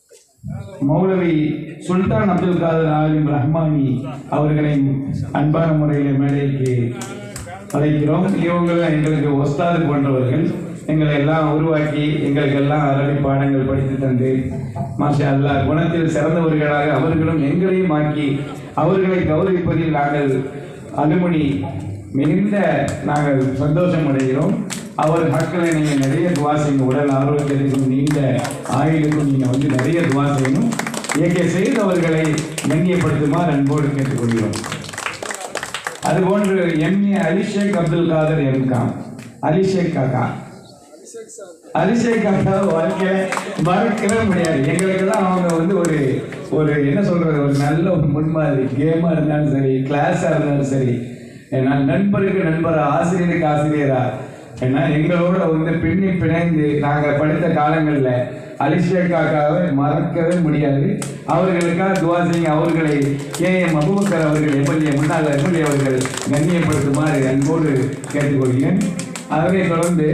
மௌலவி சுல்தான் அப்துல் காதர் ஆலிம் ரஹ்மானி அவர்களை அன்பான முறையில் மேடைக்கு அழைக்கிறோம். இவங்களும் எங்களுக்கு ஒஸ்தாது போன்றவர்கள், எங்களை எல்லாம் உருவாக்கி எங்களுக்கெல்லாம் அரபி பாடங்கள் படித்து தந்து மாஷா அல்லாஹ் குணத்தில் சிறந்தவர்களாக அவர்களும் எங்களையும் ஆக்கி அவர்களை கௌரவிப்பதில் நாங்கள் அலுமணி மிகுந்த நாங்கள் சந்தோஷம் அடைகிறோம். அவர் ஹக்களை நீங்கள் நிறைய துவா செய்யணும். உடல் ஆரோக்கியத்துக்கும் நீண்ட ஆயுளுக்கும் நீங்கள் வந்து நிறைய துவா செய்யணும். ஏகே செய்து அவர்களை கண்ணியப்படுத்துமாறு அன்போடு கேட்டுக்கொள்கிறோம். அதுபோன்று எம்ஏ அலிஷேக் அப்துல் காதர் எம்காம் அலிஷேக் காக்கா அலிஷேக் காக்கா வாழ்க்கை மறக்கவே முடியாது. எங்களுக்கெல்லாம் அவங்க வந்து ஒரு ஒரு என்ன சொல்றது, ஒரு நல்ல ஒரு முன்மாதிரி. கேமா இருந்தாலும் சரி, கிளாஸா இருந்தாலும் சரி, ஏன்னா நண்பருக்கு நண்பரா, ஆசிரியருக்கு ஆசிரியரா, ஏன்னா எங்களோட வந்து பின்னி பிணைந்து நாங்கள் படித்த காலங்களில் அலிஷேக் காக்காவை மறக்கவே முடியாது. அவர்களுக்காக துவா செய்ய அவர்களை கே எம் அபுபக்கர் அவர்கள் எம்எல்ஏ முன்னாள் எம்எல்ஏ அவர்கள் கண்ணியப்படுத்துமாறு அன்போடு கேட்டுக்கொள்கிறேன். அதனை தொடர்ந்து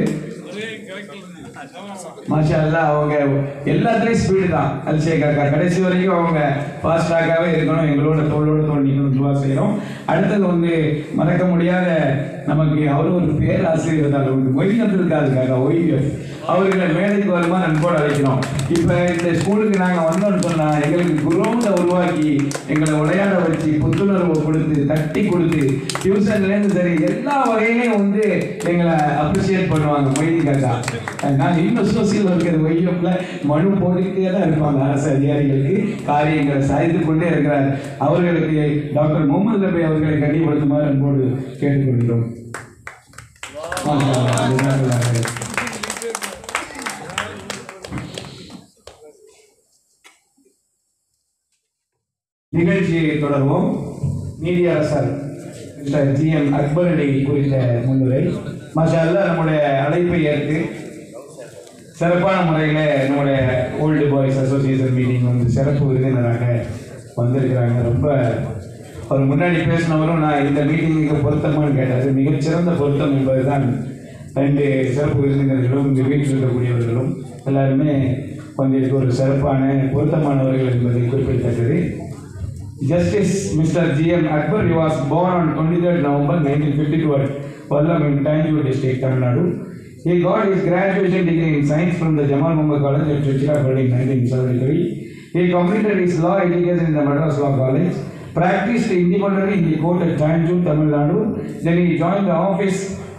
மாஷா அல்லாஹ் அவங்க எல்லாத்துலேயும் ஸ்பீடு தான். அலிஷேக் காக்கா கடைசி வரைக்கும் அவங்க ஃபாஸ்டாகவே இருக்கணும், எங்களோட தோளோட தோல் நிற்கணும் துவா செய்கிறோம். அடுத்தது வந்து மறக்க முடியாத நமக்கு அவர் ஒரு பேராசிரியர் தான், ஒரு மொய்யத்து இருக்காது காக்கா, ஒய்ய அவர்களை மேடைக்கு வருமா நண்போடு அழைக்கிறோம். இப்போ இந்த ஸ்கூலுக்கு நாங்கள் வந்தோம்னு சொன்னால் எங்களுக்கு குரோனை உருவாக்கி எங்களை விளையாட வச்சு புத்துணர்வு கொடுத்து தட்டி கொடுத்து டியூஷன்லேருந்து சரி எல்லா வகையிலையும் வந்து எங்களை அப்ரிஷியேட் பண்ணுவாங்க மொய்தி காக்கா. நான் இன்னும் சோசியல் ஒர்க்கர் ஒய்யப்பில் மனு போட்டுக்கிட்டே தான் இருப்பாங்க அரசு அதிகாரிகளுக்கு, காரியங்களை சாதித்து கொண்டே இருக்கிறார். அவர்களுக்கு டாக்டர் முகமது ரபி அவர்களை கண்ணியப்படுத்துமாறு அன்போடு கேட்டுக்கொள்கிறோம். நிகழ்ச்சியை தொடர்வோம். நீதியரசர் mister G M Akbar Ali குறித்த முன்னுரை. மாஷா அல்லாஹ் நம்முடைய அழைப்பை ஏற்று சிறப்பான முறையில் நம்முடைய ஓல்டு பாய்ஸ் அசோசியேஷன் மீட்டிங் வந்து சிறப்பு விருந்தினராக வந்திருக்கிறாங்க. ரொம்ப அவர் முன்னாடி பேசினவரும் நான் இந்த மீட்டிங்குக்கு பொருத்தமானு கேட்டார். மிகச்சிறந்த பொருத்தம் என்பது தான் ரெண்டு சிறப்பு விருந்தினர்களும் இந்த வீட்டில் இருக்கக்கூடியவர்களும் எல்லாருமே வந்திருக்க ஒரு சிறப்பான பொருத்தமானவர்கள் என்பதை குறிப்பிடத்தக்கது. Justice Mister G M Akbar, he was born on twenty-third November nineteen fifty-two at Pallam in Tanjore district, Tamil Nadu. He got his graduation degree in science from the Jamal Muhammad College at Tiruchirappalli in nineteen seventy-three. He completed his law education in the Madras Law College, practiced independently in the court at Tanjore, Tamil Nadu. Then he joined the office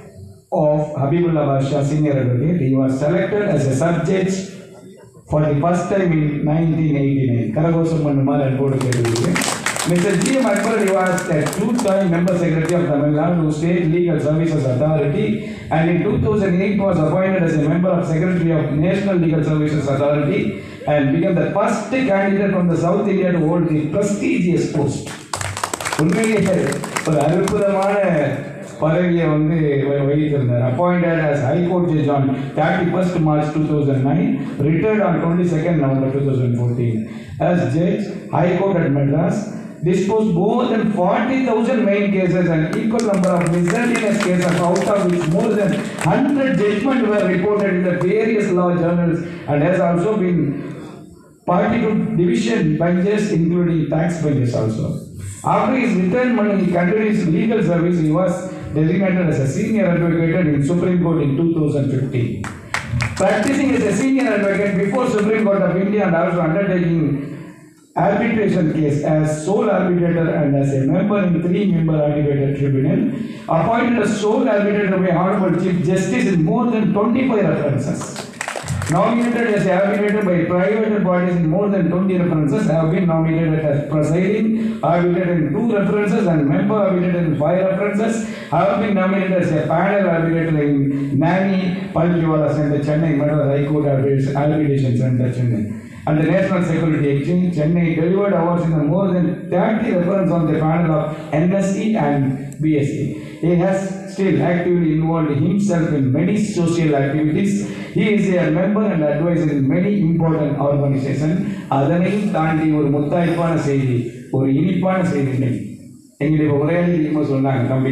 of Habibullah Basha, senior advocate. He was selected as a sub-judge for the first time in nineteen eighty-nine. Karagosam Manumar and Board of Mister G M Akbar, he was a two-time member secretary of Tamil Nadu State Legal Services Authority, and in two thousand eight was appointed as a member of Secretary of National Legal Services Authority and became the first candidate from the South India to hold the prestigious post. உண்மையிலே ஒரு அற்புதமான பதவியை வந்து வகித்திருந்தார். Appointed as High Court Judge on thirty-first March two thousand nine, retired on twenty-second November two thousand fourteen. As Judge, High Court at Madras, disposed more than forty thousand main cases and equal number of miscellaneous cases, out of which more than one hundred judgments were reported in the various law journals, and has also been party to division benches including tax benches also. After his retirement, he continued his legal service. He was designated as a senior advocate in Supreme Court in two thousand fifteen. Practicing as a senior advocate before Supreme Court of India and also undertaking arbitration case as sole arbitrator and as a member in three-member arbitrator tribunal, appointed as sole arbitrator by Honorable Chief Justice in more than twenty-five references. Nominated as arbitrator by private parties in more than twenty references, have been nominated as presiding arbitrator in two references and member arbitrator in five references, have been nominated as a panel arbitrator in Nani Palkiwala Center, Chennai, Madras High Court Arbitration Center, Chennai, and the National Security Exchange, Chennai, delivered awards in the more than thirty references on the panel of N S C and B S C. He has still actively involved himself in many social activities. He is a member and advisor in many important organizations. அதனையும் தாண்டி ஒரு முத்தாய்ப்பான செய்தி, ஒரு இனிப்பான செய்தி எங்களுடைய உரையாடி இருக்கும்போது சொன்னாங்க, தம்பி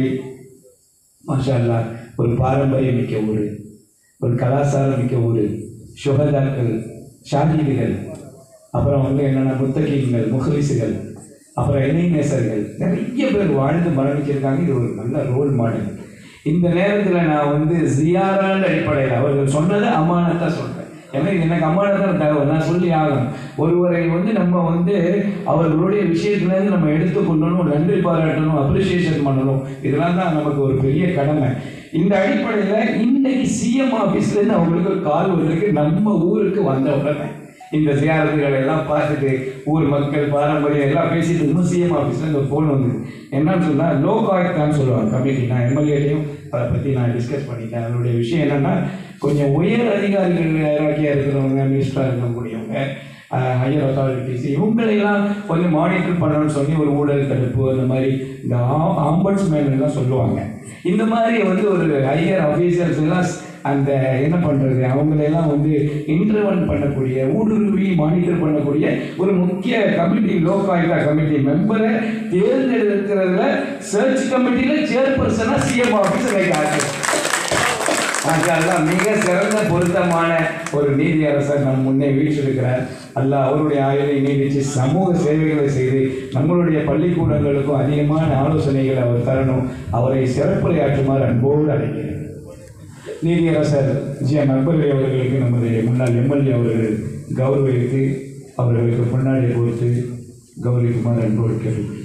மாஷா அல்லாஹ் ஒரு பாரம்பரியம் மிக்க ஊர், ஒரு கலாச்சாரம் மிக்க ஊர், சுகதாக்கள், ஷாஹீதுகள், அப்புறம் வந்து என்னென்ன புத்தகங்கள், முகலிசுகள், அப்புறம் இணைநேசர்கள் நிறைய பேர் வாழ்ந்து மரணிச்சிருக்காங்க. இது ஒரு நல்ல ரோல் மாடல். இந்த நேரத்தில் நான் வந்து ஜியாரான அடிப்படையில் அவர்கள் சொன்னதை அமானத்தாக சொல்கிறேன். ஏன்னா இது எனக்கு அமானத்தான தகவல், நான் சொல்லி ஆகணும். ஒருவரை வந்து நம்ம வந்து அவர்களுடைய விஷயத்துலேருந்து நம்ம எடுத்துக்கொள்ளணும், நன்றி பாராட்டணும், அப்ரிசியேஷன் பண்ணணும். இதெல்லாம் தான் நமக்கு ஒரு பெரிய கடமை. இந்த அடிப்படையில் இன்னைக்கு சிஎம் ஆஃபீஸ்லேருந்து அவங்களுக்கு ஒரு கால் வந்திருக்கு. நம்ம ஊருக்கு வந்த உடனே இந்த ஜியாரத்துகளை எல்லாம் பார்த்துட்டு ஊர் மக்கள் பாரம்பரியம் எல்லாம் பேசிட்டு இன்னும் சிஎம் ஆஃபீஸில் இந்த ஃபோன் வந்தது. என்னன்னு சொன்னால் லோ காய்த்தான்னு சொல்லுவாங்க கமிட்டி. நான் எம்எல்ஏலையும் அதை பற்றி நான் டிஸ்கஸ் பண்ணிட்டேன். அதனுடைய விஷயம் என்னென்னா, கொஞ்சம் உயர் அதிகாரிகள் இராக்கியாக இருக்கிறவங்க, மினிஸ்டராக இருக்கக்கூடியவங்க, ஹையர் அத்தாரிட்டிஸ், இவங்களையெல்லாம் கொஞ்சம் மானிட்டர் பண்ணணும்னு சொல்லி ஒரு ஊழல் தடுப்பு அந்த மாதிரி இந்த ஆம்பட்ஸ்மேன் எல்லாம் சொல்லுவாங்க. இந்த மாதிரி வந்து ஒரு ஹையர் அஃபீஷியல்ஸ் எல்லாம் அந்த என்ன பண்ணுறது, அவங்களெல்லாம் வந்து இன்டர்வென்ட் பண்ணக்கூடிய, ஊடுருவி மானிட்டர் பண்ணக்கூடிய ஒரு முக்கிய கமிட்டி, லோகாயுக்தா கமிட்டி மெம்பரை தேர்ந்தெடுக்கிறதுல சர்ச் கமிட்டியில் சேர்பர்சனாக சிஎம் ஆஃபீஸர் வைக்கிறாங்க. அதெல்லாம் மிக சிறந்த பொருத்தமான ஒரு நீதி அரசர் நம் முன்னே வீற்றிருக்கிறார். அல்லாஹ் அவருடைய ஆயுளை நீடித்து சமூக சேவைகளை செய்து நம்மளுடைய பள்ளிக்கூடங்களுக்கும் அதிகமான ஆலோசனைகளை அவர் தரணும். அவரை சிறப்புரையாற்றுமாறு அன்போடு அழைக்கிறேன். நீதியரசர் ஜி எம் அக்பர் அவர்களுக்கு நம்முடைய முன்னாள் எம்எல்ஏ அவர்கள் கௌரவித்து அவர்களுக்கு முன்னாடி கொடுத்து கௌரவிக்குமாறு அன்போடு கேட்டுக்கொள்கிறேன்.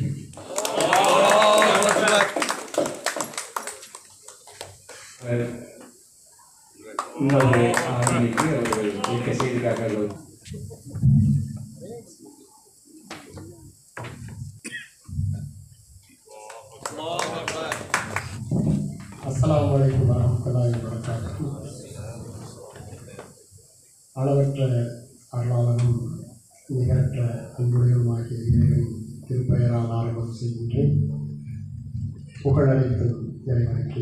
இன்னொரு ஆணைக்கு அவர்கள் இயக்க செய்திருக்காக. அஸ்ஸலாமு அலைக்கும் வரஹ்மத்துல்லாஹி வபரகாத்துஹு. அளவற்ற அருளாளனும் நிகரற்ற அன்புடையமாகிய இறைவனின் திருப்பெயரால் ஆரம்பம் செய்கின்றேன். புகழனைத்தும் இறைவனுக்கு.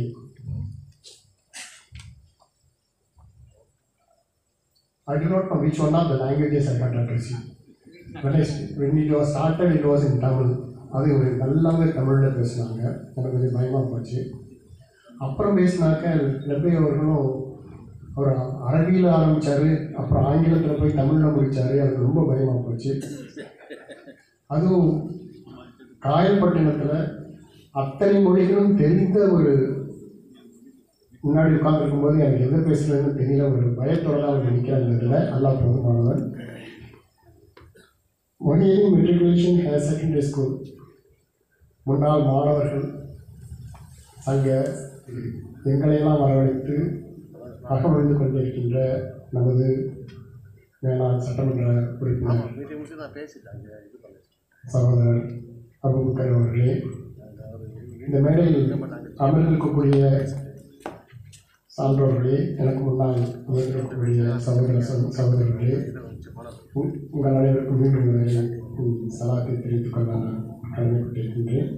I do not know which one of the languages I had addressed you. But I, when it was started, it was in Tamil. அது ஒரு நல்லாவே தமிழில் பேசினாங்க. எனக்கு கொஞ்சம் பயமாக போச்சு. அப்புறம் பேசினாக்க லெப்பை அவர்களும் அவர் அரபியில் ஆரம்பித்தார், அப்புறம் ஆங்கிலத்தில் போய் தமிழில் முடித்தார். அது ரொம்ப பயமாக போச்சு. அதுவும் காயல்பட்டினத்தில் அத்தனை மொழிகளும் தெரிந்த ஒரு முன்னாடி உட்கார்ந்துருக்கும் போது எனக்கு எதை பேசுகிறதுன்னு தெரியல. ஒரு பயத்தோட தான் அவர் நிற்கிறாங்க. அல்லாஹ் போதுமானவர். மொழியின் மெட்ரிகுலேஷன் ஹையர் செகண்டரி ஸ்கூல் முன்னாள் மாணவர்கள் அங்கே எங்களையெல்லாம் வரவழைத்து அகமழிந்து கொண்டிருக்கின்ற நமது மேலாண் சட்டமன்ற உறுப்பினர் சகோதரர் அபூபக்கர் அவர்களே, இந்த மேடையில் அமர்ந்திருக்கக்கூடிய சான்றோர்களே, எனக்கு முன்னால் அமர்ந்திருக்கக்கூடிய சகோதர சகோதரர்களே, உங்கள் அனைவருக்கும் மீண்டும் வரை சலாத்தை தெரிவித்துக் கொள்ள நான் கடமைப்பட்டிருக்கின்றேன்.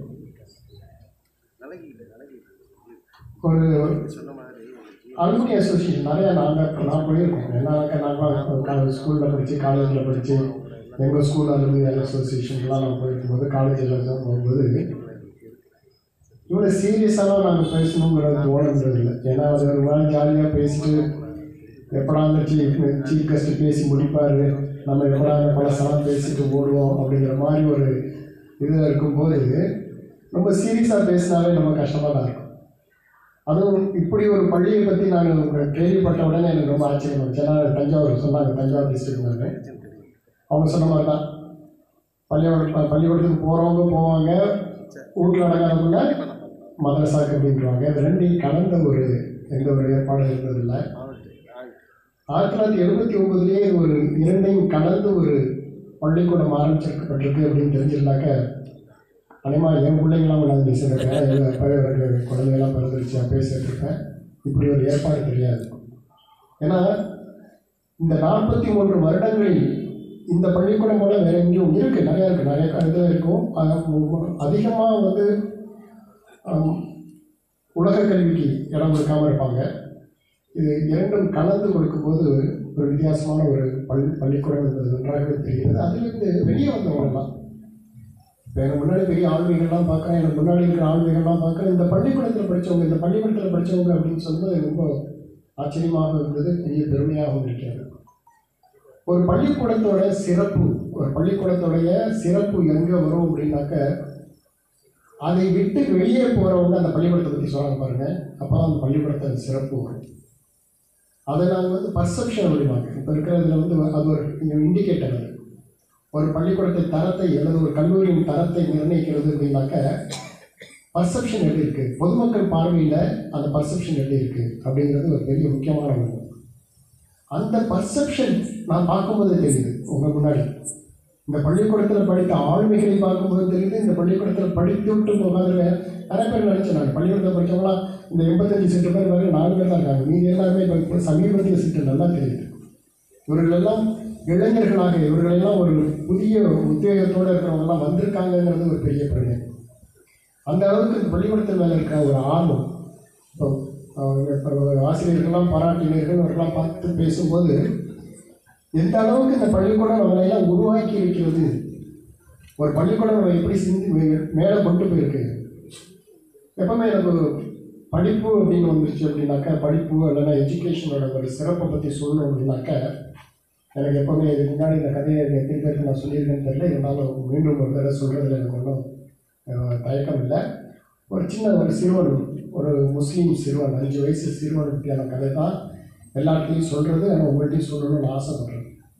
ஒரு அலுமினி அசோசியேஷன் நிறையா நாங்கள் நான் போயிருக்கோம். என்னாக்க நாங்கள் ஸ்கூலில் படித்து காலேஜில் படித்து எங்கள் ஸ்கூல் அலுமினி அசோசியேஷன்லாம் நான் போயிருக்கும்போது காலேஜில் தான் போகும்போது இவ்வளோ சீரியஸாக நாங்கள் பேசணுங்கிறது தோணுன்றது இல்லை. ஏன்னா அது ஒரு நாள் ஜாலியாக பேசிட்டு எப்படா அந்த சீஃப் சீஃப் கெஸ்ட்டு பேசி முடிப்பார், நம்ம எப்படா அந்த பழசெல்லாம் பேசிட்டு ஓடுவோம் அப்படிங்கிற மாதிரி ஒரு இதில் இருக்கும்போது ரொம்ப சீரியஸாக பேசினாலே நம்ம கஷ்டமாக தான் இருக்கும். அதுவும் இப்படி ஒரு பள்ளியை பற்றி நான் கேள்விப்பட்ட உடனே எனக்கு ரொம்ப ஆச்சரியம் இருந்துச்சு. ஏன்னா தஞ்சாவூர் சொன்னாங்க, தஞ்சாவூர் டிஸ்ட்ரிக்ட் நான் அவங்க சொன்ன மாதிரி தான் பள்ளிக்கூட பள்ளிக்கூடத்துக்கு போகிறவங்க போவாங்க, வீட்டில் அடங்காதவங்க மதரசாக்கு அப்படின்றாங்க. இது ரெண்டையும் கலந்த ஒரு எந்த ஒரு ஏற்பாடு இருந்ததில்லை. ஆயிரத்தி தொள்ளாயிரத்தி எழுபத்தி ஒன்பதுலேயே ஒரு இரண்டையும் கலந்து ஒரு பள்ளிக்கூடம் ஆரம்பிச்சிருக்கப்பட்டிருக்கு அப்படின்னு தெரிஞ்சிருந்தாக்க அதேமாதிரி என் பிள்ளைங்களாம் நான் பேசியிருக்கேன். எங்கள் அப்பா எனக்கு குழந்தைகள்லாம் பிறந்துருச்சு பேசிகிட்டு இருக்கேன். இப்படி ஒரு ஏற்பாடு தெரியாது. ஏன்னா இந்த நாற்பத்தி மூன்று வருடங்களில் இந்த பள்ளிக்கூடம் போல வேறு எங்கேயும் இருக்குது, நிறையா இருக்குது, நிறைய கருத்து இருக்கும். அதிகமாக வந்து உலக கல்விக்கு இடம் கொடுக்காமல் இருப்பாங்க. இது இரண்டும் கலந்து கொடுக்கும்போது ஒரு வித்தியாசமான ஒரு பள்ளி பள்ளிக்கூடம் என்பது நன்றாகவே தெரிகிறது. அதிலிருந்து வெளியே வந்தவங்கலாம் இப்போ எனக்கு முன்னாடி பெரிய ஆன்மீகம்லாம் பார்க்குறேன், எனக்கு முன்னாடி இருக்கிற ஆன்மீகம்லாம் பார்க்குறேன். இந்த பள்ளிக்கூடத்தில் படித்தவங்க இந்த பள்ளிக்கூடத்தில் படித்தவங்க அப்படின்னு சொல்லும்போது ரொம்ப ஆச்சரியமாக இருந்தது, பெரிய பெருமையாகவும் இருக்கிறது. ஒரு பள்ளிக்கூடத்தோட சிறப்பு, ஒரு பள்ளிக்கூடத்தோடைய சிறப்பு எங்கே வரும் அப்படின்னாக்க, அதை விட்டு வெளியே போகிறவங்க அந்த பள்ளிக்கூடத்தை பற்றி சொல்ல பாருங்க, அப்போ தான் அந்த பள்ளிக்கூடத்தை சிறப்பு வரும். அதை நாங்கள் வந்து பர்செப்ஷன் அப்படிவாங்க. இப்போ இருக்கிறதுல வந்து அது ஒரு இண்டிகேட்டர். அது ஒரு பள்ளிக்கூடத்தை தரத்தை அல்லது ஒரு கல்லூரியின் தரத்தை நிர்ணயிக்கிறது அப்படின்னாக்க பர்செப்ஷன் எப்படி இருக்குது, பொதுமக்கள் பார்வையில் அந்த பர்செப்ஷன் எப்படி இருக்குது அப்படிங்கிறது ஒரு பெரிய முக்கியமான ஒன்று. அந்த பர்செப்ஷன் நான் பார்க்கும்போது தெரியுது. உங்கள் முன்னாடி இந்த பள்ளிக்கூடத்தில் படித்த ஆளுமைகளை பார்க்கும்போது தெரியுது. இந்த பள்ளிக்கூடத்தில் படித்து விட்டு போகாத நிறைய பேர் நினச்சினாங்க பள்ளிக்கூடத்தில் படித்தவங்களாம் இந்த எண்பத்தஞ்சு சீட்டு பேர் வரை நாலு பேர் தான் இருக்காங்க. மீதி எல்லாருமே இப்போ சமீபத்திய சீட்டு நல்லா தெரியுது. இவர்களெல்லாம் இளைஞர்களாக, இவர்களெல்லாம் ஒரு புதிய உத்வேகத்தோடு இருக்கிறவங்கெல்லாம் வந்திருக்காங்கங்கிறது ஒரு பெரிய பெருமை. அந்த அளவுக்கு இந்த பள்ளிக்கூடத்தில் மேலே இருக்கிற ஒரு ஆர்வம். இப்போ இப்போ ஆசிரியர்கள்லாம் பாராட்டினர்கள் அவர்களாம் பார்த்து பேசும்போது எந்த அளவுக்கு இந்த பள்ளிக்கூடம் நம்மளையெல்லாம் உருவாக்கி இருக்கிறது, ஒரு பள்ளிக்கூடம் நம்ம எப்படி சிந்தி மேலே கொண்டு போயிருக்கு. எப்பவுமே எனக்கு படிப்பு அப்படின்னு வந்துருச்சு அப்படின்னாக்கா, படிப்பு இல்லைன்னா எஜுகேஷனோட ஒரு சிறப்பை பற்றி சொல்லணும் அப்படின்னாக்கா, எனக்கு எப்போவுமே இதுக்கு முன்னாடி இந்த கதையை எத்தனை பேருக்கு நான் சொல்லியிருக்கேன்னு தெரியல, இருந்தாலும் மீண்டும் ஒரு தடவை சொல்கிறதுல எனக்கு ஒன்றும் தயக்கம் இல்லை. ஒரு சின்ன ஒரு சிறுவன், ஒரு முஸ்லீம் சிறுவன், அஞ்சு வயசு சிறுவன் பற்றியான கதை தான் எல்லாத்தையும் சொல்கிறது. ஆனால் உங்கள்கிட்டையும் சொல்லணும்னு ஆசைப்படுறேன்.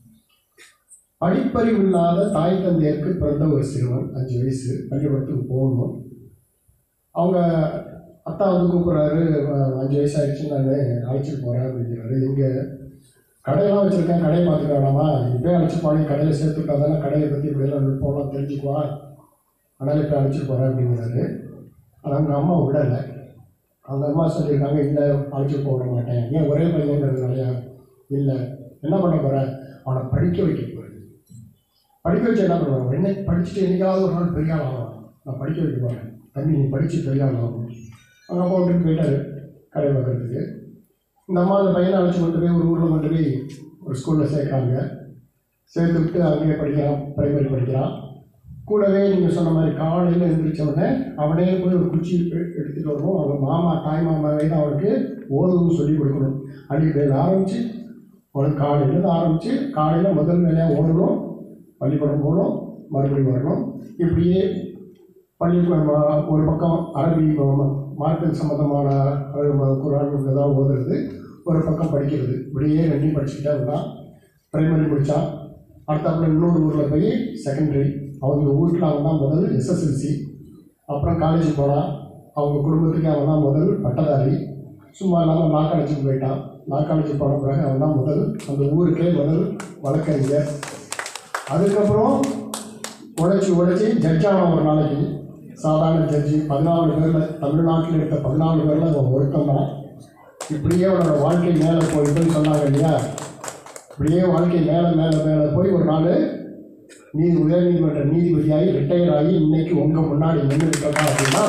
படிப்பறிவு இல்லாத தாய் தந்தையருக்கு பிறந்த ஒரு சிறுவன், அஞ்சு வயசு, பள்ளிக்கூடத்துக்கு போகணும். அவங்க அத்தா வந்து கூப்பிட்றாரு, அஞ்சு வயசு ஆகிடுச்சு, நான் அழைச்சிட்டு போகிறேன் அப்படிங்கிறாரு. இங்கே கடையெல்லாம் வச்சுருக்கேன், கடையை பார்த்துக்க வேணாமா, இப்போயே அழைச்சி பாடி கடையில் சேர்த்துட்டா தானே கடையை பற்றி இப்படியெல்லாம் நுட்பம்லாம் தெரிஞ்சுக்குவான், அதனால் இப்போ அழைச்சிட்டு போகிறேன் அப்படிங்கிறாரு. ஆனால் அவங்க அம்மா விடலை. அவங்க அம்மா சொல்லியிருக்காங்க, இல்லை அழைச்சிட்டு போக மாட்டேன். ஏன் ஒரே பையன்றதுனாலயா? இல்லை, என்ன பண்ண போகிறேன், அவனை படிக்க வைக்க போகிறேன். படிக்க வச்சு என்ன பண்ணுவாங்க, என்ன படிச்சுட்டு என்னைக்காவது ஒரு நாள் பெரிய ஆள் ஆகலாம், நான் படிக்க வைக்க போகிறேன், தம்பி நீ படித்து பெரிய ஆள் ஆகும். அவங்க அப்பா விட்டுட்டு போயிட்டாரு கடை பார்க்குறதுக்கு. இந்த அம்மா அந்த பையனை அழைச்சி கொண்டு போய் ஒரு ஊரில் கொண்டு போய் ஒரு ஸ்கூலில் சேர்க்குறாங்க. சேர்த்து விட்டு அங்கேயே படிக்கிறான், பிரைமரி படிக்கிறான். கூடவே நீங்கள் சொன்ன மாதிரி காலையில் எழுந்திரிச்ச உடனே அவனே போய் ஒரு குச்சி எடுத்துகிட்டு வரணும். அவங்க மாமா தாய் மாமாவே தான் அவனுக்கு ஓதுவும் சொல்லிக் கொடுக்கணும். அடிப்படையில் ஆரம்பித்து அவனுக்கு காலையிலேருந்து ஆரம்பித்து காலையில் முதல் வேலையாக ஓடணும், பள்ளிக்கூடம் போகணும், மறுபடியும் வரணும். இப்படியே பள்ளிக்கூடம் ஒரு பக்கம் அரபி மார்க்கெட் சம்மந்தமான குரான் ஏதாவது ஓதுறது, ஒரு பக்கம் படிக்கிறது. இப்படியே ரெண்டையும் படிச்சுக்கிட்டே இருந்தான். பிரைமரி முடித்தான். அடுத்தாப்புல இன்னொரு ஊரில் போய் செகண்டரி, அவங்க ஊரில் அவன் தான் முதல் எஸ்எஸ்எல்சி. அப்புறம் காலேஜ் போனான். அவங்க குடும்பத்துக்கு அவன் தான் முதல் பட்டதாரி. சும்மா இல்லாமல் லா காலேஜுக்கு போயிட்டான். லா காலேஜுக்கு போன பிறகு அவன் தான் முதல் அந்த ஊருக்கே முதல் வழக்கறிஞர். அதுக்கப்புறம் உழைச்சி உழைச்சி ஜட்ஜான ஒரு நாளைக்கு சாதாரண ஜட்ஜி. பதினாலு பேரில் தமிழ்நாட்டில் இருக்க பதினாலு பேரில் அவன் ஒருத்தம் தான். இப்படியே அவனோட வாழ்க்கை மேலே போயிட்டுன்னு சொன்னாங்க இல்லையா, இப்படியே வாழ்க்கை மேலே மேலே மேலே போய் ஒரு நாள் நீதி உயர்நீதிமன்ற நீதிபதியாகி ரிட்டையர் ஆகி இன்னைக்கு உங்கள் முன்னாடி நின்று இருக்கா அப்படின்னா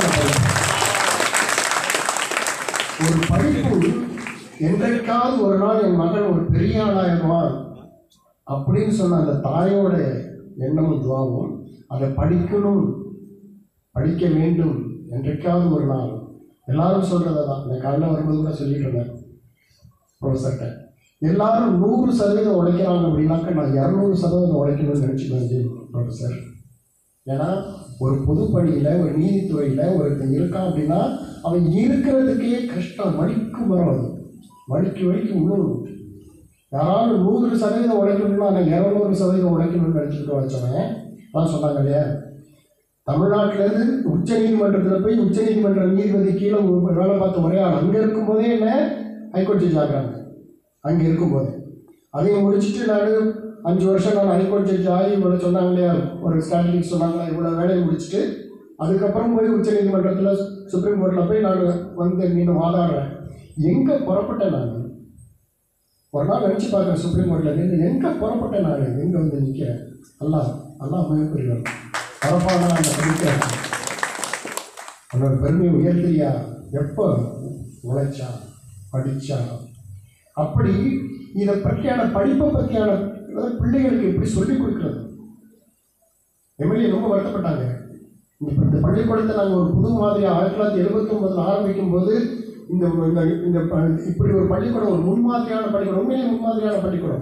ஒரு படிப்பு என்றைக்காவது ஒரு நாள் என் மகன் ஒரு பெரிய ஆளாயிடுவான் அப்படின்னு சொன்ன அந்த தாயோட எண்ணமும் துவாவும், அதை படிக்கணும், படிக்க வேண்டும் என்றைக்காவது ஒரு நாள். எல்லாரும் சொல்கிறத தான். இந்த காலையில் வரும்போது கூட சொல்லிட்டு இருந்தேன் ப்ரொஃபஸர்கிட்ட, எல்லாரும் நூறு சதவீதம் உழைக்கிறாங்க அப்படின்னாக்க நான் இரநூறு சதவீதம் உழைக்கணும்னு நினச்சிக்குவேன் ப்ரொஃபஸர். ஏன்னா ஒரு பொதுப்பணியில் ஒரு நீதித்துறையில் ஒருத்தன் இருக்கான் அப்படின்னா அவன் இருக்கிறதுக்கே கஷ்டம், வலிக்கு வரும். அது வலிக்கு வலிக்கு உணவு. யாராவது நூறு சதவீதம் உழைக்கணும்னா நான் இரநூறு சதவீதம் உழைக்கணும்னு நினச்சிட்டு வச்சவன் அதான் சொன்னாங்க இல்லையா, தமிழ்நாட்டிலேருந்து உச்ச நீதிமன்றத்தில் போய் உச்ச நீதிமன்ற நீதிபதி கீழே வேலை பார்த்து ஒரே ஆள் அங்கே இருக்கும்போதே என்ன ஹைகோர்ட் ஜட்ஜ் ஆகிறாங்க. அங்கே இருக்கும்போது அதையும் முடிச்சுட்டு நான் அஞ்சு வருஷம் நான் ஹைகோர்ட் ஜட்ஜ் ஆகி இவ்வளோ சொன்னாங்க இல்லையா, ஒரு ஸ்டாட்டிஸ்டிக்ஸ் சொன்னாங்களா, இவ்வளோ வேலையை முடிச்சுட்டு அதுக்கப்புறம் போய் உச்ச நீதிமன்றத்தில் சுப்ரீம் கோர்ட்டில் போய் நான் வந்து மீண்டும் வாதாடுறேன். எங்கே புறப்பட்டேன் நான் ஒரு நாள் நினச்சி பார்க்குறேன், சுப்ரீம் கோர்ட்டில் நின்று எங்கே புறப்பட்டேன் நான், எங்கே வந்து நிற்கிறேன். அல்லா அல்லா மயப்புரியும் பரப்பாக நான் படிக்கிறேன். அவனோட பெருமையை உயர்த்தியா, எப்போ உழைச்சா படித்தா. அப்படி இதை பற்றியான படிப்பை பற்றியான பிள்ளைகளுக்கு எப்படி சொல்லிக் கொடுக்குறது. எம்எல்ஏ ரொம்ப வருத்தப்பட்டாங்க. இப்போ இந்த பள்ளிக்கூடத்தை நாங்கள் ஒரு புது மாதிரி ஆயிரத்தி தொள்ளாயிரத்தி எழுபத்தி ஒன்பதில் ஆரம்பிக்கும் போது இந்த இந்த இப்படி ஒரு பள்ளிக்கூடம், ஒரு முன்மாதிரியான பள்ளிக்கூடம், உண்மையிலே முன்மாதிரியான பள்ளிக்கூடம்,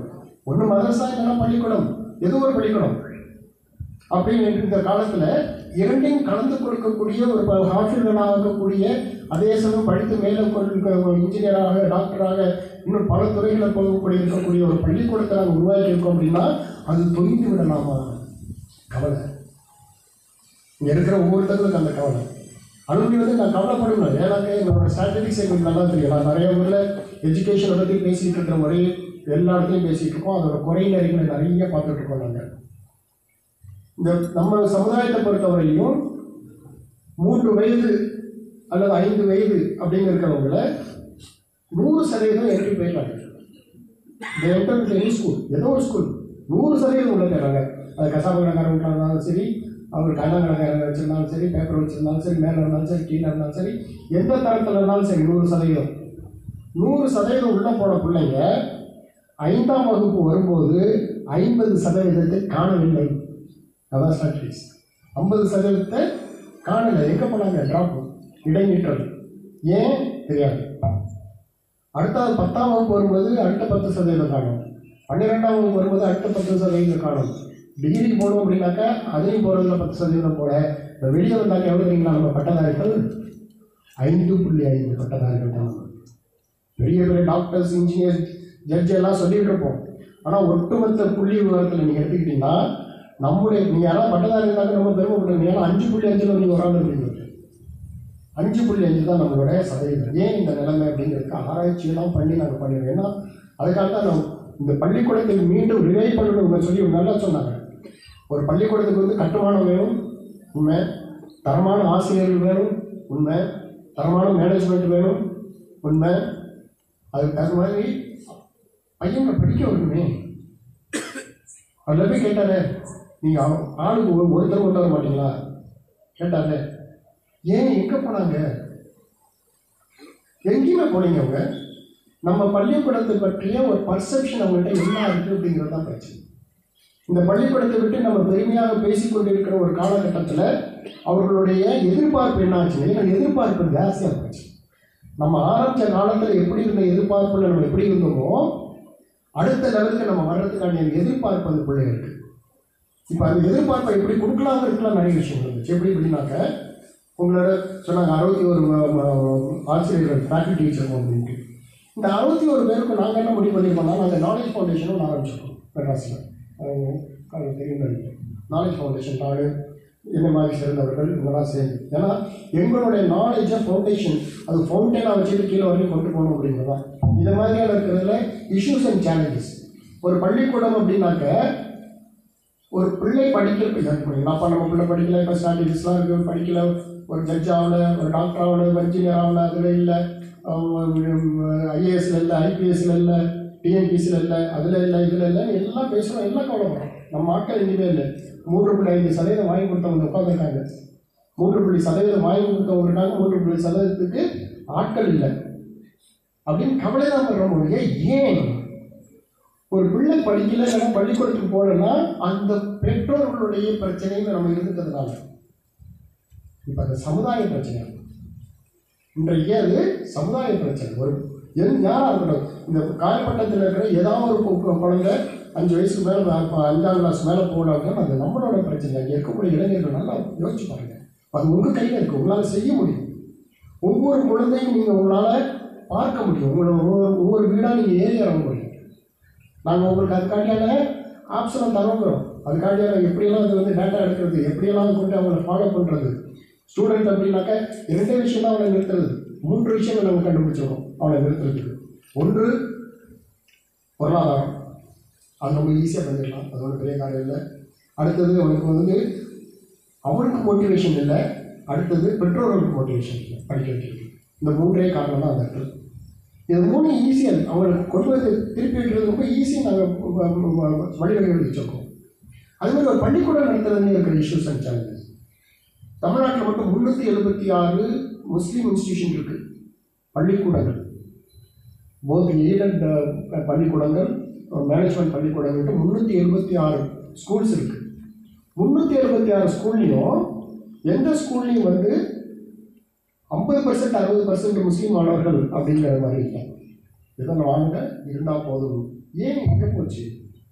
ஒன்று மதரசா இல்லைன்னா பள்ளிக்கூடம், ஏதோ ஒரு பள்ளிக்கூடம் அப்படின்னு இந்த காலத்தில் இரண்டையும் கலந்து கொடுக்கக்கூடிய ஒரு ஹாஃபில்களாக இருக்கக்கூடிய, அதே சமயம் படித்து மேலே இன்ஜினியராக டாக்டராக இன்னும் பல துறைகளை போகக்கூடிய இருக்கக்கூடிய ஒரு பள்ளிக்கூடத்தை நாங்கள் உருவாக்கி இருக்கோம் அப்படின்னா அது தொய்ந்து விடலாமா? கவலை இங்கே இருக்கிற ஒவ்வொருத்தருக்கும் அந்த கவலை. அனுப்பி வந்து நான் கவலைப்படுவேன். ஏன்னாக்க என்னோட ஸ்ட்ராட்டஜிக்ஸ் எங்களுக்கு நல்லா தெரியும். நான் நிறைய ஊரில் எஜுகேஷனை பற்றி பேசிகிட்டு இருக்கிற முறை எல்லா இடத்துலையும் பேசிகிட்டு இருக்கோம். அதோட குறை நிறைகளை நிறைய பார்த்துட்டு இருக்கோம். நாங்கள் இந்த நம்ம சமுதாயத்தை பொறுத்தவரையிலும் மூன்று வயது அல்லது ஐந்து வயது அப்படின்னு இருக்கிறவங்கள நூறு சதவீதம் என்ட்ரி போயிட்டாங்க. எனி ஸ்கூல், ஏதோ ஒரு ஸ்கூல் நூறு சதவீதம் உள்ள போயிடுறாங்க. அது கசாப்பு கடைக்காரங்க இருந்தாலும் சரி, அவர் கண்ணா கடைக்காரங்க வச்சுருந்தாலும் சரி, பேப்பர் வச்சுருந்தாலும் சரி, மேலே இருந்தாலும் சரி, கீழே இருந்தாலும் சரி, எந்த தரத்தில் இருந்தாலும் சரி நூறு சதவீதம் நூறு சதவீதம் உள்ள போன பிள்ளைங்க ஐந்தாம் வகுப்பு வரும்போது ஐம்பது சதவீதத்தை காணவில்லை. அதான் ஸ்டாட்டிஸ்டிக்ஸ். ஐம்பது சதவீதத்தை காணலை. எங்கே போனாங்க? ட்ராப், இடைநிற்றல். ஏன் தெரியாது. அடுத்தது பத்தாம் வகுப்பு வரும்போது அடுத்த பத்து சதவீதம் காணும். பன்னிரெண்டாம் வகுப்பு வரும்போது அடுத்த பத்து சதவீதம் காணும். டிகிரி போகணும் அப்படின்னாக்கா அதையும் போகிறதுல பத்து சதவீதம் போட. இப்போ வெளியே வந்தாக்க எவ்வளோ தெரியுங்களா? நம்ம பட்டதாரிகள் ஐந்து புள்ளி ஐந்து பட்டதாரிகள் தான். பெரிய பெரிய டாக்டர்ஸ், இன்ஜினியர், ஜட்ஜ் எல்லாம் சொல்லிகிட்டு இருப்போம். ஆனால் ஒட்டுமொத்த புள்ளி விவரத்தில் நீங்கள் எடுத்துக்கிட்டீங்கன்னா நம்முடைய நீங்கள் யாராவது பட்டதாரி இருந்தாக்க நம்ம பெருமைப்படுறீங்க. ஏன்னா அஞ்சு புள்ளி அஞ்சில் நீங்கள் ஒரு ஆள் இருப்பீங்க. அஞ்சு புள்ளி அஞ்சு தான் நம்மளோட சதவீதம். ஏன் இந்த நிலைமை அப்படிங்கிறதுக்கு ஆராய்ச்சியெல்லாம் பண்ணி நாங்கள் பண்ணிடுவோம். ஏன்னா அதுக்காக தான் நம்ம இந்த பள்ளிக்கூடத்தை மீண்டும் ரிவைவ் பண்ணணும்னு சொல்லி நல்லா சொன்னாங்க. ஒரு பள்ளிக்கூடத்துக்கு வந்து கட்டுமானம் வேணும், உண்மை. தரமான ஆசிரியர்கள் வேணும், உண்மை. தரமான மேனேஜ்மெண்ட் வேணும், உண்மை. அதுக்கு தகுந்த மாதிரி பையனை படிக்க வரணுமே. அதில் போய் கேட்டாரே, நீங்கள் ஆளுக்கு ஒரு ஒருத்தர் கொண்டு வர மாட்டீங்களா கேட்டாரே. ஏன் எங்கே போனாங்க? எங்கேயுமே போனீங்க. அவங்க நம்ம பள்ளிக்கூடத்தை பற்றிய ஒரு பர்செப்ஷன் அவங்கள்ட்ட என்ன இருக்குது அப்படிங்கிறது தான் பிரச்சனை. இந்த பள்ளிக்கூடத்தை விட்டு நம்ம பெருமையாக பேசிக்கொண்டிருக்கிற ஒரு காலகட்டத்தில் அவர்களுடைய எதிர்பார்ப்பு என்ன ஆச்சு? ஏன்னா எதிர்பார்ப்பு ஜாஸ்தியாக போச்சு. நம்ம ஆரம்பித்த காலத்தில் எப்படி இருந்த எதிர்பார்ப்பில் நம்ம எப்படி இருந்தோமோ அடுத்த லெவலுக்கு நம்ம வர்றதுக்கான எதிர்பார்ப்பு அந்த பிள்ளை இருக்குது. இப்போ அந்த எதிர்பார்ப்பை எப்படி கொடுக்கலாங்க இருக்கலாம் நிறைய விஷயங்கள் இருந்துச்சு. எப்படி எப்படின்னாக்க உங்களோட சொன்னாங்க அறுபத்தி ஒரு ஆசிரியர்கள் ஃபேக்கல்டி வச்சுருக்கோம் அப்படின்ட்டு. இந்த அறுபத்தி ஒரு பேருக்கு நாங்கள் என்ன முடிவு பண்ணியிருக்கோம்னா, நாங்கள் நாலேஜ் ஃபவுண்டேஷன் ஒன்று ஆரம்பிச்சிருக்கோம் மெட்ராஸில். அது தெரியும். நாலேஜ் ஃபவுண்டேஷன் நாடு என்ன மாதிரி சிறந்தவர்கள் இவங்களாம் சேர்ந்து. ஏன்னா எங்களுடைய நாலேஜை ஃபவுண்டேஷன் அது ஃபவுண்டேனாக வச்சுட்டு கீழே வரையும் கொண்டு போகணும் அப்படிங்கிறது தான். இது மாதிரியான இருக்கிறதுல இஷ்யூஸ் அண்ட் சேலஞ்சஸ். ஒரு பள்ளிக்கூடம் அப்படின்னாக்க ஒரு பிள்ளை படிக்கிற அப்போ நம்ம பிள்ளை படிக்கல, இப்போ ஸ்ட்ராட்டஜிஸ்லாம் இருக்குது, படிக்கல, ஒரு ஜட்ஜ் ஆகல, ஒரு டாக்டர் ஆகல, ஒரு இன்ஜினியர் ஆகல, அதில் இல்லை, ஐஏஎஸ்ல இல்லை, ஐபிஎஸ்ல இல்லை, டிஎன்பிசியில் இல்லை, அதில் இல்லை, இதில் இல்லை, எல்லாம் பேசுகிறோம், எல்லாம் கவலைப்படுறோம். நம்ம ஆட்கள் எங்கேயுமே இல்லை. மூன்று புள்ளி ஐந்து சதவீதம் வாங்கி கொடுத்தவங்க உட்காந்துருக்காங்க. மூன்று புள்ளி சதவீதம் வாங்கி கொடுத்தவங்க இருக்காங்க. மூன்று புள்ளி சதவீதத்துக்கு ஆட்கள் இல்லை அப்படின்னு கவலை தான் பண்ணுறோம். ஏன் ஒரு பிள்ளை படிக்கல இல்லைன்னா பள்ளிக்கூடத்துக்கு போகலன்னா அந்த பெற்றோர்களுடைய பிரச்சனைன்னு நம்ம இருந்துக்கிறதுனால இப்போ அந்த சமுதாய பிரச்சனை இன்றைக்கு அது சமுதாய பிரச்சனை. ஒரு என் யாராக இருக்கணும், இந்த காலகட்டத்தில் இருக்கிற ஏதாவது ஒரு குழந்தை அஞ்சு வயசுக்கு மேலே அஞ்சாம் கிளாஸ் மேலே போனாங்க, அது நம்மளோட பிரச்சனை. அங்கே இருக்கக்கூடிய இளைஞர்கள் நல்லா யோசிச்சு பாருங்க. அது உங்கள் கையில் இருக்குது, உங்களால் செய்ய முடியும். ஒவ்வொரு குழந்தையும் நீங்கள் உங்களால் பார்க்க முடியும். உங்களோட ஒவ்வொரு ஒவ்வொரு வீடாக நீங்கள் ஏறி இறங்க முடியும். நாங்கள் உங்களுக்கு அதுக்காண்டியான ஆப்ஷனை தரோங்கிறோம். அதுக்காண்டியான எப்படியெல்லாம் அது வந்து டேட்டா எடுக்கிறது, எப்படியெல்லாம் கொண்டு அவங்களை ஃபாலோ பண்ணுறது. ஸ்டூடெண்ட் அப்படின்னாக்க இரண்டே விஷயம் தான் அவனை நிறுத்துறது. மூன்று விஷயங்கள் நம்ம கண்டுபிடிச்சிருக்கோம் அவனை நிறுத்துறதுக்கு. ஒன்று பொருளாதாரம், அது நம்ம ஈஸியாக பண்ணிடலாம், அது ஒரு பெரிய காரியம் இல்லை. அடுத்தது அவனுக்கு வந்து அவனுக்கு மோட்டிவேஷன் இல்லை, அடுத்தது பெற்றோர்களுக்கு மோட்டிவேஷன் இல்லை படிக்க வைக்கிறது. இந்த மூன்றே காரணம் தான் அந்த இடத்துல. இது மூணு ஈஸியாக இருக்குது. அவங்களுக்கு கொண்டு வந்து திருப்பி வைக்கிறது ரொம்ப ஈஸியாக நாங்கள் வழிவகை வச்சுருக்கோம். அது மாதிரி ஒரு பள்ளிக்கூடம் நடத்துறதுன்னு இருக்கிற இஷ்யூஸ் அண்ட் சேலஞ்சஸ். தமிழ்நாட்டில் மட்டும் முந்நூற்றி எழுபத்தி ஆறு முஸ்லீம் இன்ஸ்டிடியூஷன் இருக்குது, பள்ளிக்கூடங்கள். போத் எய்டட் பள்ளிக்கூடங்கள், மேனேஜ்மெண்ட் பள்ளிக்கூடங்கள் முந்நூற்றி எழுபத்தி ஆறு ஸ்கூல்ஸ் இருக்குது. முந்நூற்றி எழுபத்தி ஆறு ஸ்கூல்லையும் எந்த ஸ்கூல்லையும் வந்து ஐம்பது பர்சன்ட் அறுபது பர்சன்ட் முஸ்லீம் மாணவர்கள் அப்படிங்கிற மாதிரி இல்லை. இதெல்லாம் வாங்க இருந்தால் போதும். ஏன் எங்கே போச்சு?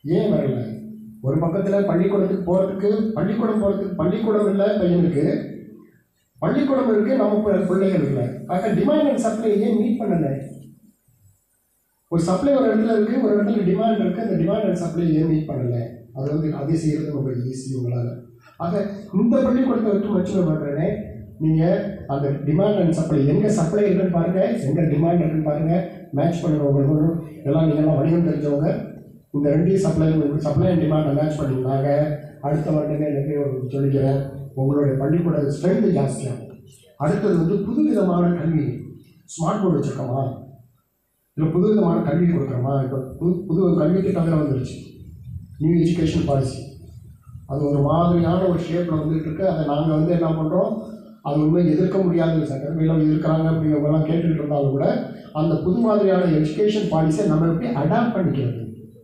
ஏன் வரல? ஒரு பக்கத்தில் பள்ளிக்கூடத்துக்கு போகிறதுக்கு பள்ளிக்கூடம் போகிறதுக்கு பள்ளிக்கூடம் இல்லை பையனுக்கு, பள்ளிக்கூடம் இருக்குது, நம்ம பிள்ளைகள் இல்லை. ஆக டிமாண்ட் அண்ட் சப்ளை ஏன் மீட் பண்ணலை? ஒரு சப்ளை ஒரு இடத்துல இருக்குது, ஒரு இடத்துல டிமாண்ட் இருக்குது, அந்த டிமாண்ட் அண்ட் சப்ளை ஏன் மீட் பண்ணலை? அது வந்து அதே செய்கிறது ரொம்ப ஈஸி உங்களால். ஆக இந்த பள்ளிக்கூடத்தை வச்சு வச்சு பண்ணுறேனே, நீங்கள் அந்த டிமாண்ட் அண்ட் சப்ளை எங்கே சப்ளை இருக்குன்னு பாருங்கள், எங்கே டிமாண்ட் இருக்குன்னு பாருங்கள், மேட்ச் பண்ணுறவங்க எல்லாம் நீங்கள்லாம் வணிகம் தெரிஞ்சவங்க. இந்த ரெண்டையும் சப்ளை சப்ளை அண்ட் டிமாண்டை மேட்ச் பண்ணிங்கனாங்க அடுத்த வருடமே எனக்கு ஒரு சொல்லிக்கிறேன், உங்களுடைய பள்ளிக்கூட ஸ்ட்ரென்த்து ஜாஸ்தியாகும். அடுத்தது வந்து புது விதமான கல்வி, ஸ்மார்ட் போர்டு வச்சுருக்கோமா, இல்லை புது விதமான கல்வி கொடுக்குறோமா? இப்போ புது புது கல்வி திட்டங்கள் வந்துருச்சு, நியூ எஜுகேஷன் பாலிசி. அது ஒரு மாதிரியான ஒரு ஷேப்பில் வந்துட்டு இருக்கு. அதை நாங்கள் வந்து என்ன பண்ணுறோம், அது உண்மை எதிர்க்க முடியாத சட்டமையில் இருக்கிறாங்க அப்படிங்கிறவங்கலாம் கேட்டுக்கிட்டு இருந்தாலும் கூட அந்த புது மாதிரியான எஜுகேஷன் பாலிசியை நம்ம எப்படி அடாப்ட் பண்ணிக்கிறது?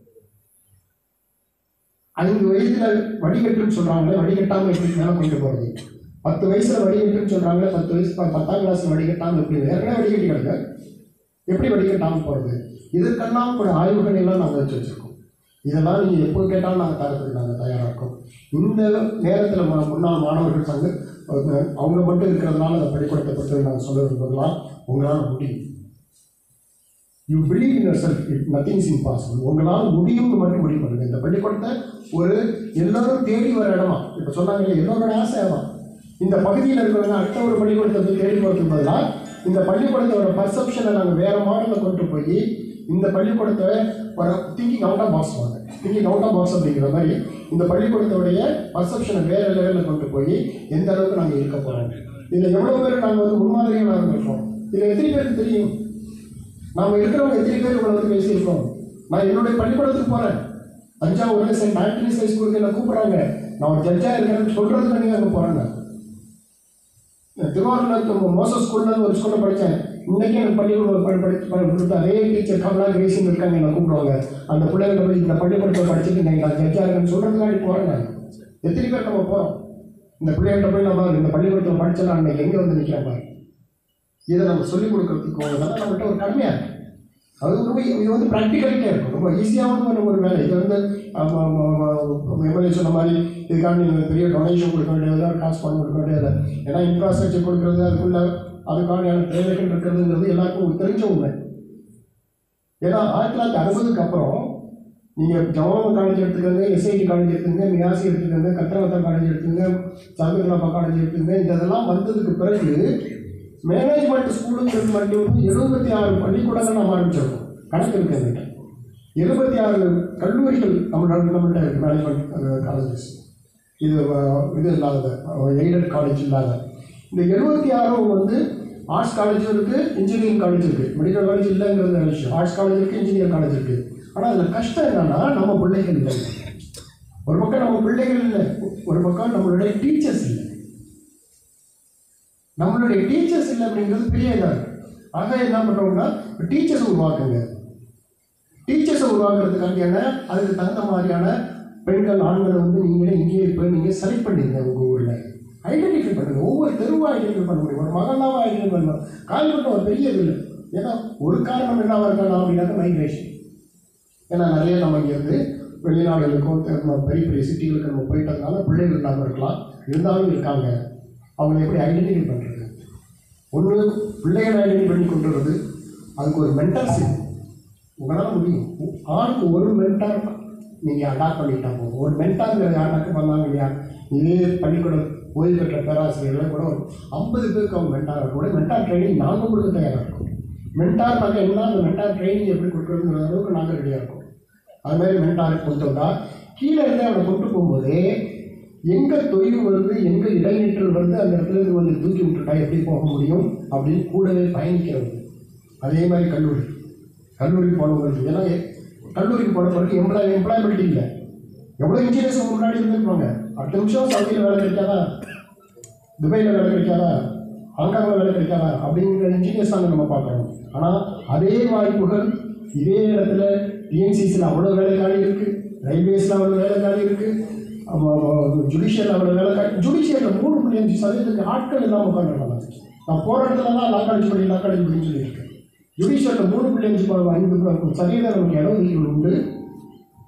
ஐந்து வயதில் வடிகட்டுன்னு சொல்கிறாங்களே, வடிகட்டாமல் எப்படி மேலே கொண்டு போகிறது? பத்து வயசில் வடிகட்டுன்னு சொல்கிறாங்களே, பத்து வயசு பத்தாம் கிளாஸ் வடிகட்டாமல் எப்படி ஏற்கனவே வடிகட்டி கிடக்கு, எப்படி வடிகட்டாமல் போகிறது? இதற்கெல்லாம் கூட ஆய்வுகள் எல்லாம் நாங்கள் வச்சு வச்சுருக்கோம். இதெல்லாம் நீங்கள் எப்போ கேட்டாலும் நாங்கள் தரத்துக்கு நாங்கள் தயாராக இருக்கோம். இந்த நேரத்தில் முன்னாள் மாணவர்கள் சங்க அவங்க மட்டும் இருக்கிறதுனால அந்த பள்ளிக்கூடத்தை பற்றி நாங்கள் சொல்ல விரும்புகிறோம். உங்களால் முடியும். You believe in yourself, it nothing is impossible. உங்களால் முடியும்னு மட்டும் முடிவு பண்ணுங்கள். இந்த பள்ளிக்கூடத்தை ஒரு எல்லோரும் தேடி வர இடமா, இப்போ சொன்னாங்க எல்லோரோட ஆசையாமா. இந்த பகுதியில் இருக்கிறவங்க அடுத்த ஒரு பள்ளிக்கூடத்தை தேடி போகிறதுக்கு பதிலாக இந்த பள்ளிக்கூடத்தோட பர்செப்ஷனை நாங்கள் வேறு மாடலில் கொண்டு போய் இந்த பள்ளிக்கூடத்தை ஒரு திங்கிங் அவுட் ஆஃப் பாக்ஸ் வாங்க, திங்கிங் அவுட் ஆஃப் பாக்ஸ் அப்படிங்கிற மாதிரி இந்த பள்ளிக்கூடத்தோடைய பர்செப்ஷனை வேறு லெவலில் கொண்டு போய் எந்த அளவுக்கு நாங்கள் இருக்க போகிறோம். இதில் எவ்வளோ பேர் நாங்கள் வந்து முன்மாதிரியாக இருந்திருக்கோம். இதில் எத்தனை பேருக்கு தெரியும்? நாம் இருக்கிறவங்க எத்தனை பேர் இவ்வளோ வந்து பேசியிருக்கோம்? நான் என்னுடைய பள்ளிக்கூடத்துக்கு போகிறேன், தஞ்சாவூரில் சென்ட் ஆண்டனிஸ் ஹை ஸ்கூலுக்கு என்ன கூப்பிட்றாங்க, நான் ஒரு ஜட்ஜாக இருக்கிறேன்னு சொல்கிறதுக்கு நீங்கள் அங்கே போகிறேங்க. திருவாரூரில் மோசஸ் ஸ்கூலில் ஒரு ஸ்கூலில் படித்தேன். இன்றைக்கி எனக்கு பள்ளிக்கூடம் படித்து அதே டீச்சர் கமலா கிரேசின்னு இருக்காங்க, என்னை கூப்பிடுவாங்க. அந்த பிள்ளைகிட்ட போய் இந்த பள்ளிக்கூடத்தில் படிச்சுட்டு நீங்கள் ஜட்ஜாக இருக்குன்னு சொல்கிறதுக்காண்டி போகிறேங்க. எத்தனை பேர் நம்ம போகிறோம்? இந்த பிள்ளைகிட்ட போய் நம்ம இந்த பள்ளிக்கூடத்தில் படித்தலாம் அன்றைக்கி எங்கே வந்து நிற்கிற மாதிரி இதை நம்ம சொல்லிக் கொடுக்கறதுக்கு தான் நம்மகிட்ட ஒரு கடமையாக இருக்குது. அது ரொம்ப இது வந்து ப்ராக்டிக்கலிட்டே இருக்கும், ரொம்ப ஈஸியாகவும் ஒரு வேலை. இது வந்து எம்எல்ஏ சொன்ன மாதிரி இதுக்காக நீங்கள் பெரிய டொனேஷன் கொடுக்க வேண்டியது, காசு பணம் கொடுக்க வேண்டியது. ஏன்னா இன்ஃப்ராஸ்ட்ரக்சர் கொடுக்குறது, அதுக்குள்ள அதுக்கான தேவைகள் இருக்கிறதுங்கிறது எல்லாருக்கும் தெரிஞ்ச உண்மை. ஏன்னா ஆயிரத்தி தொள்ளாயிரத்தி அறுபதுக்கு அப்புறம் நீங்கள் ஜவஹர்லால் காலேஜ் எடுத்துக்கோங்க, எஸ்ஐடி காலேஜ் எடுத்துங்க, மியாசி எடுத்துக்கோங்க, கத்திரவத்தா காலேஜ் எடுத்துங்க, சந்திரலாபா காலேஜ் எடுத்துங்க, இதெல்லாம் வந்ததுக்கு பிறகு மேனேஜ்மெண்ட் ஸ்கூலுங்கிறது மட்டும் எழுபத்தி ஆறு பள்ளிக்கூடங்கள் நம்ம ஆரம்பிச்சிருக்கோம். கணக்கு இருக்கிறது எழுபத்தி ஆறு கல்லூரிகள் நம்மளோட நம்மள்கிட்ட இருக்குது, மேனேஜ்மெண்ட் காலேஜஸ். இது இது இல்லாத எய்டட் காலேஜ் இல்லாத இந்த எழுபத்தி ஆறும் வந்து ஆர்ட்ஸ் காலேஜும் இருக்குது, இன்ஜினியரிங் காலேஜ் இருக்குது. மெடிக்கல் காலேஜ் இல்லைங்கிறது விஷயம். ஆர்ட்ஸ் காலேஜ் இருக்குது, இன்ஜினியரிங் காலேஜ் இருக்குது. ஆனால் அதில் கஷ்டம் என்னன்னா நம்ம பிள்ளைகள் இல்லை. ஒரு பக்கம் நம்ம பிள்ளைகள் இல்லை, ஒரு பக்கம் நம்மளுடைய டீச்சர்ஸ் இல்லை. நம்மளுடைய டீச்சர்ஸ் இல்லை அப்படிங்கிறது பெரிய இதாக இருக்குது. ஆக என்ன பண்ணுறோம்னா டீச்சர்ஸை உருவாக்குங்க. டீச்சர்ஸை உருவாக்குறதுக்காண்டி என்ன, அதுக்கு தகுந்த மாதிரியான பெண்கள் ஆண்களை வந்து நீங்களே இங்கேயே இப்போ நீங்கள் செலக்ட் பண்ணிடுங்க. உங்கள் ஊரில் ஐடென்டிஃபை பண்ணுங்கள். ஒவ்வொரு தெருவாக ஐடென்டிஃபை பண்ண முடியும், ஒரு மகனாக ஐடென்டிஃபை பண்ணணும். கால்பட்டம் ஒரு பெரிய இது இல்லை. ஏன்னா ஒரு காரணம் என்னவாக இருக்கலாம் அப்படின்னாக்க மைக்ரேஷன். ஏன்னா நிறைய நம்ம இங்கேருந்து வெளிநாடுகளுக்கும் பெரிய பெரிய சிட்டிகளுக்கு நம்ம போயிட்டதுனால பிள்ளைகள் இல்லாமல் இருக்கலாம், இருந்தாலும் இருக்காங்க. அவங்க எப்படி ஐடென்டிஃபை பண்ணுறது? ஒன்று பிள்ளைகளை ஐடென்டிஃபை பண்ணி கொண்டு வருது, அதுக்கு ஒரு மென்டார்ஷிப் உங்களால் முடியும். ஆளுக்கு ஒரு மென்டார் நீங்கள் அடாப்ட் பண்ணிட்டா போகும். ஒரு மென்டாருங்கிற யாராக்க பண்ணாங்க இல்லையா, இதே பள்ளிக்கூடம் ஓய்வு பெற்ற பேராசிரியர்களை கூட ஒரு ஐம்பது பேருக்கு அவங்க மென்டாராக கூட மென்டார் ட்ரைனிங் நாங்கள் கொடுக்க தயாராக இருக்கும். மென்டார் நாங்கள் என்ன, அந்த மென்டார் ட்ரைனிங் எப்படி கொடுக்குறதுங்கிற அளவுக்கு நாங்கள் ரெடியாக இருக்கோம். அதுமாதிரி மென்டாருக்கு கொண்டு வந்தால் கீழே இருந்து அவனை கொண்டு போகும்போதே எங்கே தொய்வு வருது, எங்கே இடைநீற்றல் வருது, அந்த இடத்துல இருந்து வந்து தூக்கி விட்டுட்டா எப்படி போக முடியும் அப்படின்னு கூடவே பயணிக்கிறது. அதே மாதிரி கல்லூரி கல்லூரிக்கு போனவங்களுக்கு ஏன்னா கல்லூரிக்கு போன பிறகு எம்ப்ளாய் எம்ப்ளாயபிலிட்டி இல்லை. எவ்வளோ இன்ஜினியர்ஸ் முன்னாடி இருந்துருப்பாங்க, அடுத்த நிமிஷம் சவுதியில் வேலை கிடைக்காதா, துபாயில் வேலை கிடைக்காதா, ஹாங்காங்கில் வேலை கிடைக்காதா அப்படிங்கிற இன்ஜினியர்ஸ் தாங்க நம்ம பார்க்குறோம். ஆனால் அதே வாய்ப்புகள் இதே இடத்துல டிஎன்சிசியில் அவ்வளோ வேலை காலி இருக்குது, ரயில்வேஸில் அவ்வளோ வேலை காலி இருக்குது, ஜுடிஷியரில் அவ்வளோ வேலை காலி. ஜுடிஷியரில் மூணு புள்ளி அஞ்சு சதவீதத்துக்கு ஆட்கள் இல்லாமல் உட்காந்துருக்காங்க. நான் போகிற இடத்துல தான் லா காலேஜ் படி லா காலேஜ் படின்னு சொல்லியிருக்கேன். ஜுடிஷியரில் மூணு புள்ளி அஞ்சு ஐந்து சதவீதம் நமக்கு இடம் ஒதுக்கீடு உண்டு.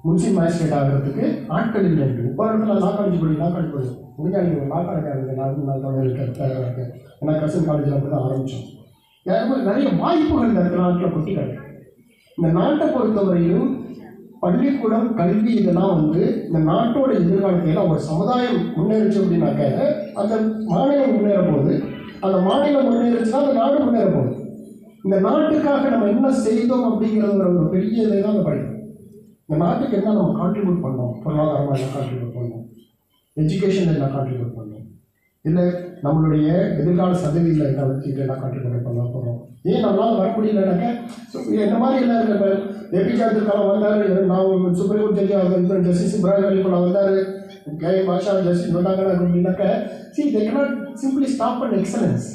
முன்சிப் மேஜிஸ்ட்ரேட் ஆகிறதுக்கு ஆட்கள் இல்லை. இப்போ இடத்துல லா காலேஜ் படி லா காலேஜ் படி முடிஞ்சா நீங்கள் லா காலேஜ் நான் நான் தமிழ் தயாராக இருக்கேன். ஏன்னா கசன் காலேஜில் அப்படி தான் ஆரம்பித்தோம். நிறைய வாய்ப்புகள் இந்த நாட்டில் கொட்டி கிடக்கு. இந்த நாட்டை பொறுத்தவரையிலும் பள்ளிக்கூடம் கல்வி இதெல்லாம் வந்து இந்த நாட்டோட எதிர்காலத்தில் ஒரு சமுதாயம் முன்னேறிச்சு அப்படின்னாக்க அந்த மாநிலம் முன்னேற போகுது. அந்த மாநிலம் முன்னேறிச்சுன்னா அந்த நாடு முன்னேற போகுது. இந்த நாட்டுக்காக நம்ம என்ன செய்தோம் அப்படிங்கிறது ஒரு பெரிய இதை தான் நம்ம படிக்கணும். இந்த நாட்டுக்கு என்ன நம்ம கான்ட்ரிபியூட் பண்ணோம், பொருளாதாரமாக என்ன கான்ட்ரிபியூட் பண்ணோம், எஜுகேஷன் என்ன கான்ட்ரிபியூட் பண்ணோம், இல்லை நம்மளுடைய எதிர்கால சதவீதியில் என்ன வச்சுட்டு என்ன கான்ட்ரிபியூட் பண்ண போகிறோம். ஏன் நம்மளால் வர முடியலனாக்க என்ன மாதிரி எல்லாம் இருக்க ஏபிஜே அப்துல் கலாம் வந்தார், நான் supreme court judge justice Ibrahim Alibulla வந்தார், கே பாஷா ஜஸ்டிஸ் வந்தாங்க அப்படின்னாக்க see they cannot simply stop and excellence.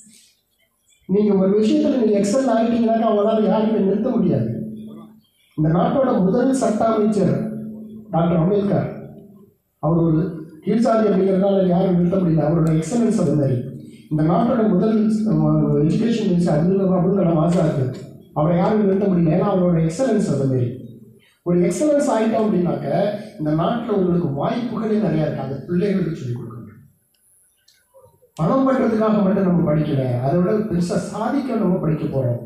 நீங்கள் ஒரு விஷயத்தில் நீங்கள் எக்ஸல் ஆகிட்டீங்கன்னாக்க அவங்களால யாருமே நிறுத்த முடியாது. இந்த நாட்டோட முதல் சட்ட அமைச்சர் டாக்டர் அம்பேத்கர், அவர் ஒரு கீழ்சாதி அப்படிங்கிறதுனால யாரும் நிறுத்த முடியல. அவரோட எக்ஸலன்ஸ் அது மாதிரி. இந்த நாட்டோட முதல் எஜுகேஷன் மினிஸ்டர் அப்துல் அப்துல் கலாம் ஆசாத், அவரை யாரும் நிறுத்த முடியல. ஏன்னா அவரோட எக்ஸலன்ஸ் அது மாதிரி. ஒரு எக்ஸலன்ஸ் ஆகிட்டோம் அப்படின்னாக்க இந்த நாட்டில் உங்களுக்கு வாய்ப்புகளே நிறையா இருக்குது. அந்த பிள்ளைகளுக்கு சொல்லிக் கொடுக்கணும். பணம் பண்ணுறதுக்காக மட்டும் நம்ம படிக்கல, அதை விட பெருசாக சாதிக்க நம்ம படிக்க போகிறோம்.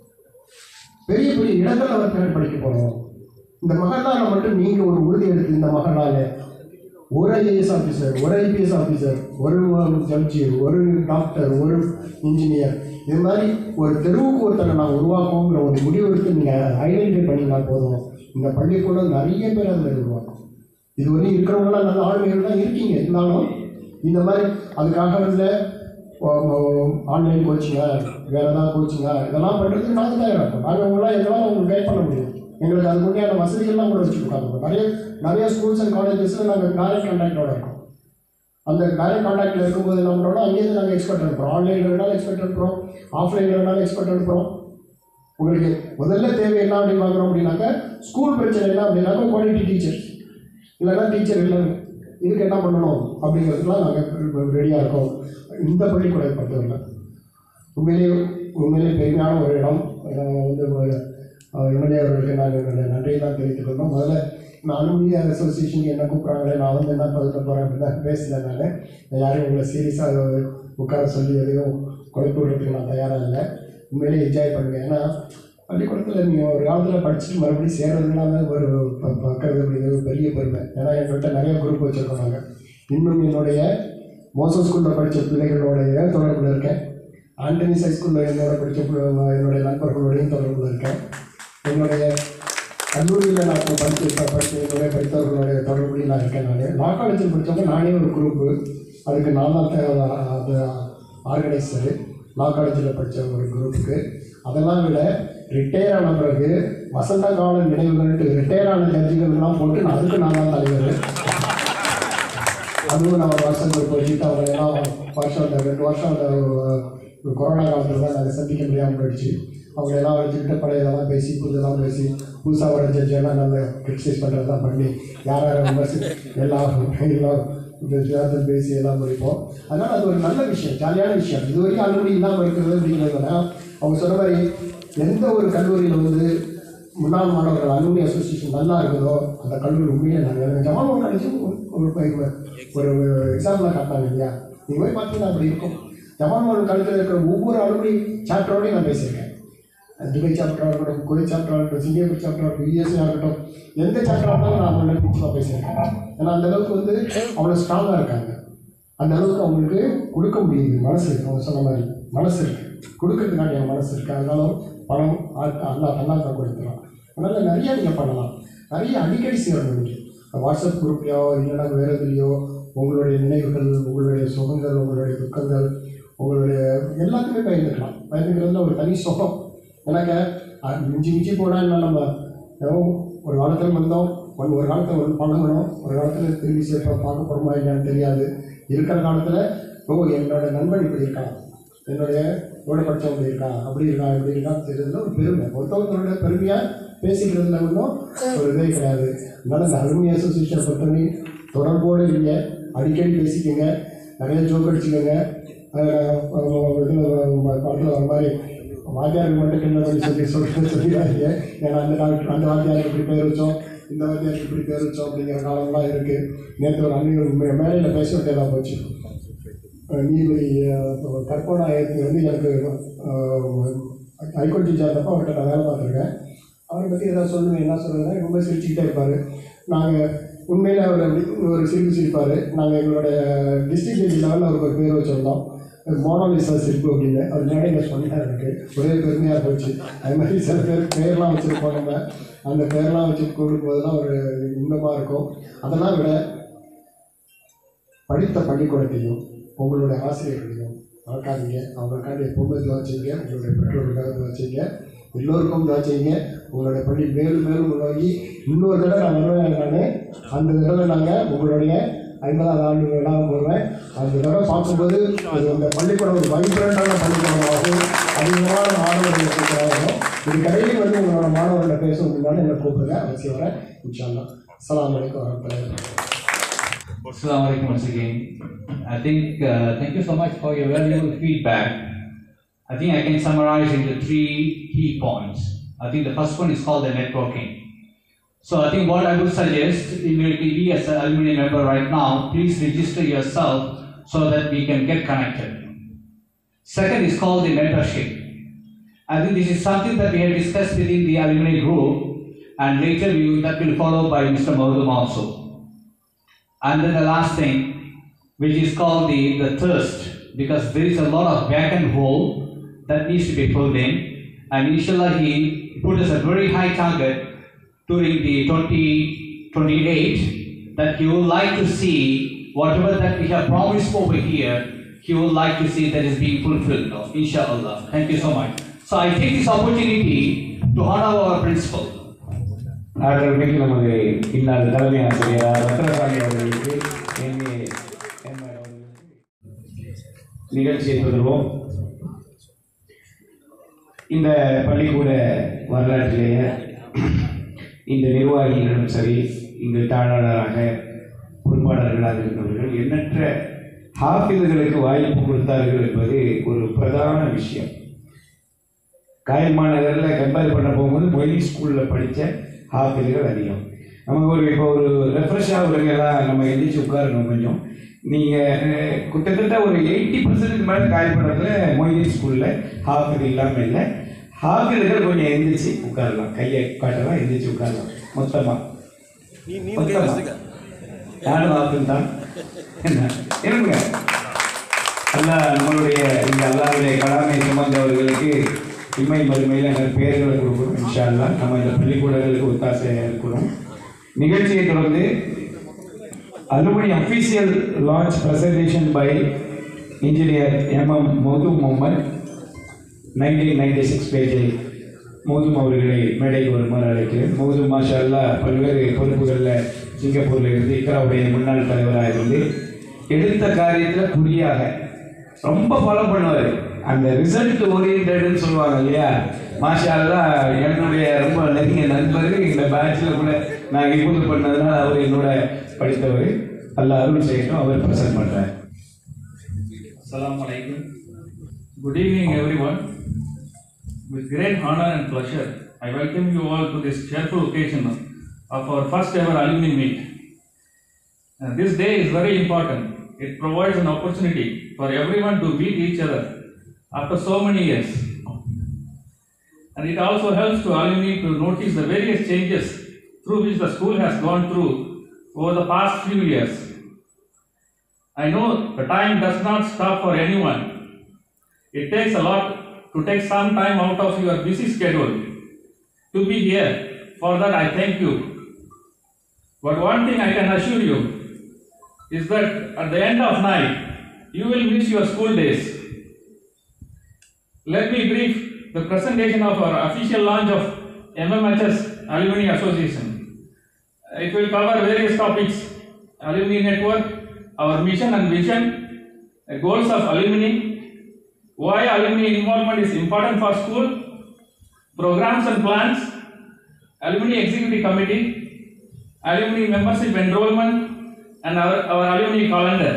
பெரிய பெரிய இடங்கள் அவர் பேர் படிக்க போகிறோம். இந்த மகளால் மட்டும் நீங்கள் ஒரு உறுதி எடுத்து இந்த மகளால் ஒரு ஐஏஎஸ் ஆஃபீஸர், ஒரு ஐபிஎஸ் ஆஃபீஸர், ஒரு ஜட்ஜி, ஒரு டாக்டர், ஒரு இன்ஜினியர், இது மாதிரி ஒரு தெருவுக்கு ஒருத்தனை நான் உருவாக்குங்கிற ஒரு முடிவு எடுத்து நீங்கள் ஐடென்டிஃபை பண்ணினா போதும். இந்த பள்ளிக்கூடம் நிறைய பேர் அதில் உருவாக்கும். இது வரையும் இருக்கிறவங்களாம் நல்ல ஆளுமைகள் தான் இருக்கீங்க. இருந்தாலும் இந்த மாதிரி அதுக்காக வந்து ஆன்லைன் கோச்சிங்க, வேறு ஏதாவது கோச்சிங்க இதெல்லாம் பண்ணுறதுக்கு நாங்கள் தான் இருக்கோம். நாங்கள் உங்களாம் எங்களால் உங்களுக்கு கைட் பண்ண முடியும். எங்களுக்கு அது முன்னாடி வசதிகள்லாம் கூட வச்சுருக்காங்க. நிறைய நிறைய ஸ்கூல்ஸ் அண்ட் காலேஜஸில் நாங்கள் டைரக்ட் கான்டாக்டோட இருக்கோம். அந்த டைரக்ட் கான்டாக்டில் இருக்கும்போது என்ன பண்ணுறோம்னா அங்கேயிருந்து நாங்கள் எக்ஸ்பர்ட் அனுப்புகிறோம். ஆன்லைனில் வேணாலும் எக்ஸ்பர்ட் அனுப்புகிறோம், ஆஃப்லைனில் வேணாலும் எக்ஸ்பர்ட் அனுப்புகிறோம். உங்களுக்கு முதல்ல தேவை என்ன அப்படின்னு பார்க்குறோம் அப்படின்னாக்கா ஸ்கூல் பிரச்சனை என்ன அப்படின்னாக்கா குவாலிட்டி டீச்சர் இல்லைன்னா டீச்சர் இல்லை, இதுக்கு என்ன பண்ணணும் அப்படிங்கிறதுலாம் நாங்கள் ரெடியாக இருக்கோம். இந்த பள்ளிக்கூடம் பொறுத்தவரை உண்மையிலேயே உண்மையிலேயே பெருமையான ஒரு இடம். வந்து எம்எல்ஏ அவர்களுக்கு நான் என்னுடைய நன்றியை தான் தெரிவித்துக் கொள்ளணும். முதல்ல நான் அலுமினிய அசோசியேஷனுக்கு என்ன கூப்பிட்றாங்களே, நான் வந்து என்ன பதில் போகிறேன் அப்படின்னு தான் பேசல. நான் யாரையும் உங்களை சீரியஸாக உட்கார சொல்லி எதையும் குறைப்பு விடுறதுக்கு நான் தயாராக இல்லை. உண்மையிலேயே என்ஜாய் பண்ணுவேன். ஏன்னா பள்ளிக்கூடத்தில் நீங்கள் ஒரு காலத்தில் படிச்சுட்டு மறுபடியும் சேர்றதுனால ஒரு பார்க்கறது அப்படிங்கிறது பெரிய பெருமை. ஏன்னா என்கிட்ட நிறைய குரூப் வச்சுருக்கோம். நாங்கள் இன்னும் என்னுடைய மோசம் ஸ்கூலில் படித்த பிள்ளைகளோடைய தொடர்பில் இருக்கேன். ஆண்டனிஸ் ஹைஸ்கூலில் என்னோட படித்த என்னுடைய நண்பர்களோடையும் தொடர்பில் இருக்கேன். என்னுடைய கல்லூரியில் நான் இப்போ படித்து படித்து என்னுடைய படித்தவர்களுடைய தொடர்புலையும் நான் இருக்கேன். நான் லா காலேஜில் படித்தவங்க நானே ஒரு குரூப்பு, அதுக்கு நான் தான் அது ஆர்கனைசரு. லா காலேஜில் படித்த ஒரு குரூப்புக்கு. அதெல்லாம் விட ரிட்டையர் ஆன பிறகு வசந்த கால நினைவுகள்ட்டு ரிட்டையர் ஆன ஜட்ஜிகள்லாம் போட்டு நான் அதுக்கு நான் தான் தலைவர். அதுவும் நம்ம வருஷம் குரூப் வச்சுட்டு அவங்களெல்லாம் வருஷம் அந்த ரெண்டு வருஷம் அந்த கொரோனா காலத்தில் தான் நாங்கள் சந்திக்க முடியாமல் போயிடுச்சு. அவங்களெல்லாம் வச்சுக்கிட்டு பழைய இதெல்லாம் பேசி புதுதெல்லாம் பேசி புதுசாக வர ஜட்ஜெல்லாம் நல்ல கிரிட்டிசைஸ் பண்ணுறதெல்லாம் பண்ணி யார் யாரை விமர்சி எல்லாம் எல்லாம் பேசி எல்லாம் முடிப்போம். அதனால் அது ஒரு நல்ல விஷயம், ஜாலியான விஷயம். இது வரைக்கும் அலுவலி இல்லாமல் இருக்கிறது அப்படிங்கிறதுனா அவங்க சொன்ன மாதிரி எந்த ஒரு கல்லூரியில் வந்து முன்னாள் மாணவர்கள் அலுவலி அசோசியேஷன் நல்லா இருக்குதோ அந்த கல்லூரி உண்மையிலே நாங்கள் ஜமால் காலேஜ் ஒரு ஒரு எக்ஸாம்பிளாக காட்டினாங்க இல்லையா. நீங்கள் போய் பார்த்தீங்கன்னா அப்படி இருக்கும். ஜமால் காலேஜில் இருக்கிற ஒவ்வொரு அலுவலி சாப்டரோடையும் நான் பேசியிருக்கேன். துபாய் சாப்டராக இருக்கட்டும், குவைத் சாப்டராக இருக்கட்டும், சிங்கப்பூர் சாப்டராக இருக்கட்டும், யூஎஸ்ஏ ஆகட்டும், எந்த சாப்டராக இருந்தாலும் நான் அவங்கள பிடிச்சதாக பேசியிருக்கேன். ஏன்னா அந்தளவுக்கு வந்து அவ்வளோ ஸ்ட்ராங்காக இருக்காங்க. அந்த அளவுக்கு அவங்களுக்கு கொடுக்க முடியுது. மனசு இருக்குது, அவங்க சொன்ன மாதிரி மனசு இருக்குது, கொடுக்கறதுக்கான என் மனசு இருக்குது. அதனாலும் பணம் அல்லா தன்னாக தான் கொடுத்துக்கலாம். அதனால் நிறையா நீங்கள் பண்ணலாம். நிறைய அடிக்கடி சேரணும். நீங்கள் வாட்ஸ்அப் குரூப்லையோ இல்லைன்னா வேறு எதுலையோ உங்களுடைய நினைவுகள், உங்களுடைய சுகங்கள், உங்களுடைய துக்கங்கள், உங்களுடைய எல்லாத்துக்குமே பயந்துக்கலாம். பயந்துக்கிறதுல ஒரு தனி சுகம். எனக்கு மிஞ்சி மிஞ்சி போனால் என்ன, நம்ம ஒரு காலத்தில் வந்தோம், ஒன் ஒரு காலத்தில் ஒன்று பழகணும், ஒரு காலத்தில் திரும்பி சேர்ப்ப பார்க்க போகிறோமா இல்லையான்னு தெரியாது. இருக்கிற காலத்தில் ஓ என்னோட நண்பன் இப்படி இருக்கான், என்னுடைய கூட படித்தவங்க இருக்கான், அப்படி இருக்கான் இப்படி இருக்கான்னு தெரியுதுல ஒரு பெருமை. ஒருத்தவங்களோட பெருமையாக பேசிக்கிறதுல ஒன்றும் ஒரு இதே கிடையாது. அதனால் இந்த அலுமினி அசோசியேஷனை பொறுத்தவரை தொடர்போடு இல்லை, அடிக்கடி பேசிக்கோங்க, நிறைய ஜோக் அடிச்சுக்கோங்க. இதில் படத்தில் வர மாதிரி வாத்தியாருக்கு மட்டும் என்ன சொல்லி சொல்லி சொல்லிடாதீங்க. ஏன்னா அந்த டாக்டர் அந்த வாத்தியாருக்கு இப்படி பேர் வச்சோம், இந்த வாத்தியாருக்கு இப்படி பேர் வச்சோம் அப்படிங்கிற காலம்லாம் இருக்குது. நேற்று ஒரு அன்னைக்கு மேலையில் பேச வேண்டியதாக போச்சு. நீதிபதி கற்பனா ஆயிரத்தி வந்து எனக்கு ஹைகோர்ட் ஜட்ஜாக இருந்தப்போ அவர்கிட்ட நான் வேலை பார்த்துருக்கேன். அவரை பற்றி ஏதாவது சொல்லுவேன், என்ன சொல்லுவேன்னா ரொம்ப சிரிச்சுக்கிட்டே இருப்பார். நாங்கள் உண்மையில் அவர் அப்படி ஒரு சிரிப்பு சிரிப்பார். நாங்கள் எங்களுடைய டிஸ்ட்ரிக்ட் ஜட்ஜி லெவலில் அவருக்கு ஒரு பேர் வச்சுருந்தோம், மோனாலிசா சிரிப்பு அப்படின்னு. அது மேடையில் சொன்னார், எனக்கு ஒரே பெருமையாக போச்சு. அது மாதிரி சில பேர் பேர்லாம் வச்சுருப்போம், நம்ம அந்த பேர்லாம் வச்சு கூப்பிடும் போதெல்லாம் ஒரு இன்பமாக இருக்கும். அதெல்லாம் விட படித்த பள்ளிக்கூடத்தையும் உங்களுடைய ஆசிரியர்களையும் மறக்காதீங்க. அவங்களுக்காண்டி எப்பவுமே துவாச்சிங்க, உங்களுடைய பெற்றோர்களுக்காக துவாச்சிங்க, எல்லோருக்கும் துவாச்சிங்க. உங்களுடைய பள்ளி மேலும் மேலும் உருவாகி இன்னொரு தடவை நான் வருவேன். நான் அந்த தடவை நாங்கள் உங்களுடைய ஐம்பதாவது ஆண்டு விழாவும் போடுவேன். அந்த தடவை பார்க்கும்போது அது அந்த பள்ளிக்கூடம் ஒரு வைப்ரண்டான பள்ளிக்கூடமாகும், அதிகமான மாணவர்கள் இருக்கிறாங்க. இது கடையில் வந்து உங்களோட மாணவர்களை பேச முடியுமான்னு என்னை கூப்பிடுங்க, அவசியம் வரேன். இன்ஷா அல்லாஹ். அஸ்ஸலாமு அலைக்கும் வரஹ்மத்துல்லாஹி. Assalamu alaikum once again. I think, uh, thank you so much for your valuable feedback. I think I can summarize into three key points. I think the first one is called the networking. So I think what I would suggest, if you be as an alumni member right now, please register yourself so that we can get connected. Second is called the mentorship. I think this is something that we have discussed within the alumni group, and later we will, that will follow by Mister Maudum also. And then the last thing, which is called the, the thirst, because there is a lot of vacant hole that needs to be filled in. And inshallah, he put us a very high target during the twenty twenty-eight that he would like to see whatever that we have promised over here, he would like to see that is being fulfilled. Inshallah. Thank you so much. So I take this opportunity to honor our principal. ஆற்றல் நமது இந்நாள் தலைமை ஆசிரியர் ரத்னசாமி அவர்களுக்கு நிகழ்ச்சியை தொடர்வோம். இந்த பள்ளிக்கூட வரலாற்றிலேயே இந்த நிர்வாகிகளிடம் சரி, இங்கு தாளாளராக பொறுப்பாளர்களாக இருந்தவர்கள் எண்ணற்ற ஹாஃபிதுகளுக்கு வாய்ப்பு கொடுத்தார்கள் என்பது ஒரு பிரதான விஷயம். காயல் மாநகரில் கம்பேர் பண்ண போகும்போது மொழி ஸ்கூலில் படித்த ஹாஃபிதுகள் அதிகம். நமக்கு ஒரு இப்போ ஒரு ரெஃப்ரெஷ்ஷாக வருங்கெல்லாம் நம்ம எந்திரிச்சு உட்காரணும். கொஞ்சம் நீங்கள் கிட்டத்தட்ட ஒரு எயிட்டி பர்சன்டேஜ் மேலே காயல்படத்தில் மொய்தீன் ஸ்கூலில் ஹாஃபிது இல்லாமல் இல்லை. ஹாஃபிதுகள் கொஞ்சம் எந்திரிச்சு உட்காரலாம், கையை காட்டலாம், எந்திரிச்சு உட்காரலாம். மொத்தமாக நானும் ஹாஃபிது தான் இருங்க. அல்லா நம்மளுடைய இந்த அல்லாவுடைய கலாமை சுமந்தவர்களுக்கு இம்மை மறுமையில் பெயர்களை கொடுக்கணும். இன்ஷா அல்லாஹ் நம்ம இந்த பள்ளிக்கூடங்களுக்கு ஒத்தாசையாக இருக்கணும். நிகழ்ச்சியை தொடர்ந்து alumni official launch presentation by engineer M M Makhdoom Mohammed nineteen ninety six பேஜை மௌதும் அவர்களை மேடைக்கு வருமாறு அழைக்கிறேன். மௌதும் மாஷா அல்லாஹ் பல்வேறு பொறுப்புகளில் சிங்கப்பூரில் இருந்து இக்ராவுடைய முன்னாள் தலைவராக இருந்து எடுத்த காரியத்தில் குறியாக ரொம்ப ஃபாலோ பண்ணுவார். அந்த ரிசல்ட் ஓரியன்டட்னு சொல்லுவாங்க இல்லையா, மாஷா அல்லாஹ் என்னுடைய ரொம்ப நெருங்கிய நண்பர்கள். இந்த பேட்சில் கூட நான் இப்போது பண்ணதுனால அவர் என்னோட படித்தவர். அல்லாஹ் அருள் செய்யட்டும். அவர் ப்ரெசென்ட் பண்ணுறார். Assalamu alaikum. Good evening everyone. With great honor and pleasure, I welcome you all to this cheerful occasion of our first ever alumni meet. And this day is very important. It provides an opportunity for everyone to meet each other after so many years. And it also helps to alumni to notice the various changes through which the school has gone through over the past few years. I know the time does not stop for anyone. It takes a lot to take some time out of your busy schedule to be here. For that I thank you. But one thing I can assure you is that at the end of night, you will miss your school days. Let me brief the presentation of our official launch of M M H S Alumni Association. It will cover various topics: alumni network, our mission and vision, the goals of alumni, why alumni involvement is important for school, programs and plans, alumni executive committee, alumni membership enrollment, and our, our alumni calendar.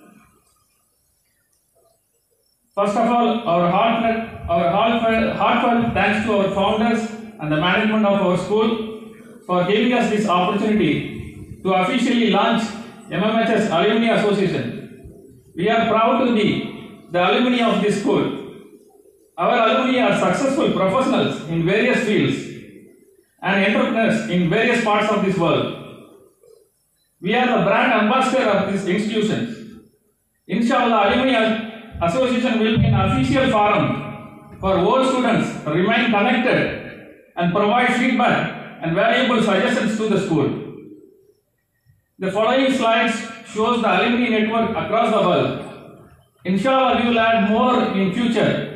First of all, our heartfelt, our heartfelt, heartfelt thanks to our founders and the management of our school for giving us this opportunity to officially launch M M H S Alumni Association. We are proud to be the alumni of this school. Our alumni are successful professionals in various fields and entrepreneurs in various parts of this world. We are the brand ambassador of these institutions. Inshallah, Alumni Association will be an official forum for all students to remain connected and provide feedback and valuable suggestions to the school. The following slides shows the alumni network across the world. Inshallah, we will add more in future.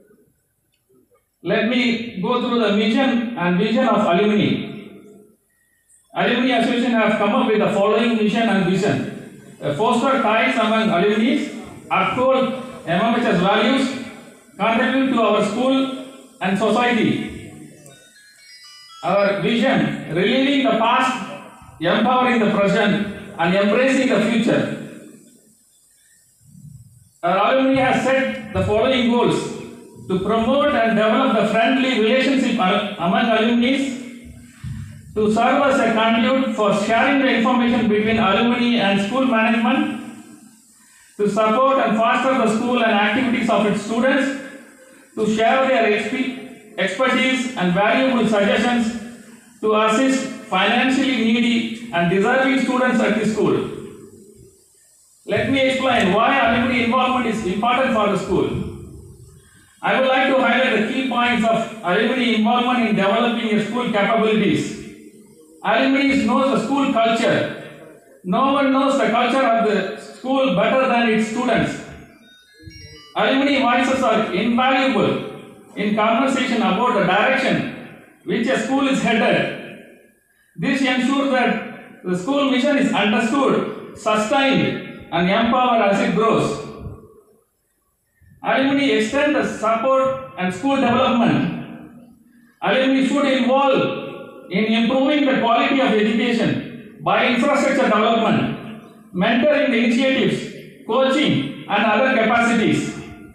Let me go through the mission and vision of alumni. Alumni Association have come up with the following mission and vision: uh, foster ties among alumni, uphold M M H S values, contribute to our school and society. Our vision: relieving the past, empowering the present, and embracing the future. Our alumni has set the following goals: to promote and develop the friendly relationship among alumni, to serve as a conduit for sharing the information between alumni and school management, to support and foster the school and activities of its students, to share their exp expertise and valuable suggestions, to assist financially needy and deserving students at the school. Let me explain why alumni involvement is important for the school. I would like to highlight the key points of alumni involvement in developing a school capabilities. Alumni knows the school culture. No one knows the culture of the school better than its students. Alumni voices are invaluable in conversation about the direction which a school is headed. This ensures that the school mission is understood, sustained, and empowered as it grows. Alumni extend the support and school development. Alumni should involve in improving the quality of education by infrastructure development, mentoring initiatives, coaching, and other capacities.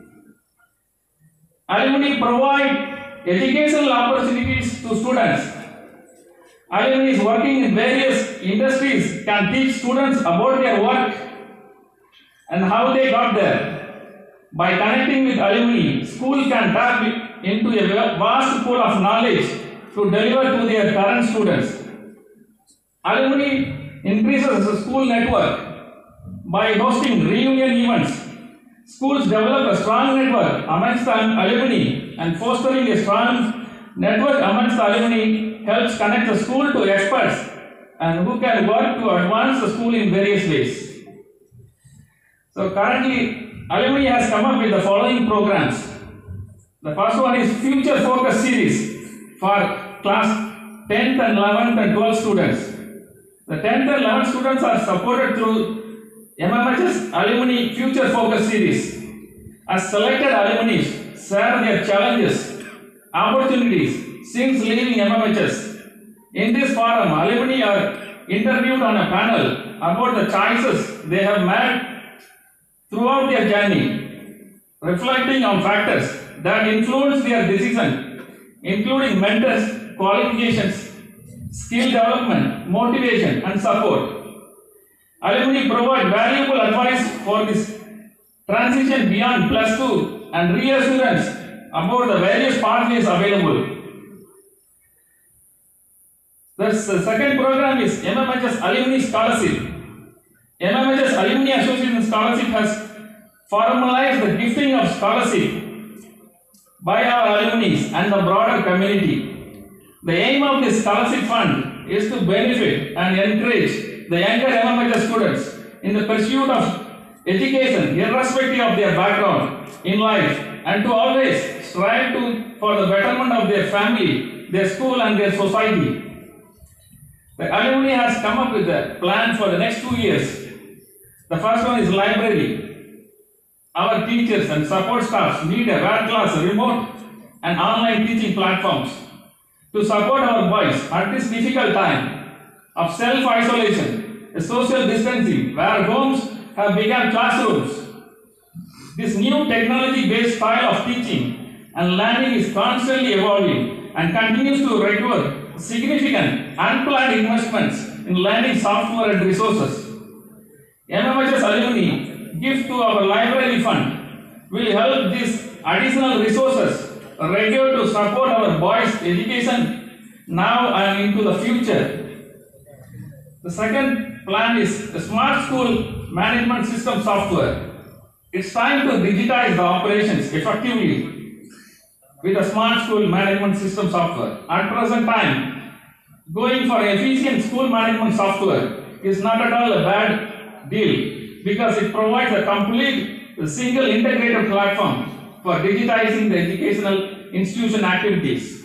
Alumni provide educational opportunities to students. Alumni working in various industries can teach students about their work and how they got there. By connecting with alumni, school can tap into a vast pool of knowledge to deliver to their current students. Alumni increases the school network by hosting reunion events. Schools develop a strong network amongst the alumni, and fostering a strong network amongst the alumni helps connect the school to experts and who can work to advance the school in various ways. So currently, alumni has come up with the following programs. The first one is Future Focus Series for class tenth and eleventh and twelfth students. The tenth and eleventh students are supported through M M H S Alumni Future Focus Series. As selected alumni share their challenges, opportunities since leaving M M H S. In this forum, alumni are interviewed on a panel about the choices they have made throughout their journey, reflecting on factors that influence their decision, including mentors, qualifications, skill development, motivation, and support. Alumni provide valuable advice for this transition beyond plus two and reassurance about the various pathways available. The second program is M M H S Alumni Scholarship. M M H S Alumni Association Scholarship has formalized the gifting of scholarship by our alumni and the broader community. The aim of this scholarship fund is to benefit and encourage the younger M M H S students in the pursuit of education, irrespective of their background in life, and to always strive to, for the betterment of their family, their school, and their society. The alumni has come up with a plan for the next two years. The first one is library. Our teachers and support staff need a world-class remote and online teaching platforms to support our boys at this difficult time of self-isolation, social distancing, where homes have become classrooms. This new technology-based style of teaching and learning is constantly evolving and continues to require significant unplanned investments in learning software and resources. M M H S alumni gift to our library fund will help these additional resources regular to support our boys' education now and into the future. The second plan is the smart school management system software. It's time to digitize the operations effectively with the smart school management system software. At present time, going for efficient school management software is not at all a bad deal because it provides a complete single integrated platform for digitizing the educational institution activities.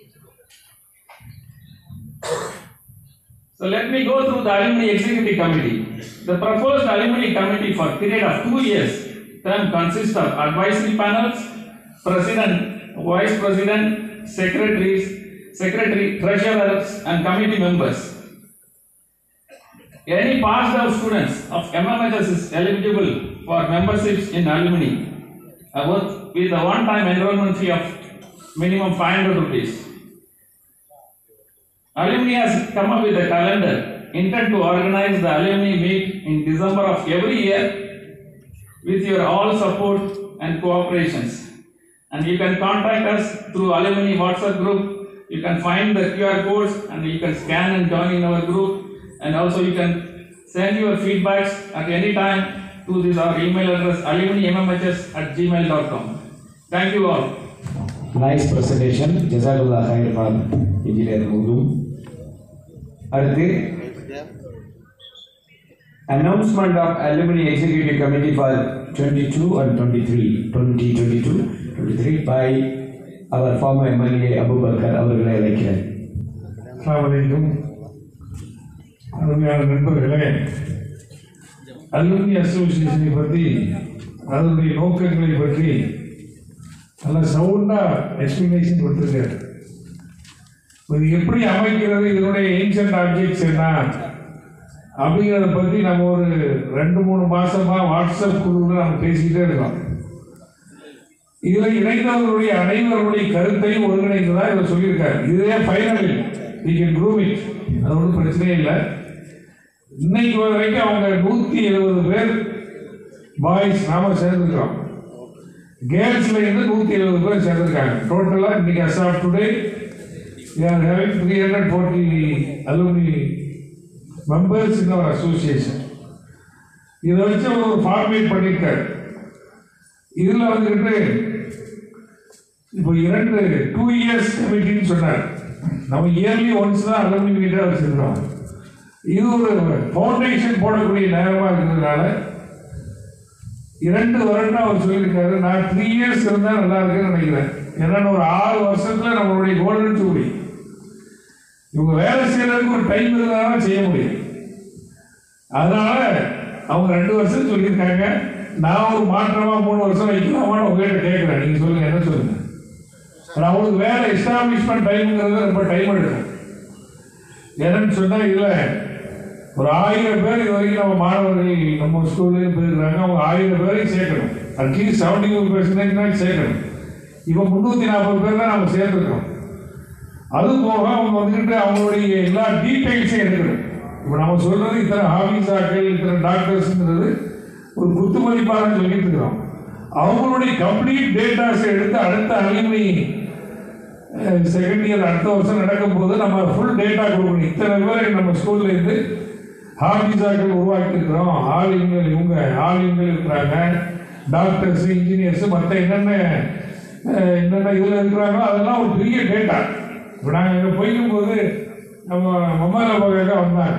So let me go through the Alumni Executive Committee. The proposed Alumni Committee for a period of two years term consists of advisory panels, President, Vice President, Secretaries, Secretary, Treasurers and Committee members. Any passed out students of M M H S is eligible for memberships in Alumni uh, with a one-time enrollment fee of minimum five hundred rupees. Alumni has come up with a calendar intended to organize the alumni meet in December of every year with your all support and cooperations. And you can contact us through alumni WhatsApp group. You can find the Q R codes and you can scan and join in our group. And also you can send your feedbacks at any time to this our email address alumni m m h s at gmail dot com. Thank you all. Nice presentation. Jazakallah khair for Engineer Mughlum. அடுத்து announcement of Alumni Executive Committee for twenty-two and twenty-three, twenty twenty-two twenty-three by our former M L A Abu Bakar அவர்களை அழைக்கிறேன். அஸ்ஸலாமு அலைக்கும். அருமையான நண்பர்களே, alumni அசோசியேஷனை பற்றி அதனுடைய நோக்கங்களை பற்றி நல்ல சவுண்டா எக்ஸ்பிளனேஷன் கொடுத்துருக்காரு. இது எப்படி அமைக்கிறது, இதனுடைய ஏன்ஷியன்ட் ஆப்ஜெக்ட்ஸ் என்ன அப்படிங்கிறத பற்றி நம்ம ஒரு ரெண்டு மூணு மாசமா வாட்ஸ்அப் குழுவில் நம்ம பேசிக்கிட்டே இருக்கோம். இதில் இணைந்தவர்களுடைய அனைவருடைய கருத்தையும் ஒருங்கிணைந்ததாக இவர் சொல்லியிருக்காரு. இதுவே final, we can prove it, அது ஒன்றும் பிரச்சனையே இல்லை. இன்னைக்கு வரைக்கும் அவங்க நூற்றி எழுபது பேர் பாய்ஸ் நாம சேர்ந்துருக்கிறோம். கேர்ள்ஸ்ல இருந்து நூற்றி எழுபது பேர் சேர்ந்துருக்காங்க. டோட்டலாக இன்னைக்கு as of today we are having three hundred forty alumni members in our association. இதை வச்சு அவர் ஒரு ஃபார்மேட் பண்ணியிருக்காரு. இதில் வந்துக்கிட்டு இப்போ இரண்டு டூ இயர்ஸ் கமிட்டின்னு சொன்னார். நம்ம இயர்லி ஒன்ஸ் தான் அலுமினி மீட்டாக வச்சுருக்கோம். இது ஒரு ஃபவுண்டேஷன் போடக்கூடிய நேரமாக இருக்கிறதுனால இரண்டு வருடம் அவர் சொல்லியிருக்காரு. நான் த்ரீ இயர்ஸ் இருந்தால் நல்லா இருக்குன்னு நினைக்கிறேன். ஏன்னா ஒரு ஆறு வருஷத்துல நம்மளுடைய கோல்டன் ஜூபிலி, இவங்க வேலை செய்யறதுக்கு ஒரு டைம் இருந்தாலும் செய்ய முடியும். அதனால அவங்க ரெண்டு வருஷம் சொல்லியிருக்காங்க. நான் ஒரு மாற்றமா மூணு வருஷம் வைக்கலாமான்னு உங்ககிட்ட கேட்கிறேன். நீங்க சொல்லுங்க, என்ன சொல்லுங்க. அவங்களுக்கு வேலை எஸ்டாப்ளிஷ்மெண்ட் டைம்ங்கிறது ரொம்ப டைம் எடுக்கும். என்னன்னு சொன்னா இதுல ஒரு ஆயிரம் பேர் இது வரைக்கும் நம்ம மாணவர்கள் நம்ம ஸ்கூல்லையும் போயிருக்காங்க. அவங்க ஆயிரம் பேரையும் சேர்க்கணும். அட்லீஸ்ட் செவன்டி ஃபைவ் பெர்சன்டேஜ் சேர்க்கணும். இப்போ முந்நூற்றி நாற்பது பேர் தான் நம்ம சேர்ந்துருக்கோம். அது போக அவங்க வந்துக்கிட்டு அவங்களுடைய எல்லா டீட்டெயில்ஸையும் எடுக்கணும். இப்போ நம்ம சொல்றது இத்தனை ஆஃபீஸாக்கள், இத்தனை டாக்டர்ஸுங்கிறது ஒரு குத்துமதிப்பாக சொல்லிட்டு இருக்கிறோம். அவங்களுடைய கம்ப்ளீட் டேட்டாஸை எடுத்து அடுத்த அலுமினி செகண்ட் இயர் அடுத்த வருஷம் நடக்கும் போது நம்ம ஃபுல் டேட்டா கொடுக்கணும். இத்தனை பேர் நம்ம ஸ்கூல்ல இருந்து ஆஃபீஸாக்கள் உருவாக்கி இருக்கிறோம். ஆளுங்கள் இவங்க ஆளுங்கள் இருக்கிறாங்க, டாக்டர்ஸ், இன்ஜினியர்ஸ், மற்ற என்னென்ன என்னென்ன இதில் இருக்கிறாங்களோ அதெல்லாம் ஒரு பெரிய டேட்டா. இப்போ நாங்கள் இங்கே போய்க்கும்போது நம்ம மொபைல் பக்கம் வந்தாங்க.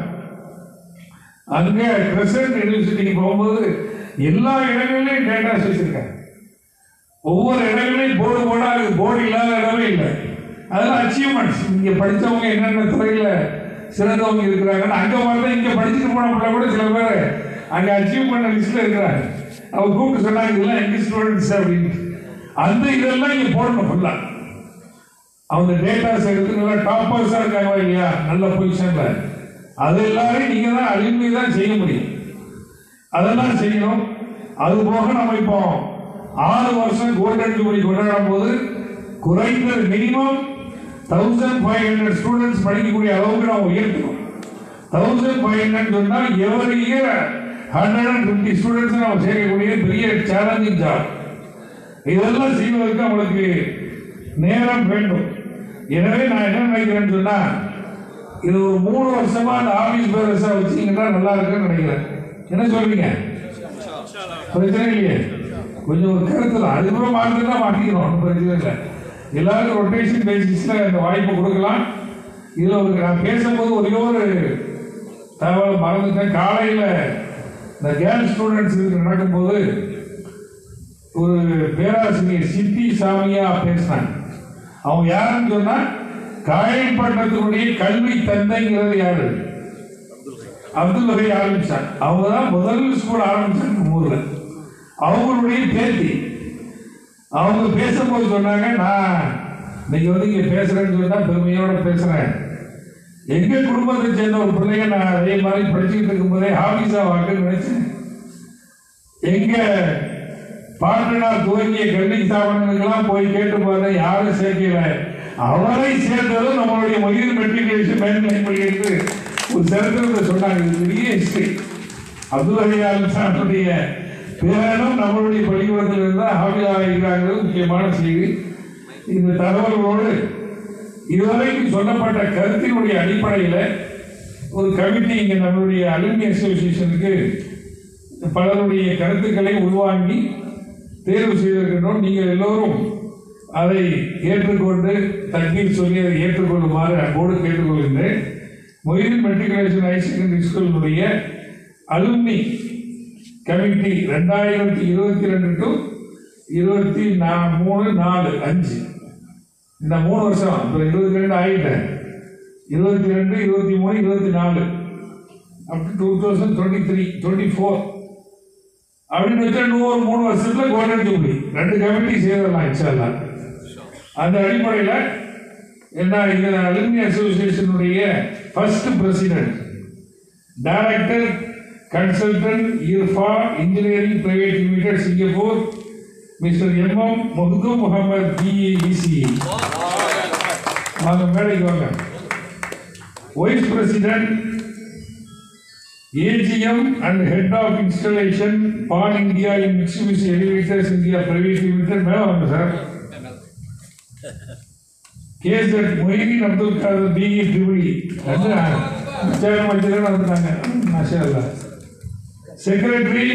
அங்கே கிரசன்ட் யூனிவர்சிட்டிக்கு போகும்போது எல்லா இடங்கள்லையும் டேட்டாஸ் வச்சுருக்காங்க. ஒவ்வொரு இடங்களையும் போர்டு போட போர்டு இல்லாத இடமே இல்லை. அதெல்லாம் அச்சீவ்மெண்ட்ஸ். இங்கே படித்தவங்க என்னென்ன துறையில் சிறந்தவங்க இருக்கிறாங்கன்னு அங்கே பார்த்தா இங்கே படிச்சுட்டு போன பிள்ளை கூட சில பேர் அங்கே அச்சீவ் பண்ண லிஸ்ட்டில் இருக்கிறாங்க. அவங்க கூப்பிட்டு சொன்னாங்க இதெல்லாம் எங்கள் ஸ்டூடெண்ட்ஸ் அப்படின்னு. அந்த இதெல்லாம் இங்கே போடணும் ஃபுல்லாக. அவங்க டேட்டாஸ் எடுத்து நல்லா டாப்பர்ஸாக இருக்காங்க இல்லையா, நல்ல பொசிஷனில், அது எல்லாரையும் நீங்கள் தான் அலுமினி தான் செய்ய முடியும். அதெல்லாம் செய்யணும். அது போக நம்ம இப்போ ஆறு வருஷம் கோல்டன் ஜூபிலி கொண்டாடும் போது குறைந்தது minimum thousand five hundred students படிக்கக்கூடிய அளவுக்கு நம்ம உயர்த்தணும். தௌசண்ட் ஃபைவ் ஹண்ட்ரட் சொன்னால் every year hundred and fifty students நம்ம சேர்க்கக்கூடிய பெரிய சேலஞ்சிங் ஜாப். இதெல்லாம் செய்வதற்கு அவங்களுக்கு நேரம் வேண்டும். எனவே நான் என்ன நினைக்கிறேன்னு சொன்னா, இது ஒரு மூணு வருஷமா அந்த ஆபீஸ் பேரஸா வச்சீங்கன்னா நல்லா இருக்குன்னு நினைக்கிறேன். என்ன சொல்றீங்க? பிரச்சனை இல்லையே, கொஞ்சம் ஒரு கருத்து தான். அதுக்கப்புறம் மாற்றினா மாற்றிக்கிறோம், பிரச்சனை இல்லை. எல்லாருக்கும் ரொட்டேஷன் பேசிஸ்ல இந்த வாய்ப்பு கொடுக்கலாம். இதுல ஒரு நான் பேசும்போது ஒரே ஒரு தகவல் மறந்துட்டேன். காலையில இந்த கேர்ள் ஸ்டூடெண்ட்ஸ் நடக்கும்போது ஒரு பேராசிரியர் சித்தி சாமியா பேசினாங்க. அவங்க யாருன்னு சொன்னா, காயல்பட்டத்தினுடைய கல்வி தந்தைங்கிறது யாரு? அப்துல் வகை ஆரம்பிச்சாங்க. அவங்க தான் முதல் ஸ்கூல் ஆரம்பிச்சாங்க ஊர்ல. அவங்களுடைய பேத்தி அவங்க பேசும்போது சொன்னாங்க, நான் இன்னைக்கு வந்து இங்க பேசுறேன்னு சொன்னா பெருமையோட பேசுறேன். எங்க குடும்பத்தை சேர்ந்த ஒரு பிள்ளைங்க நான் அதே மாதிரி படிச்சுக்கிட்டு இருக்கும் போதே ஹாபிஸா வாக்குன்னு நினைச்சேன். எங்க பாட்டனார் துவங்கிய கல்வி ஸ்தாபனங்களுக்கெல்லாம் போய் கேட்டு போற யாரும் சேர்க்கல. அவரை சேர்ந்ததும் நம்மளுடைய மொழியில் மெட்ரிகுலேஷன் மேன்மையின் பள்ளிக்கு ஒரு சரித்திரத்தை சொன்னாங்க. பெரிய ஹிஸ்டரி. அப்துல் ஹயால் சாருடைய பேரனும் நம்மளுடைய பள்ளிக்கூடத்தில் இருந்தால் ஹாபியாக முக்கியமான செய்தி. இந்த தகவல்களோடு இதுவரைக்கும் சொல்லப்பட்ட கருத்தினுடைய அடிப்படையில் ஒரு கமிட்டி இங்கே நம்மளுடைய அலுமினி அசோசியேஷனுக்கு பலருடைய கருத்துக்களை உள்வாங்கி தேர்வு செய்திருக்கின்றோம். நீங்கள் எல்லோரும் அதை ஏற்றுக்கொண்டு தண்ணீர் சொல்லி அதை ஏற்றுக்கொள்ளுமாறு அன்போடு கேட்டுக்கொள்கின்றேன். மொய்தீன் மெட்ரிகுலேஷன் ஹையர் செகண்டரி ஸ்கூலினுடைய அலுமினி கமிட்டி ரெண்டாயிரத்தி இருபத்தி ரெண்டு டு இருபத்தி நா மூணு நாலு அஞ்சு இந்த மூணு வருஷம் இப்போ இருபத்தி ரெண்டு ஆகிட்டேன். இருபத்தி ரெண்டு இருபத்தி மூணு இருபத்தி நாலு up to thousand twenty three twenty four அப்படின்னு வச்சா இன்னொரு மூணு வருஷத்துல கோல்டன் ஜூப்ளி ரெண்டு கமிட்டி சேரலாம் இன்ஷால்லா. அந்த அடிப்படையில் என்ன, இந்த அலுமினி அசோசியேஷனுடைய first president director consultant Irfa engineering private limited Singapore mister M M Makhdoom Mohammed BE BCE. வாங்க மேடைக்கு வாங்க. Vice president AGM and head of installation pan India in Mitsubishi elevators India private limited. மேலே வாங்க சார். கேசட் மொய்தீன் அப்துல் காதர் பிஇ ட்ரிபிள் வந்துட்டாங்க. மாஷா Allah. Secretary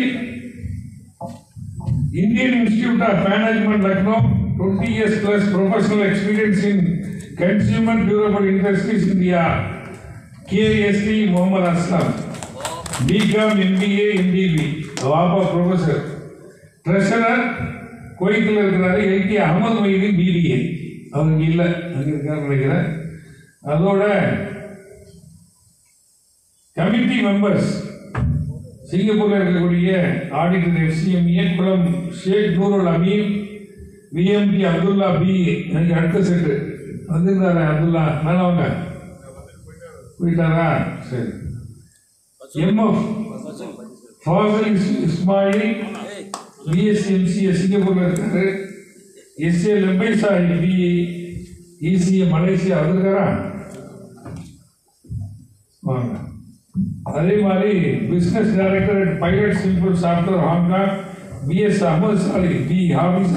Indian Institute of Management Lucknow, twenty years plus professional experience in consumer durable industries India, K S T Muhammad Aslam, B Com M B A M D B, Wapa Professor. Treasurer கோயத்தில் இருக்கிறாரு L K Ahmed Moideen BBA. அவங்க இல்லை, அங்கே இருக்காரு நினைக்கிறேன். அதோட committee members சிங்கப்பூரில் இருக்கக்கூடிய auditor FCMA Gulam Sheikh Noorul Ameen VMT Abdulla B. எனக்கு அடுத்த செட்டு வந்துருந்தாரு அப்துல்லா. மேலே வாங்க. போயிட்டாரா? சரி. MF Fazil Ismail BSc MCA சிங்கப்பூரில் இருக்காரு. SA Lebbai Sahib BE ECE Malaysia வந்திருக்காரா? வாங்க. அதே மாதிரி business director at pilot simple software Hong Kong BS Ahmed Sali B Hafiz.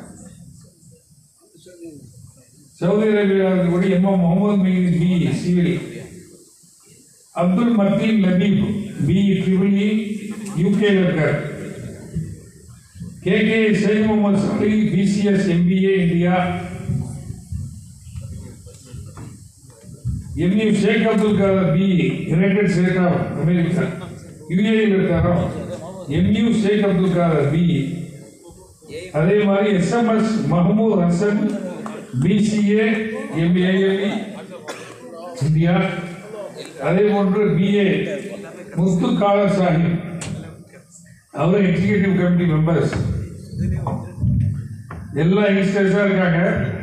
Saudi அரேபியாவில் இருக்கக்கூடிய M M Mohammed Moideen B civil. Abdul Matheen Labeeb B triple E யூகேல இருக்கார். K K Sheikh Mohammed Sali BCS MBA India. ME Sheikh Abdul Khader B united state of America யுஏயில் இருக்காரோ. MU Sheikh Abdul Khader B. அதே மாதிரி SMS Mahmood Hasan BCA எம்பிஐஎல்இ India. அதே போன்று பிஏ முஸ்து காதர் சாஹிப், அவரும் எக்ஸிகியூட்டிவ் கமிட்டி மெம்பர்ஸ். எல்லா யங்ஸ்டர்ஸாக இருக்காங்க.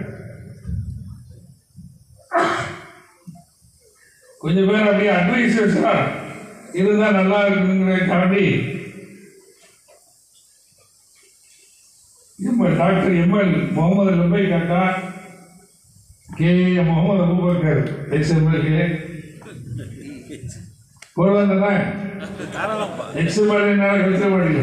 கொஞ்சம் பேர் அப்படியே அட்வைசர்ஸா இருந்தா நல்லா இருக்குங்கிறதுக்காண்டி டாக்டர் எம்எல் முகமது லபை காக்கா கே முகமது அபூபக்கர் எக்ஸ்எம்எல்ஏ போடுவாங்க எக்ஸ்எம்எல்ஏ எக்ஸ்எம்எல்ஏ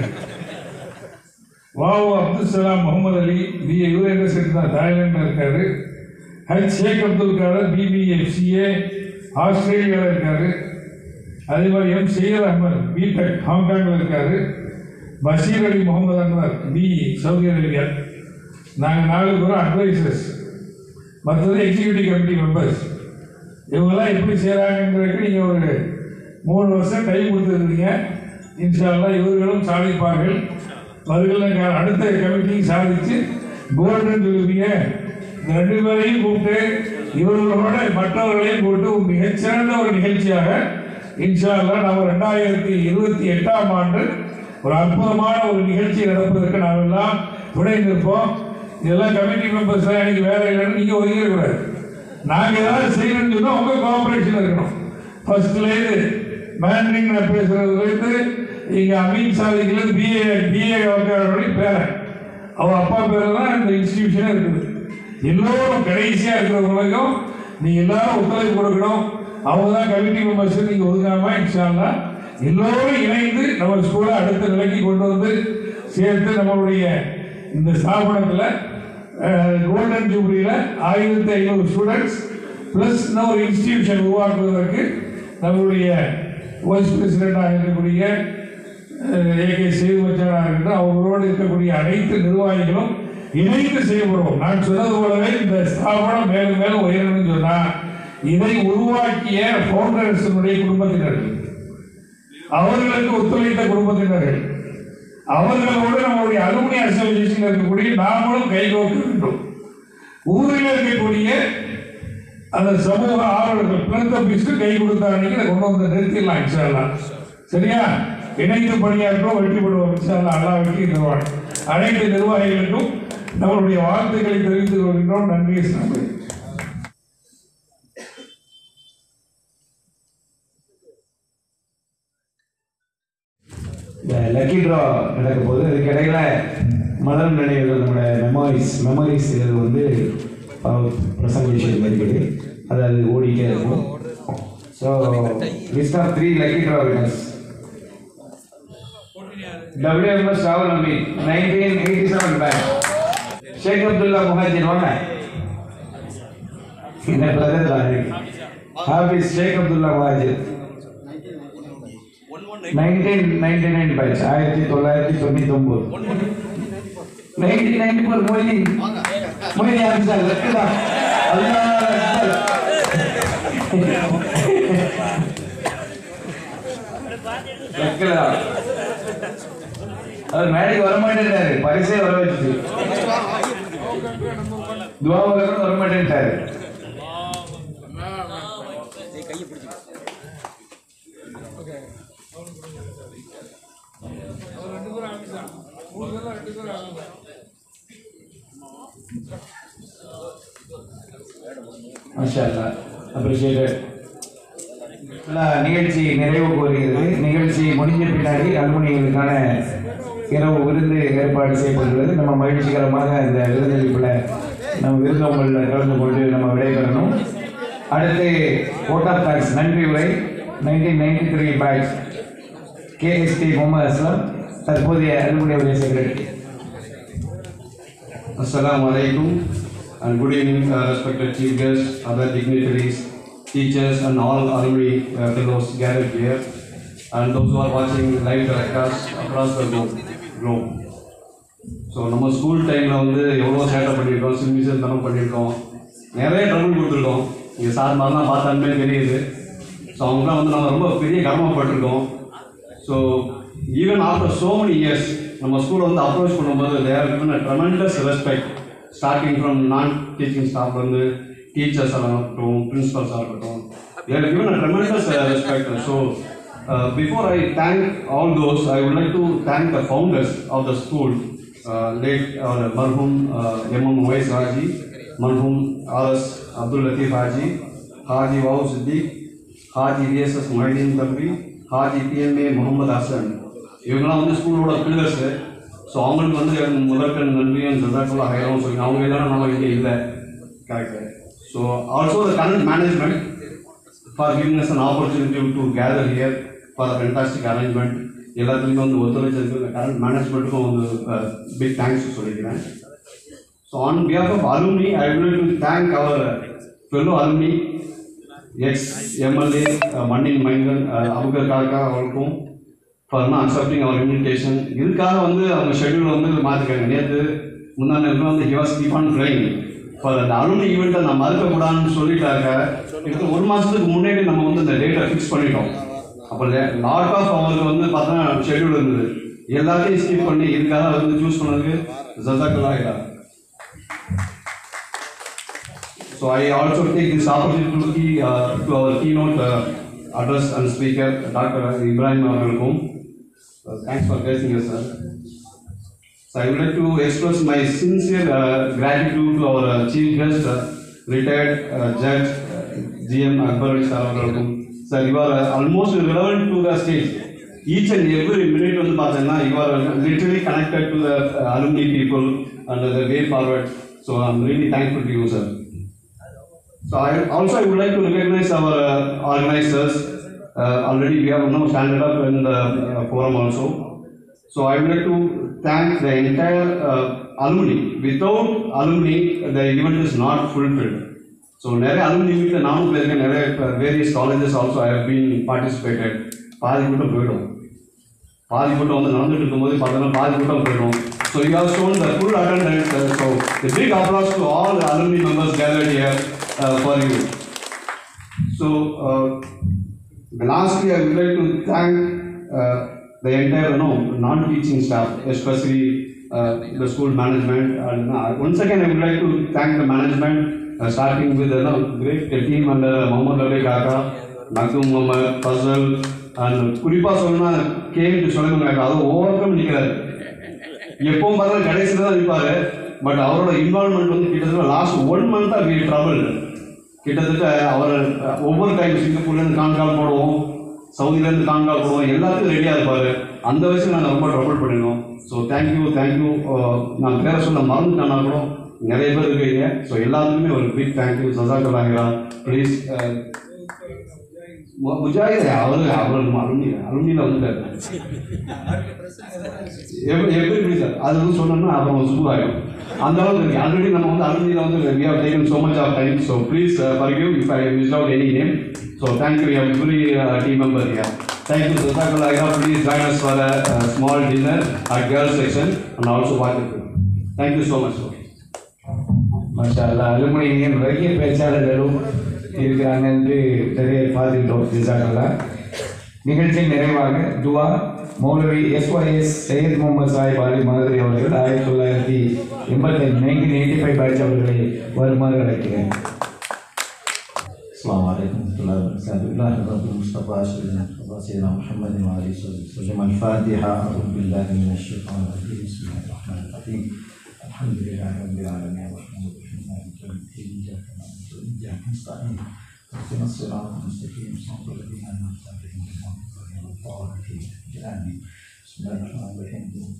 வாவு அப்துல் சலாம் முகமது அலி பி ஏ யூஎன்எஸ் தான் தாய்லாண்டில் இருக்காரு. ஹச் ஷேக் அப்துல் காதர் பிபிஎஃப்சிஏ ஆஸ்திரேலியாவில் இருக்காரு. அதே மாதிரி எம் சையத் அஹமத் பிடெக் ஹாங்காங்கில் இருக்காரு. Basheer Ali Mohammed Anwar B Saudi Arabia. நாங்கள் நாலு பேரும் அட்வைசர்ஸ், மற்றது எக்ஸிக்யூட்டிவ் கமிட்டி மெம்பர்ஸ். இவங்கெல்லாம் எப்படி செய்கிறாங்கிறதுக்கு நீங்கள் ஒரு மூணு வருஷம் டைம் கொடுத்துருக்கீங்க. இன்ஷா அல்லாஹ் இவர்களும் சாதிப்பார்கள். வருகிற அடுத்த கமிட்டியும் சாதித்து கோல்டன் ஜூபிலியை இந்த ரெண்டு பேரையும் கூப்பிட்டு இவர்களோட மற்றவர்களையும் கூப்பிட்டு ஒரு மிகச்சிறந்த ஒரு நிகழ்ச்சியாக இன்ஷா அல்லாஹ் நம்ம ரெண்டாயிரத்தி இருபத்தி எட்டாம் ஆண்டு ஒரு அற்புதமான ஒரு நிகழ்ச்சி நடப்பதற்கு நாம் எல்லாம் துணை நிற்போம். இதெல்லாம் கமிட்டி மெம்பர்ஸ் தான் எனக்கு வேலை இல்லைன்னு நீங்கள் ஒதுங்கிடக்கூடாது. நாங்கள் ஏதாவது செய்யணும்னு சொன்னால் உங்கள் கோஆப்ரேஷன் இருக்கணும். ஃபர்ஸ்ட்லேருந்து மேண்ட்ரிங் பேசுறதுலேருந்து இங்கே அமீன் சாதிக்கிறது பிஏ பிஏ வகையோடைய பேரன் அவன் அப்பா பேர் தான் இந்த இன்ஸ்டிடியூஷனே இருக்குது. எல்லோரும் கடைசியாக இருக்கிறவங்களுக்கும் நீங்கள் எல்லாரும் ஒத்துழைப்பு கொடுக்கணும். அவங்க தான் கமிட்டி மெம்பர்ஸ் நீங்கள் ஒதுக்காமல் இன்ஷா அல்லாஹ் எல்லோரும் இணைந்து நம்ம ஸ்கூலை அடுத்த நிலைக்கு கொண்டு வந்து சேர்த்து நம்மளுடைய இந்த ஸ்தாபனத்தில் கோல்டன் ஜூபிலியில் ஆயிரத்தி ஐநூறு ஸ்டூடெண்ட்ஸ் ப்ளஸ் இன்னொரு இன்ஸ்டிடியூஷன் உருவாக்குவதற்கு நம்மளுடைய வைஸ் பிரசிடெண்டாக இருக்கக்கூடிய ஏ கே சேதுபச்சனாக இருக்கட்டும் அவர்களோடு இருக்கக்கூடிய அனைத்து நிர்வாகிகளும் இணைந்து செய்யப்படுவோம். நான் சொன்னது போலவே இந்த ஸ்தாபனம் மேலும் மேலும் உயரணும்னு சொன்னால் இதை உருவாக்கிய ஃபவுண்டர்ஸினுடைய குடும்பத்தினர்கள், அவர்களுக்கு ஒத்துழைத்த குடும்பத்தினர்கள், அவர்களோடு நம்மளுடைய அலுமினி அசோசியேஷன் இருக்கக்கூடிய நாமளும் கைகோர்க்க வேண்டும். ஊரில் இருக்கக்கூடிய அந்த சமூக ஆர்வலர்கள் பிளந்தபிஸ்க்கு கை கொடுத்தாங்க கொண்டு வந்து நிறுத்திடலாம் இன்ஷா அல்லாஹ். சரியா? இணைந்து பணியாற்றோம், வெற்றிப்படுவோம் இன்ஷா அல்லாஹ். அல்லாஹ் வெற்றி தருவார். அனைத்து நிர்வாகிகளுக்கும் நம்மளுடைய வாழ்த்துக்களை தெரிவித்துக் கொள்கின்றோம். நன்றி. நன்றி. இந்த லக்கி ட்ரா நடக்க போது இதுக்கு இடையில மலர் நினைவுகள் நம்மளோட மெமரிஸ் மெமரிஸ் இது வந்து ப்ரெசன்டேஷன் இருக்குது, அது அது ஓடிட்டே இருக்கும். So list of three lucky draw winners. WMS ராகுல் Nambi nineteen eighty seven batch. Sheikh Abdulla Muhajir வாங்க. இந்த brother Hafiz Sheikh Abdulla Muhajir nineteen ninety nine batch ஆயிரத்தி தொள்ளாயிரத்தி தொண்ணூத்தி ஒன்பது. Nineteen ninety four Moideen Moideen Ansar Lakkutha Allah அக்பர். லக்குதா அவர் மேடைக்கு வரமாட்டேன்ட்டாரு, பரிசே வர வச்சுச்சு, துவாவுக்கு வரமாட்டேன்ட்டாரு. மாஷாஅல்லாஹ் அப்ரிஷியேட்டட். நிகழ்ச்சி நிறைவுக்கு வருகிறது. நிகழ்ச்சி முடிஞ்ச பின்னாடி அலுமினியர்களுக்கான இரவு விருந்து ஏற்பாடு செய்யப்படுகிறது. நம்ம மகிழ்ச்சிகரமாக இந்த விருந்தளிப்பில் நம்ம விருந்தோம்பலில் கலந்து கொண்டு நம்ம விடைபெறணும். அடுத்து ஓட் ஆஃப் தேங்க்ஸ் நன்றி உரை nineteen ninety three batch KST Mohammed Aslam, தற்போதைய அலுமினிய உடைய secretary. Assalamu alaikum and good evening, uh, respected chief guests, other dignitaries, teachers and all alumni uh, fellows gathered here, and those who are watching live telecast across the globe. globe. So நம்ம school டைமில் வந்து எவ்வளோ சேட்டை பண்ணியிருக்கோம், சிம்மிஷன் தனம் பண்ணியிருக்கோம், நிறைய trouble கொடுத்துருக்கோம். இங்கே சார் மாதிரிலாம் பார்த்தாலுமே தெரியுது. ஸோ அவங்களாம் வந்து நம்ம ரொம்ப பெரிய கடமைப்பட்டிருக்கோம். So even after so many years நம்ம ஸ்கூலை வந்து அப்ரோச் பண்ணும்போது they're given a tremendous respect, starting from non teaching ஸ்டாஃப்லேருந்து டீச்சர்ஸாக இருக்கட்டும், பிரின்சிபல்ஸாக இருக்கட்டும், they're given a tremendous respect. So before I thank all those, I would like to thank the founders of the school, late மர்ஹூம் MM Uwais Haji, மர்ஹூம் RS Abdul Latheef Haji, Haji Vavu Siddique, Haji VSS Mohideen தம்பி, Haji BMA Mohammed Hasan. இவங்கெல்லாம் வந்து ஸ்கூலோட பில்லர்ஸு. ஸோ அவங்களுக்கு வந்து முதற்கண் நன்றியும் ஜஸாக்குல்லாஹ் ஹைரும் சொல்லி அவங்க இல்லைன்னா நம்ம இங்கே இல்லை. Correct. So also the current management for giving us an opportunity to gather here for a fantastic arrangement. எல்லாத்துலேயும் வந்து ஒத்துழைச்சிருக்கு இந்த கரண்ட் மேனேஜ்மெண்ட்டுக்கும் வந்து பிக் தேங்க்ஸ் சொல்லிக்கிறேன். So on behalf of alumni I would like to thank our fellow alumni, ex M L A மண்ணின் மைந்தன் அபுகர் காக்கா அவர்களுக்கும் for not accepting our invitation. இதுக்காக வந்து அவங்க ஷெட்யூல் வந்து மாற்றிருக்காங்க. நேற்று முந்தா நேரத்தில் வந்து he was keep on trying for அந்த அலுமினி ஈவெண்ட்டை நம்ம மறுக்கக்கூடாதுன்னு சொல்லிட்டாங்க. இதுக்கு ஒரு மாதத்துக்கு முன்னாடி நம்ம வந்து இந்த டேட்டை ஃபிக்ஸ் பண்ணிட்டோம். அப்போ லாட் ஆஃப் அவருக்கு வந்து பார்த்தா ஷெட்யூல் இருந்தது, எல்லாத்தையும் ஸ்கிப் பண்ணி இதுக்காக வந்து சூஸ் பண்ணதுக்கு ஜஸாக்கல்லாஹ். So I also take this opportunity to our keynote address and speaker doctor Ibrahim அவர்களுக்கும் தேங்க்ஸ் ஃபார் பேசிங் sir. So I would like to express my sincere gratitude to our chief guest retired judge G M Akbar Ali sir அவர்களுக்கும். Sir, you are uh, almost relevant to the stage. Each and every minute on the pathana, you are literally connected to the uh, alumni people and uh, the way forward. So I'm really thankful to you, sir. So I also I would like to recognize our uh, organizers. Uh, already we have now standed up in the uh, forum also. So I would like to thank the entire uh, alumni. Without alumni, the event is not fulfilled. So நிறைய alumni மீட்டில் நானும் போயிருக்கேன், நிறைய various colleges also I have been participated. பாதி கூட்டம் போயிடும், பாதி கூட்டம் வந்து நடந்துட்டு இருக்கும்போது பார்த்தோன்னா பாதி கூட்டம் போயிடும். So you have shown the full attendance. So the big applause to all alumni members gathered here for you. So lastly I would like to thank the entire no non teaching staff, especially the school management. And once again I would like to thank the management. Uh, starting with a uh, great team under Mohammad Ali Kaka, Nakum Muhammad, Fazal, and Kuripa Solna came to Solomon Kaka. That overcome நிற்கிறார். எப்பவும் பார்த்தா கடைசியில் தான் நிற்பார். But அவரோட involvement வந்து கிட்டத்தட்ட last one மந்த்தாக வி ட்ரபிள். கிட்டத்தட்ட அவர் ஒவ்வொரு டைம் சிங்கப்பூர்லேருந்து கான்கால் போடுவோம், சவுதியிலேருந்து கான்கால் போடுவோம், எல்லாத்துக்கும் ரெடியாக இருப்பார். அந்த வயசில் நாங்கள் ரொம்ப ட்ரபிள் பண்ணிடுவோம். So thank you thank you. நான் பேரை சொல்ல மறந்துட்டேன்னா கூட நிறைய பேர் இருக்கீங்க. ஸோ எல்லாத்துக்குமே ஒரு பிக் தேங்க்யூ. ஜஸாக்கல்லாஹ். ப்ளீஸ் முஜாஹித் அவர் அவர் அலுமினி அலுமினியில் வந்துட்டார். எப்படி எப்படி சார் அது வந்து சொன்னோம்னா அப்புறம் சுபாயம் அந்த அளவுக்கு இருக்கு. ஆல்ரெடி நம்ம வந்து அலுமினியில் வந்து we have taken so much of time. So please uh, forgive if I missed out any name. So thank you every uh, team member here. Thank you. Jazakallah. Please join us for a uh, small dinner at girls section and also watch it. Thank you so much. மாஷா அல்லாஹ். அலுமினியில் நிறைய பேச்சாளர்களும் இருக்கிறாங்க என்று நிறைய பார்த்துட்டோம். ஜஸாக்கல்லாஹ். நிகழ்ச்சியின் நிறைவாக துவா Moulavi S Y S Syed Mohammed Sahib Ali Madurai அவர்கள் ஆயிரத்தி தொள்ளாயிரத்தி எண்பத்தி நைன்டீன் எயிட்டி ஃபைவ் படித்தவர்களை வருமாறு அழைக்கிறேன். السلام عليكم ورحمة الله وبركاته. الله رب المصطفى سيدنا محمد وعلى آله وسلم. الفاتحة. أعوذ بالله من الشيطان الرجيم. بسم الله الرحمن الرحيم. الحمد لله رب العالمين الرحمن الرحيم مالك يوم الدين. إياك نعبد وإياك نستعين. اهدنا الصراط المستقيم صراط الذين أنعمت عليهم غير المغضوب عليهم ولا الضالين. بسم الله الرحمن الرحيم.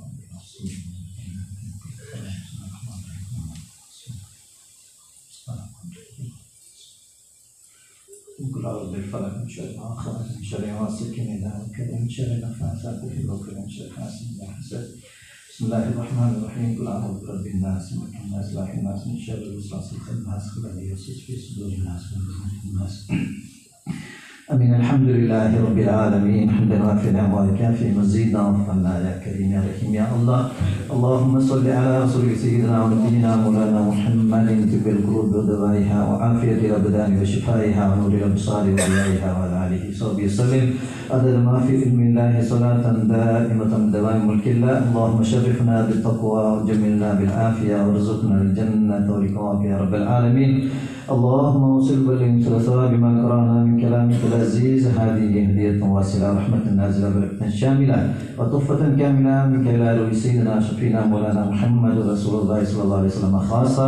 قل أعوذ بالفلق من شر ما خلق من شر غاسق إذا وقب من شر النفاثات في العقد من شر حاسد إذا حسد. بسم الله الرحمن الرحيم. قل أعوذ برب الناس ملك الناس إله الناس من شر الوسواس الخناس الذي يوسوس في صدور الناس من الناس. أمين. الحمد لله رب العالمين حمدا وافيا وكافيا مزيدا وفضلا يا كريم يا رحيم يا الله. اللهم صل على رسول سيدنا ونبينا مولانا محمد طب القلوب ودوائها وعافية الأبدان وشفائها ونور الأبصار وضيائها وعلى آله وصحبه وسلم عدد ما في علم الله صلاة دائمة دوام ملك الله. اللهم شرفنا بالتقوى وجملنا بالعافية وارزقنا الجنة ورضاك يا رب العالمين. اللهم وصل بالإنس ثواب ما قرأنا من كلامك العزيز. هذه هدية واصلة رحمة نازلة بركة شاملة وطفة كاملة منك إلى روح سيدنا شفينا مولانا محمد رسول الله صلى الله عليه وسلم خاصة.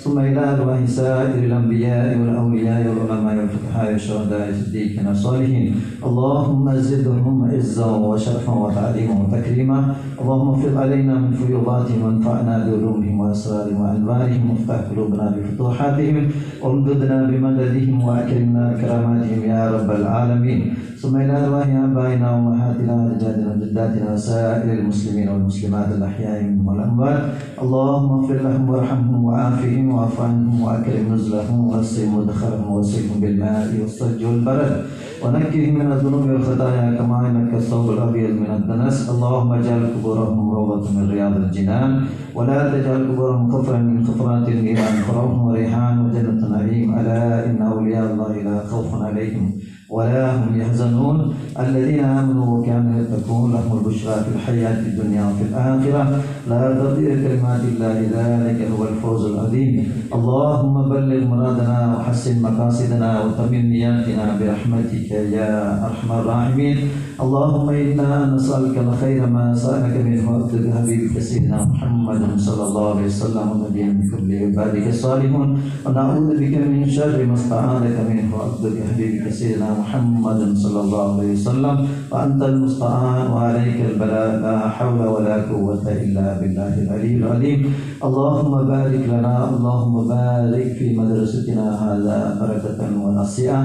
ثم إلى أرواح سائر الأنبياء والأولياء والعلماء والفقهاء والشهداء والصديقين والصالحين اللهم زدهم عزا وشرفا وتعليما وتكريما اللهم افرض علينا من فيوضاتهم وانفعنا بعلومهم وأسرارهم وأنوارهم وافتح قلوبنا بفتوحاتهم وامددنا بمددهم وأكرمنا بكراماتهم يا رب العالمين ثم إلى أرواح آبائنا وأمهاتنا ورجالنا وجداتنا وسائر المسلمين والمسلمات الأحياء منهم والأموات اللهم اغفر لهم وارحمهم وعافهم واعف عنهم وأكرم نزلهم ووسع مدخلهم ووسعهم بالماء والثلج والبرد ونكهم من الذنوب والخطايا كما إنك الثوب الأبيض من الدنس اللهم اجعل قبورهم روضة من رياض الجنان ولا تجعل قبورهم كفرا من كفرات النيران فروح وريحان وجنة نعيم ألا إن أولياء الله لا خوف عليهم ولا هم يحزنون الذين آمنوا وكانوا يتقون لهم البشرى في الحياة الدنيا وفي الآخرة لا تضيع كلمات الله ذلك هو الفوز العظيم اللهم بلغ مرادنا وحسن مقاصدنا وتمم نياتنا برحمتك يا أرحم الراحمين اللهم إنا نسألك الخير ما سألك منه عبدك حبيبك سيدنا محمد صلى الله عليه وسلم ونبيا من قبل عبادك الصالحون ونعوذ بك من شر ما استعاذك منه عبدك حبيبك سيدنا محمد صلى الله عليه وسلم وأنت المستعان وعليك البلاء لا حول ولا قوة إلا بالله العلي العظيم اللهم بارك لنا اللهم بارك في مدرستنا هذا بركة ونصيحة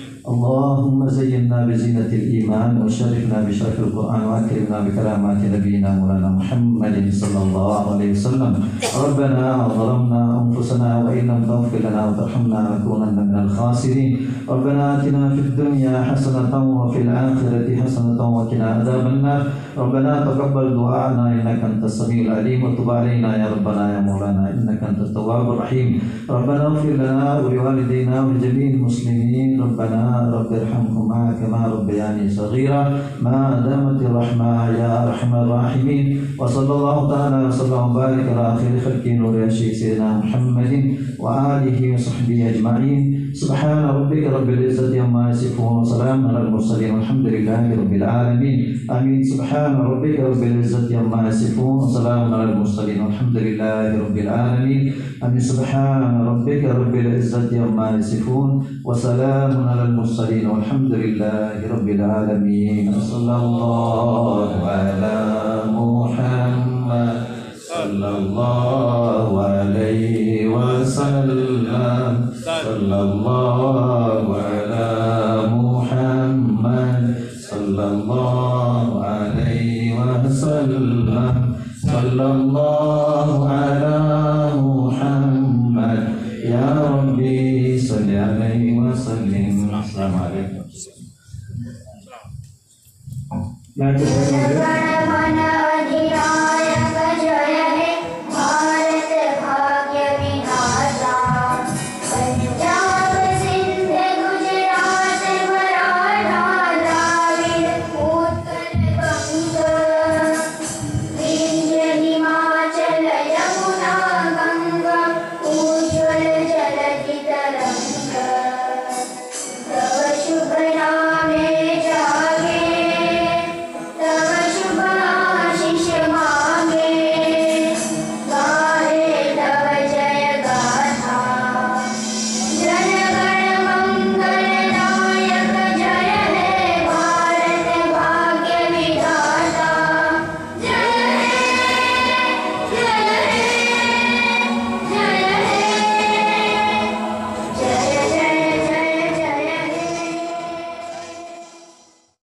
اللهم زينا بزينة الإيمان وشرفنا بشرف القرآن وأكرمنا بكرامات نبينا مولانا محمد صلى الله عليه وسلم ربنا ظلمنا أنفسنا وإن لم تغفر لنا وترحمنا لنكونن من الخاسرين ربنا آتنا في الدنيا حسنة وفي الآخرة حسنة وقنا عذاب النار ربنا تقبل دعاءنا إنك أنت السميع العليم وتب علينا يا ربنا يا مولانا إنك أنت التواب الرحيم ربنا اغفر لنا ولوالدينا ولجميع المسلمين ربنا رب ارحمهما كما ربياني صغيرا ما دامت الرحمة يا أرحم الراحمين وصلى الله تعالى وسلم وبارك على خير خلق نور سيدنا محمد وآله وصحبه أجمعين سبحان ربك رب العزة عما يصفون وسلام على المرسلين والحمد لله رب العالمين آمين سبحان ربك رب العزة عما يصفون وسلام على المرسلين والحمد لله رب العالمين آمين سبحان ربك رب العزة عما يصفون وسلام على المرسلين والحمد لله رب العالمين صلى الله على محمد صلى الله عليه وسلم صلى الله على محمد صلى الله عليه وسلم صلى الله على محمد يا ربي صل عليه وسلم السلام عليكم.